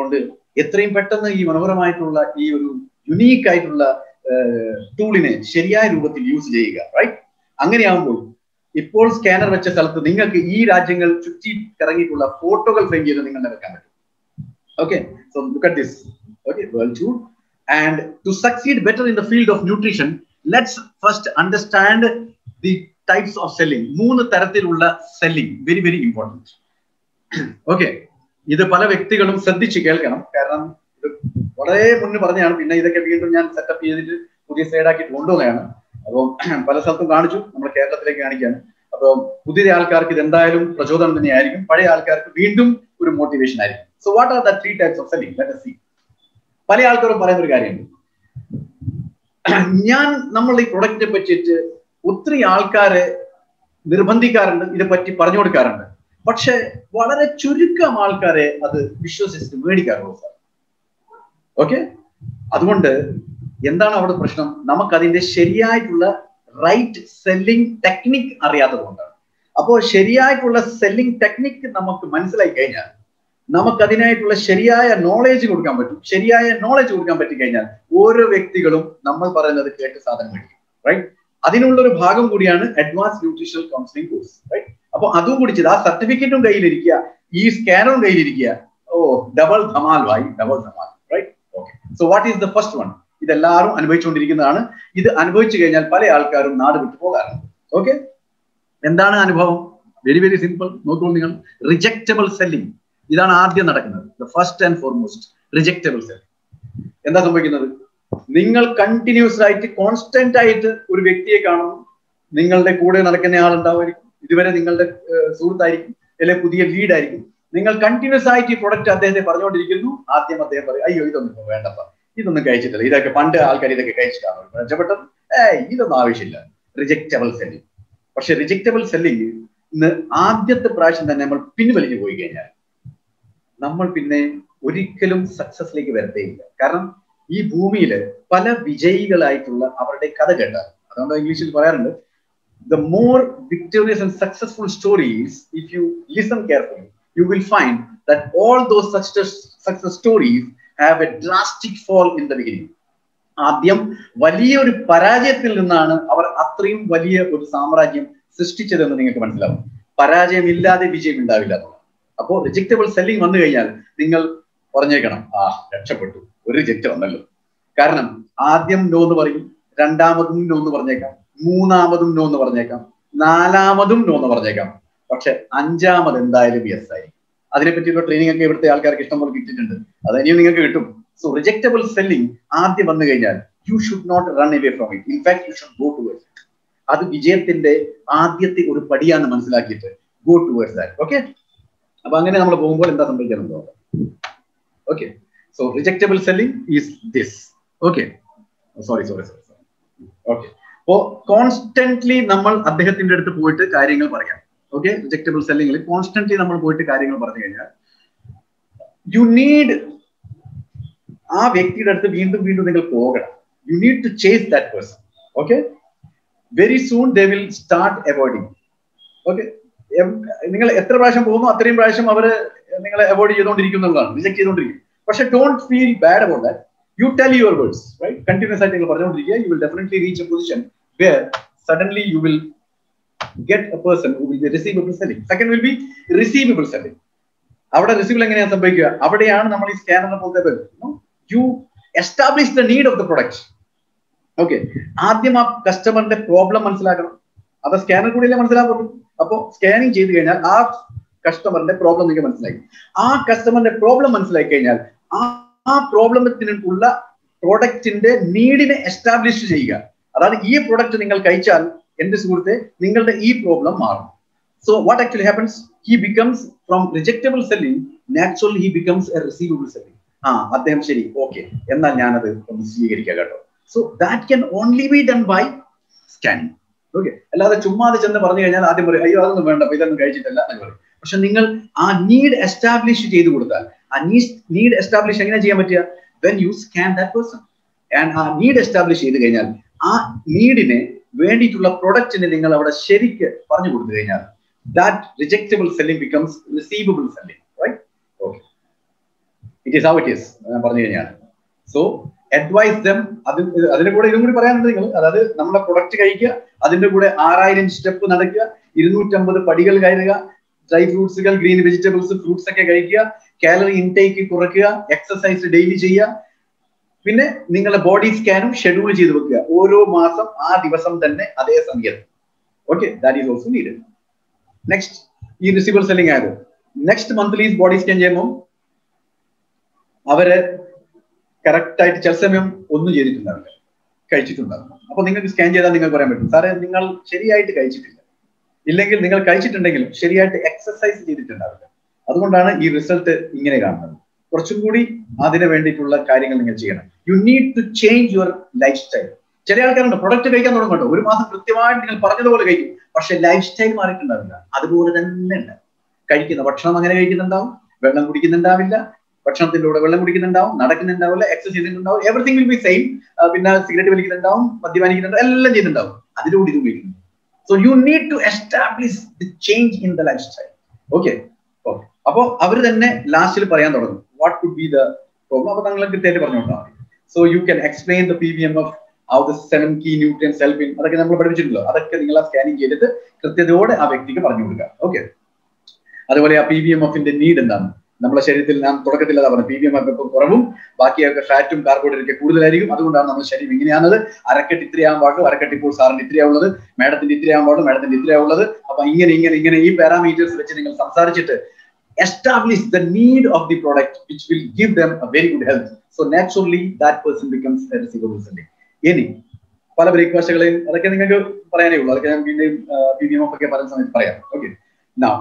എത്രയും പെട്ടെന്ന് ഈ മനോഹരമായിട്ടുള്ള ഈ ഒരു യുണീക്ക് ആയിട്ടുള്ള ടൂളിനെ ശരിയായ രൂപത്തിൽ യൂസ് ചെയ്യുക, റൈറ്റ്? അങ്ങനെയാകുമ്പോൾ ഇപ്പോൾ സ്കാനർ വെച്ച സ്ഥലത്ത് നിങ്ങൾക്ക് ഈ രാജ്യങ്ങൾ ചുറ്റി കറങ്ങിയിട്ടുള്ള ഫോട്ടോകൾ ഫ്രെയിം ചെയ്ത് നിങ്ങളുടെ വെക്കാൻ പറ്റും. Okay, so look at this. Okay, world tool. And to succeed better in the field of nutrition, let's first understand the types of selling. മൂന്ന് തരത്തിലുള്ള selling, very very important. Okay, ഇത് പല വ്യക്തികളും ശ്രദ്ധിച്ച് കേൾക്കണം. കാരണം ഇത് വളരെ മുന്നേ പറഞ്ഞതാണ്, പിന്നെ ഇതൊക്കെ വീണ്ടും ഞാൻ സെറ്റപ്പ് ചെയ്തിട്ട് പുതിയ സൈഡാക്കിയിട്ട് കൊണ്ടുവന്നതാണ്. അപ്പോൾ പല സ്ഥലത്തും കാണിച്ചു, നമ്മുടെ കേരളത്തിലേക്ക് കാണിക്കാൻ. അപ്പോൾ പുതിയ ആൾക്കാർക്ക് ഇത് എന്തായാലും പ്രചോദനം തന്നെയായിരിക്കും, പഴയ ആൾക്കാർക്ക് വീണ്ടും ഒരു മോട്ടിവേഷൻ ആയിരിക്കും. So what are the three types of selling? Let us see. പല ആൾക്കാരും പറയുന്ന ഒരു കാര്യമുണ്ട്, ഞാൻ നമ്മൾ ഈ പ്രൊഡക്റ്റിനെ പറ്റിയിട്ട് ഒത്തിരി ആൾക്കാരെ നിർബന്ധിക്കാറുണ്ട്, ഇതെ പറ്റി പറഞ്ഞു കൊടുക്കാറുണ്ട്, പക്ഷെ വളരെ ചുരുക്കം ആൾക്കാരെ അത് വിശ്വസിച്ച് മേടിക്കാറുള്ളൂ സാർ. ഓക്കെ, അതുകൊണ്ട് എന്താണ് അവിടെ പ്രശ്നം? നമുക്കതിന്റെ ശരിയായിട്ടുള്ള റൈറ്റ് സെല്ലിംഗ് ടെക്നിക് അറിയാത്തത് കൊണ്ടാണ്. അപ്പോൾ ശരിയായിട്ടുള്ള സെല്ലിംഗ് ടെക്നിക് നമുക്ക് മനസ്സിലായി കഴിഞ്ഞാൽ നമുക്ക് അതിനായിട്ടുള്ള ശരിയായ നോളേജ് കൊടുക്കാൻ പറ്റും. ശരിയായ നോളേജ് കൊടുക്കാൻ പറ്റി കഴിഞ്ഞാൽ ഓരോ വ്യക്തികളും നമ്മൾ പറയുന്നത് കേട്ട് സാധനം മേടിക്കും, റൈറ്റ്? അതിനുള്ളൊരു ഭാഗം കൂടിയാണ് advance nutritional counselling course, right? അപ്പൊ അതും കൂടി ചെയ്ത് ആ സർട്ടിഫിക്കറ്റും കയ്യിലിരിക്കുക, ഈ സ്കാനറും കയ്യിലിരിക്കുക. ഓ, ഡബിൾ ധമാൽ ഭായി, double Dhamaal, right? Okay, so what is the first one? ഇതെല്ലാവരും അനുഭവിച്ചുകൊണ്ടിരിക്കുന്നതാണ്. ഇത് അനുഭവിച്ചു കഴിഞ്ഞാൽ പല ആൾക്കാരും നാട് വിട്ടു പോകാറുണ്ട്. ഓക്കെ, എന്താണ് അനുഭവം? Very very simple. നോക്കൂ നിങ്ങൾ, റിജക്റ്റബിൾ സെല്ലിംഗ്. ഇതാണ് ആദ്യം നടക്കുന്നത്. The first and foremost, rejectable selling. എന്താ സംഭവിക്കുന്നത്? നിങ്ങൾ കണ്ടിന്യൂസ് ആയിട്ട് കോൺസ്റ്റന്റ് ആയിട്ട് ഒരു വ്യക്തിയെ കാണുന്നു, നിങ്ങളുടെ കൂടെ നടക്കുന്ന ആളുണ്ടാവുമായിരിക്കും, ഇതുവരെ നിങ്ങളുടെ സുഹൃത്തായിരിക്കും, അല്ലെങ്കിൽ പുതിയ ലീഡ് ആയിരിക്കും. നിങ്ങൾ കണ്ടിന്യൂസ് ആയിട്ട് ഈ പ്രൊഡക്റ്റ് അദ്ദേഹത്തെ പറഞ്ഞുകൊണ്ടിരിക്കുന്നു. ആദ്യം അദ്ദേഹം പറയും, അയ്യോ ഇതൊന്നും വേണ്ടപ്പ, ഇതൊന്നും കഴിച്ചിട്ടില്ല, ഇതൊക്കെ പണ്ട് ആൾക്കാർ ഇതൊക്കെ കഴിച്ചിട്ടാണ് മെച്ചപ്പെട്ടത്, ഏയ് ഇതൊന്നും ആവശ്യമില്ല. Rejectable selling. പക്ഷെ റിജക്റ്റബിൾ സെല്ലിംഗ് ഇന്ന് ആദ്യത്തെ പ്രാവശ്യം തന്നെ നമ്മൾ പിൻവലിഞ്ഞു പോയി കഴിഞ്ഞാൽ നമ്മൾ പിന്നെ ഒരിക്കലും സക്സസിലേക്ക് വരത്തേയില്ല. കാരണം ഈ ഭൂമിയിൽ പല വിജയികളായിട്ടുള്ള അവരുടെ കഥ കേട്ടാൽ, അതുകൊണ്ട് ഇംഗ്ലീഷിൽ പറയാറുണ്ട്, the more victorious and successful stories, if you listen carefully, you will find that all those success success stories have a drastic fall in the beginning. ആദ്യം വലിയൊരു പരാജയത്തിൽ നിന്നാണ് അവർ അത്രയും വലിയ ഒരു സാമ്രാജ്യം സൃഷ്ടിച്ചതെന്ന് നിങ്ങൾക്ക് മനസ്സിലാവും. പരാജയമില്ലാതെ വിജയം ഉണ്ടാവില്ല. അപ്പോൾ റിജക്റ്റബിൾ സെല്ലിംഗ് വന്നു കഴിഞ്ഞാൽ നിങ്ങൾ പറഞ്ഞേക്കണം, ആ രക്ഷപ്പെട്ടു, ഒരു റിജക്റ്റ് വന്നല്ലോ. കാരണം ആദ്യം നോ എന്ന് പറയും, രണ്ടാമതും നോ എന്ന് പറഞ്ഞേക്കാം, മൂന്നാമതും നോ എന്ന് പറഞ്ഞേക്കാം, നാലാമതും നോ എന്ന് പറഞ്ഞേക്കാം, പക്ഷെ അഞ്ചാമത് എന്തായാലും യെസ് ആയിരിക്കും. അതിനെപ്പറ്റിയുള്ള ട്രെയിനിങ് ഒക്കെ ഇവിടുത്തെ ആൾക്കാർക്ക് ഇഷ്ടം പോലെ കിട്ടിയിട്ടുണ്ട്, അത് ഇനിയും നിങ്ങൾക്ക് കിട്ടും. സോ റിജക്റ്റബിൾ സെല്ലിംഗ് ആദ്യം വന്നു കഴിഞ്ഞാൽ you should not run away from it. In fact you should go towards it. അത് വിജയത്തിന്റെ ആദ്യത്തെ ഒരു പടിയാന്ന് മനസ്സിലാക്കിയിട്ട് ഗോ ടുവേഴ്സ് ദാറ്റ്. ഓക്കെ, അപ്പൊ അങ്ങനെ നമ്മൾ പോകുമ്പോൾ എന്താ സംഭവിക്കുന്നത്? Okay, so rejectable selling is this. Okay, sorry sorry sorry okay, അപ്പോ കോൺസ്റ്റന്റ്ലി നമ്മൾ അദ്ദേഹത്തിന്റെ അടുത്ത് പോയിട്ട് കാര്യങ്ങൾ പറയാം. ഓക്കെ, റിജക്റ്റബിൾ സെല്ലിംഗിൽ കോൺസ്റ്റന്റ്ലി നമ്മൾ പോയിട്ട് കാര്യങ്ങൾ പറഞ്ഞു കഴിഞ്ഞാൽ യു നീഡ് ആ വ്യക്തിയുടെ അടുത്ത് വീണ്ടും വീണ്ടും നിങ്ങൾ പോകണം. You need to chase that person. Okay, very soon they will start avoiding. Okay, നിങ്ങൾ എത്ര പ്രാവശ്യം പോകുന്നു അത്രയും പ്രാവശ്യം അവര് നിങ്ങളെ അവോയ്ഡ് ചെയ്തുകൊണ്ടിരിക്കുന്നതാണ്, റിജക്ട് ചെയ്തുകൊണ്ടിരിക്കും. പക്ഷെ don't feel bad about that. You tell your words, right? Continuous ആയിട്ട് നിങ്ങൾ പറഞ്ഞുകൊണ്ടിരിക്കുക. You will definitely reach a position where suddenly you will get a person who will be receivable selling. Second will be receivable selling. അവിടെ receivable എങ്ങനെയാണ് സംഭവിക്കുക? അവിടെയാണ് നമ്മൾ ഈ സ്കാനറിനെ പോലത്തെ വരുന്നത്. You establish the need of the product. Okay, ആദ്യം ആ കസ്റ്റമറിന്റെ പ്രോബ്ലം മനസ്സിലാക്കണം. അത് സ്കാനർ കൂടിയല്ലേ മനസ്സിലാക്കുള്ളൂ. അപ്പോ സ്കാനിങ് ചെയ്ത് കഴിഞ്ഞാൽ ആ കസ്റ്റമറിന്റെ പ്രോബ്ലം നിങ്ങൾക്ക് മനസ്സിലായി. ആ കസ്റ്റമറിന്റെ പ്രോബ്ലം മനസ്സിലാക്കി കഴിഞ്ഞാൽ ആ ആ പ്രോബ്ലത്തിനുള്ള പ്രോഡക്റ്റിന്റെ നീഡിനെ എസ്റ്റാബ്ലിഷ് ചെയ്യുക. അതായത് ഈ പ്രോഡക്റ്റ് നിങ്ങൾ കഴിച്ചാൽ എന്റെ സുഹൃത്തെ നിങ്ങളുടെ ഈ പ്രോബ്ലം മാറും. So what actually happens? He becomes from rejectable selling naturally he becomes a receivable selling. ആ അദ്ദേഹം ശരി, ഓക്കെ, എന്നാൽ ഞാനത് ഒന്ന് സ്വീകരിക്കാം കേട്ടോ. So that can only be done by scanning. Okay, അല്ലാതെ ചുമ്മാതെ ചെന്ന് പറഞ്ഞു കഴിഞ്ഞാൽ ആദ്യം പറയും, അയ്യോ അതൊന്നും വേണ്ട, ഇതൊന്നും കഴിച്ചിട്ടല്ല എന്ന് പറയും. പക്ഷെ നിങ്ങൾ ആ നീഡ് എസ്റ്റാബ്ലിഷ് ചെയ്ത് കൊടുത്താൽ, ആ നീഡ് എസ്റ്റാബ്ലിഷ് എങ്ങനെ ചെയ്യാൻ പറ്റുക? When you scan that person. And ആ നീഡ് എസ്റ്റാബ്ലിഷ് ചെയ്ത് കഴിഞ്ഞാൽ ആ നീഡിനെ വേണ്ടിയിട്ടുള്ള പ്രൊഡക്റ്റിനെ നിങ്ങൾ അവിടെ ശരിക്ക് പറഞ്ഞു കൊടുത്തു കഴിഞ്ഞാൽ that rejectable selling becomes receivable selling, right? Okay, it is how it is പറഞ്ഞു കഴിഞ്ഞാൽ. So advise them. അത് അതിന്റെ കൂടെ ഇതും കൂടി പറയാനുണ്ട് നിങ്ങൾ. അതായത് നമ്മളെ പ്രൊഡക്റ്റ് കഴിക്കുക, അതിന്റെ കൂടെ ആറായിരം സ്റ്റെപ്പ് നടക്കുക, ഇരുന്നൂറ്റമ്പത് പടികൾ കയറുക, ഡ്രൈ ഫ്രൂട്ട്സുകൾ, ഗ്രീൻ വെജിറ്റബിൾസ്, ഫ്രൂട്ട്സ് ഒക്കെ കഴിക്കുക, കാലറി ഇൻടേക്ക് കുറയ്ക്കുക, എക്സസൈസ് ഡെയിലി ചെയ്യുക, പിന്നെ നിങ്ങളുടെ ബോഡി സ്കാനും ഷെഡ്യൂൾ ചെയ്ത് വെക്കുക ഓരോ മാസം ആ ദിവസം തന്നെ അതേ സമയത്ത്. Okay, that is also needed. Next, ഈ റിസീവർ സെല്ലിംഗ് ആയത് നെക്സ്റ്റ് മന്ത്ലി ബോഡി സ്കാൻ ചെയ്യുമ്പോൾ അവര് കറക്റ്റ് ആയിട്ട് ചില സമയം ഒന്നും ചെയ്തിട്ടുണ്ടാവില്ല, കഴിച്ചിട്ടുണ്ടാവും. അപ്പൊ നിങ്ങൾക്ക് സ്കാൻ ചെയ്താൽ നിങ്ങൾക്ക് പറയാൻ പറ്റും, സാറേ നിങ്ങൾ ശരിയായിട്ട് കഴിച്ചിട്ടില്ല, ഇല്ലെങ്കിൽ നിങ്ങൾ കഴിച്ചിട്ടുണ്ടെങ്കിലും ശരിയായിട്ട് എക്സസൈസ് ചെയ്തിട്ടുണ്ടാവില്ല. അതുകൊണ്ടാണ് ഈ റിസൾട്ട് ഇങ്ങനെ കാണുന്നത്. കുറച്ചും കൂടി അതിന് വേണ്ടിയിട്ടുള്ള കാര്യങ്ങൾ നിങ്ങൾ ചെയ്യണം. You need to change your lifestyle. ചില ആൾക്കാരുണ്ട് പ്രൊഡക്റ്റ് കഴിക്കാൻ തുടങ്ങുന്നുണ്ടോ, ഒരു മാസം കൃത്യമായിട്ട് നിങ്ങൾ പറഞ്ഞതുപോലെ കഴിക്കും, പക്ഷെ ലൈഫ് സ്റ്റൈൽ മാറിയിട്ടുണ്ടാവില്ല. അതുപോലെ തന്നെ ഉണ്ട്. കഴിക്കുന്ന ഭക്ഷണം അങ്ങനെ കഴിക്കുന്നുണ്ടാവും, വെള്ളം കുടിക്കുന്നുണ്ടാവില്ല, ഭക്ഷണത്തിന്റെ കൂടെ വെള്ളം കുടിക്കുന്നുണ്ടാവും, നടക്കുന്നുണ്ടാവില്ല, എക്സസൈസ് ചെയ്യുന്നുണ്ടാവും, എവറിത്തിങ് വിൽ ബി സെയിം. പിന്നെ സിഗരറ്റ് വലിക്കുന്നുണ്ടാവും, മദ്യപാനിക്കുന്നുണ്ടാവും, എല്ലാം ചെയ്യുന്നുണ്ടാവും, അതിലൂടെ ഇത് ഉപയോഗിക്കുന്നു. So you need to establish the change in the lifestyle. Okay okay അപ്പൊ അവർ തന്നെ ലാസ്റ്റിൽ പറയാൻ തുടങ്ങും what could be the problem. അപ്പൊ നിങ്ങൾ കൃത്യമായിട്ട് പറഞ്ഞുകൊണ്ടാണ്. So you can explain the P V M F, how the seven key nutrients help in, അതൊക്കെ നമ്മൾ പഠിപ്പിച്ചിട്ടുണ്ടല്ലോ. അതൊക്കെ നിങ്ങൾ ആ സ്കാനിങ് ചെയ്തിട്ട് കൃത്യതയോടെ ആ വ്യക്തിക്ക് പറഞ്ഞു കൊടുക്കുക. ഓക്കെ, അതുപോലെ ആ പി വി എം എഫിന്റെ നീഡ് എന്താണ് നമ്മുടെ ശരീരത്തിൽ. ഞാൻ തുടക്കത്തിൽ അതാ പറഞ്ഞു, പി വി എം എഫ് ഇപ്പം കുറവും ബാക്കിയൊക്കെ ഫാറ്റും കാർബോഹൈഡ്രേറ്റ് കൂടുതലായിരിക്കും. അതുകൊണ്ടാണ് നമ്മുടെ ശരീരം ഇങ്ങനെയാണത്. അരക്കെട്ട് ഇത്രയാകാൻ പാടുള്ളൂ, അരക്കെട്ട് ഇപ്പോൾ സാറിന് ഇത്രയാവുള്ളത്, മാഡത്തിന്റെ ഇത്രയാകാൻ പാടുള്ളൂ, മാഡത്തിന്റെ ഇത്രയാവുള്ളത്. അപ്പൊ ഇങ്ങനെ ഇങ്ങനെ ഇങ്ങനെ ഈ പാരാമീറ്റേഴ്സ് വെച്ച് നിങ്ങൾ സംസാരിച്ചിട്ട് establish the need of the product which will give them a very good health. So naturally that person becomes a receivable selling. ഇനി പല ബ്രേക്ക്ഫാസ്റ്റുകളെയും അതൊക്കെ നിങ്ങൾക്ക് പറയാനേ ഉള്ളൂ, അതൊക്കെ ഞാൻ പിന്നെ പി വി എം എഫ് ഒക്കെ പറയുന്ന സമയത്ത് പറയാം. Okay, now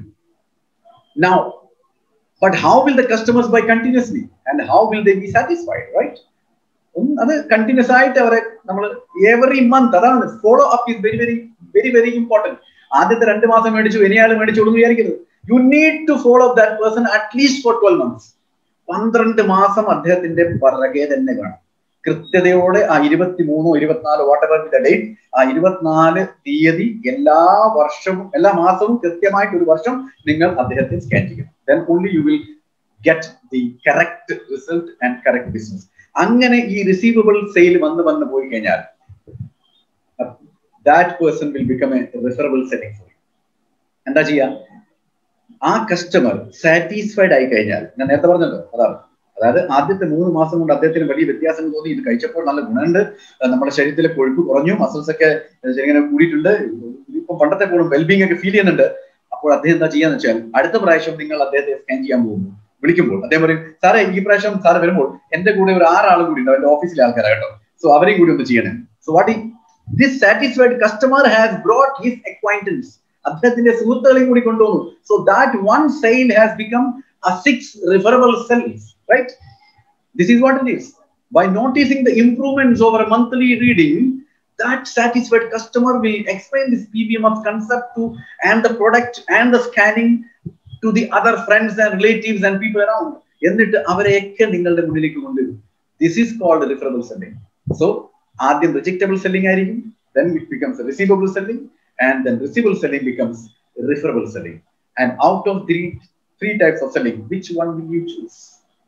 now but how will the customers buy continuously and how will they be satisfied, right? അത് കണ്ടിന്യൂസ് ആയിട്ട് അവരെ നമ്മൾ എവറി മന്ത്, അതാണ് follow up is very very very very important. ആദ്യത്തെ രണ്ട് മാസം മേടിച്ചു, ഇനിയാൾ മേടിച്ചോളൂ വിചാരിക്കരുത്. You need to follow that person at least for twelve months. പന്ത്രണ്ട് മാസം അദ്ദേഹത്തിന്റെ പുറകെ തന്നെ കാണും. കൃത്യതയോടെ ആ ഇരുപത്തിമൂന്നോ ഇരുപത്തിനാലോ വാട്ടെവർ ദ ഡേറ്റ്, ആ ഇരുപത്തിനാല് തീയതി എല്ലാ വർഷവും എല്ലാ മാസവും കൃത്യമായിട്ട് ഒരു വർഷം നിങ്ങൾ അദ്ദേഹത്തെ സ്കാൻ ചെയ്യും. Then only you will get the correct result and correct business. അങ്ങനെ ഈ റിസീവബിൾ സെയിൽ വന്ന് വന്ന് പോയി കഴിഞ്ഞാൽ that person will become a referable selling for you. എന്താ ചെയ്യാ, ആ കസ്റ്റമർ സാറ്റിസ്ഫൈഡ് ആയി കഴിഞ്ഞാൽ, ഞാൻ നേരത്തെ പറഞ്ഞല്ലോ അതാണ്, അതായത് ആദ്യത്തെ മൂന്ന് മാസം കൊണ്ട് അദ്ദേഹത്തിന് വലിയ വ്യത്യാസം തോന്നി, ഇത് കഴിച്ചപ്പോൾ നല്ല ഗുണമുണ്ട്, നമ്മുടെ ശരീരത്തിലെ കൊഴുപ്പ് കുറഞ്ഞു, മസിൽസ് ഒക്കെ ഇങ്ങനെ കൂടിയിട്ടുണ്ട്, ഇപ്പൊ പണ്ടത്തെ പോലും വെൽബീങ് ഒക്കെ ഫീൽ ചെയ്യുന്നുണ്ട്. അപ്പോൾ അദ്ദേഹം എന്താ ചെയ്യാന്ന് വെച്ചാൽ അടുത്ത പ്രാവശ്യം നിങ്ങൾ അദ്ദേഹത്തെ സ്കാൻ ചെയ്യാൻ പോകുന്നു വിളിക്കുമ്പോൾ അദ്ദേഹം പറയും, സാറേ ഈ പ്രാവശ്യം സാറ് വരുമ്പോൾ എന്റെ കൂടെ ഒരു ആറാളും കൂടി ഉണ്ടാവും, എന്റെ ഓഫീസിലെ ആൾക്കാരാ കേട്ടോ, സോ അവരെയും കൂടി ഒന്ന് ചെയ്യണേ. So what this satisfied customer has brought his acquaintance, അദ്ദേഹത്തിന്റെ സുഹൃത്തുക്കളെയും കൂടി കൊണ്ടുവന്നു. So that one sale has become a six referable sales, right? This is what it is. By noticing the improvements over a monthly reading, that satisfied customer will explain this P V M of concept to and the product and the scanning to the other friends and relatives and people around. എന്നിട്ട് അവരെയൊക്കെ നിങ്ങളുടെ മുന്നിലേക്ക് കൊണ്ടുവരും. This is called referable selling. So ആദ്യം rejectable selling ആയിരിക്കും, then it becomes a receivable selling, and then receivable selling becomes referable selling. And out of three three types of selling, which one will you choose?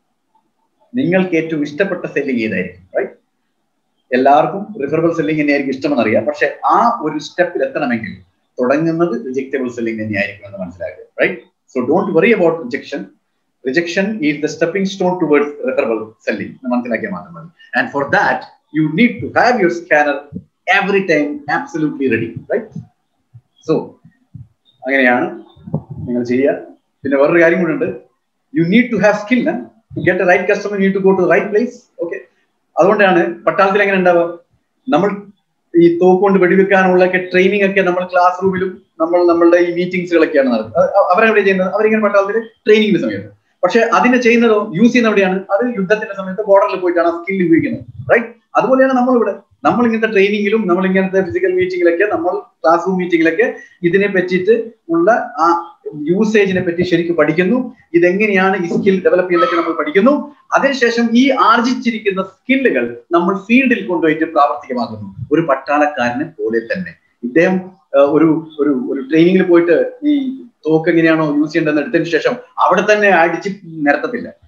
നിങ്ങൾക്ക് ഏറ്റവും ഇഷ്ടപ്പെട്ട selling ഏതായിരിക്കും, right? എല്ലാവർക്കും റിഫറബിൾ selling തന്നെയായിരിക്കും ഇഷ്ടമെന്ന് അറിയാം, പക്ഷെ ആ ഒരു സ്റ്റെപ്പിൽ എത്തണമെങ്കിൽ തുടങ്ങുന്നത് റിജക്റ്റബിൾ സെല്ലിംഗ് തന്നെയായിരിക്കും എന്ന് മനസ്സിലാക്കുക, right? So don't worry about rejection. Rejection is the stepping stone towards referable selling എന്ന് മനസ്സിലാക്കിയാൽ മാത്രം മതി. And for that you need to have your scanner every time absolutely ready, right? So അങ്ങനെയാണ് നിങ്ങൾ ചെയ്യുക. പിന്നെ വേറൊരു കാര്യം കൂടെ ഉണ്ട്, you need to have skill. To get a right customer you need to go to right place. Okay, അതുകൊണ്ടാണ് പട്ടാളത്തിൽ എങ്ങനെ ഉണ്ടാവുക, നമ്മൾ ഈ തോക്ക് കൊണ്ട് വെടിവെക്കാനുള്ള ഒക്കെ ട്രെയിനിങ് ഒക്കെ നമ്മൾ ക്ലാസ് റൂമിലും നമ്മൾ നമ്മളുടെ ഈ മീറ്റിംഗ്സുകളൊക്കെയാണ് നടക്കുന്നത്. അവരെവിടെ ചെയ്യുന്നത്, അവരിങ്ങനെ പട്ടാളത്തിൽ ട്രെയിനിങ്ങിന്റെ സമയത്ത്. പക്ഷെ അതിനെ ചെയ്യുന്നതോ യൂസ് ചെയ്യുന്ന എവിടെയാണ്, അത് യുദ്ധത്തിന്റെ സമയത്ത് ബോർഡറിൽ പോയിട്ടാണ് സ്കിൽ ഉപയോഗിക്കുന്നത്, റൈറ്റ്? അതുപോലെയാണ് നമ്മളിവിടെ, നമ്മൾ ഇങ്ങനത്തെ ട്രെയിനിങ്ങിലും നമ്മൾ ഇങ്ങനത്തെ ഫിസിക്കൽ മീറ്റിങ്ങിലൊക്കെ നമ്മൾ ക്ലാസ് റൂം മീറ്റിങ്ങിലൊക്കെ ഇതിനെ പറ്റിയിട്ട് ഉള്ള ആ യൂസേജിനെ പറ്റി ശരിക്കും പഠിക്കുന്നു. ഇതെങ്ങനെയാണ് ഈ സ്കിൽ ഡെവലപ്പ് ചെയ്യുന്നതൊക്കെ നമ്മൾ പഠിക്കുന്നു. അതിനുശേഷം ഈ ആർജിച്ചിരിക്കുന്ന സ്കില്ലുകൾ നമ്മൾ ഫീൽഡിൽ കൊണ്ടുപോയിട്ട് പ്രാവർത്തികമാക്കുന്നു. ഒരു പട്ടാളക്കാരനെ പോലെ തന്നെ ഇദ്ദേഹം ഒരു ഒരു ഒരു ട്രെയിനിങ്ങിൽ പോയിട്ട് ഈ തോക്ക് എങ്ങനെയാണോ യൂസ് ചെയ്യേണ്ടതെന്ന് എടുത്തതിന് ശേഷം അവിടെ തന്നെ അടിച്ച് നിരത്തത്തില്ല.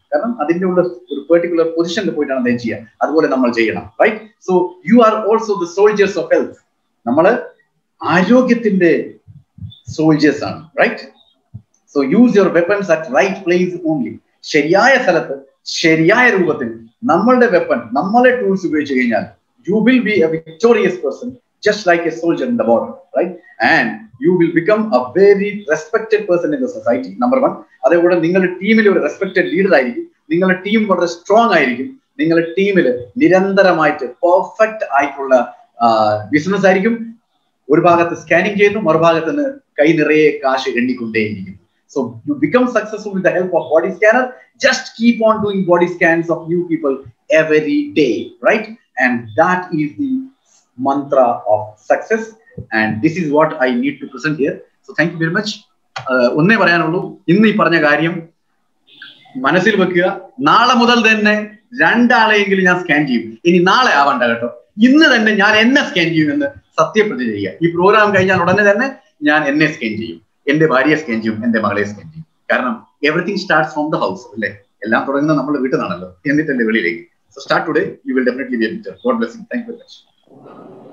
കാരണം അതിന്റെ ഉള്ള ഒരു പെർട്ടിക്കുലർ പൊസിഷനിൽ പോയിട്ടാണ് അദ്ദേഹം ചെയ്യുക. അതുപോലെ നമ്മൾ ചെയ്യണം, right? So you are also the soldiers of health. നമ്മള് ആരോഗ്യത്തിന്റെ സോൾജേഴ്സ് ആണ്, right? So use your weapons at right place only. ശരിയായ സ്ഥലത്ത് ശരിയായ രൂപത്തിൽ നമ്മളുടെ വെപ്പൺ, നമ്മളെ ടൂൾസ് ഉപയോഗിച്ച് കഴിഞ്ഞാൽ you will be a victorious person, just like a soldier in the border, right? And you will become a very respected person in the society, number one. അതേപോലെ നിങ്ങളുടെ ടീമിൽ ഒരു റെസ്പെക്റ്റഡ് ലീഡർ ആയിരിക്കും, നിങ്ങളുടെ team വളരെ strong ആയിരിക്കും, നിങ്ങളുടെ ടീമിൽ നിരന്തരമായിട്ട് പെർഫെക്റ്റ് ആയിട്ടുള്ള ബിസിനസ് ആയിരിക്കും. ഒരു ഭാഗത്ത് സ്കാനിങ് ചെയ്യുന്നു, മറുഭാഗത്ത് നിന്ന് കൈ നിറയെ കാശ് എണ്ണിക്കൊണ്ടേയിരിക്കും. So you become successful with the help of body scanner. Just keep on doing body scans of new people every day, right? And that is the mantra of success. And this is what I need to present here. So thank you very much. ഒന്നേ പറയാനുള്ളൂ, ഇന്ന് ഈ പറഞ്ഞ കാര്യം മനസ്സിൽ വെക്കുക. നാളെ മുതൽ തന്നെ രണ്ടാളെയെങ്കിലും ഞാൻ സ്കാൻ ചെയ്യും. ഇനി നാളെ ആവണ്ട കേട്ടോ, ഇന്ന് തന്നെ ഞാൻ എന്നെ സ്കാൻ ചെയ്യുമെന്ന് സത്യപ്രതിജ്ഞ ചെയ്യുക. ഈ പ്രോഗ്രാം കഴിഞ്ഞാൽ ഉടനെ തന്നെ ഞാൻ എന്നെ സ്കാൻ ചെയ്യും, എന്റെ ഭാര്യയെ സ്കാൻ ചെയ്യും, എന്റെ മകളെ സ്കാൻ ചെയ്യും. കാരണം everything starts from the house, അല്ലേ? എല്ലാം തുടങ്ങുന്നത് നമ്മുടെ വീട്ടിൽ നിന്നാണല്ലോ, എന്നിട്ടല്ലേ വെളിയിലേക്ക്. So start today, you will definitely be a victor. God bless you. Thank you very much.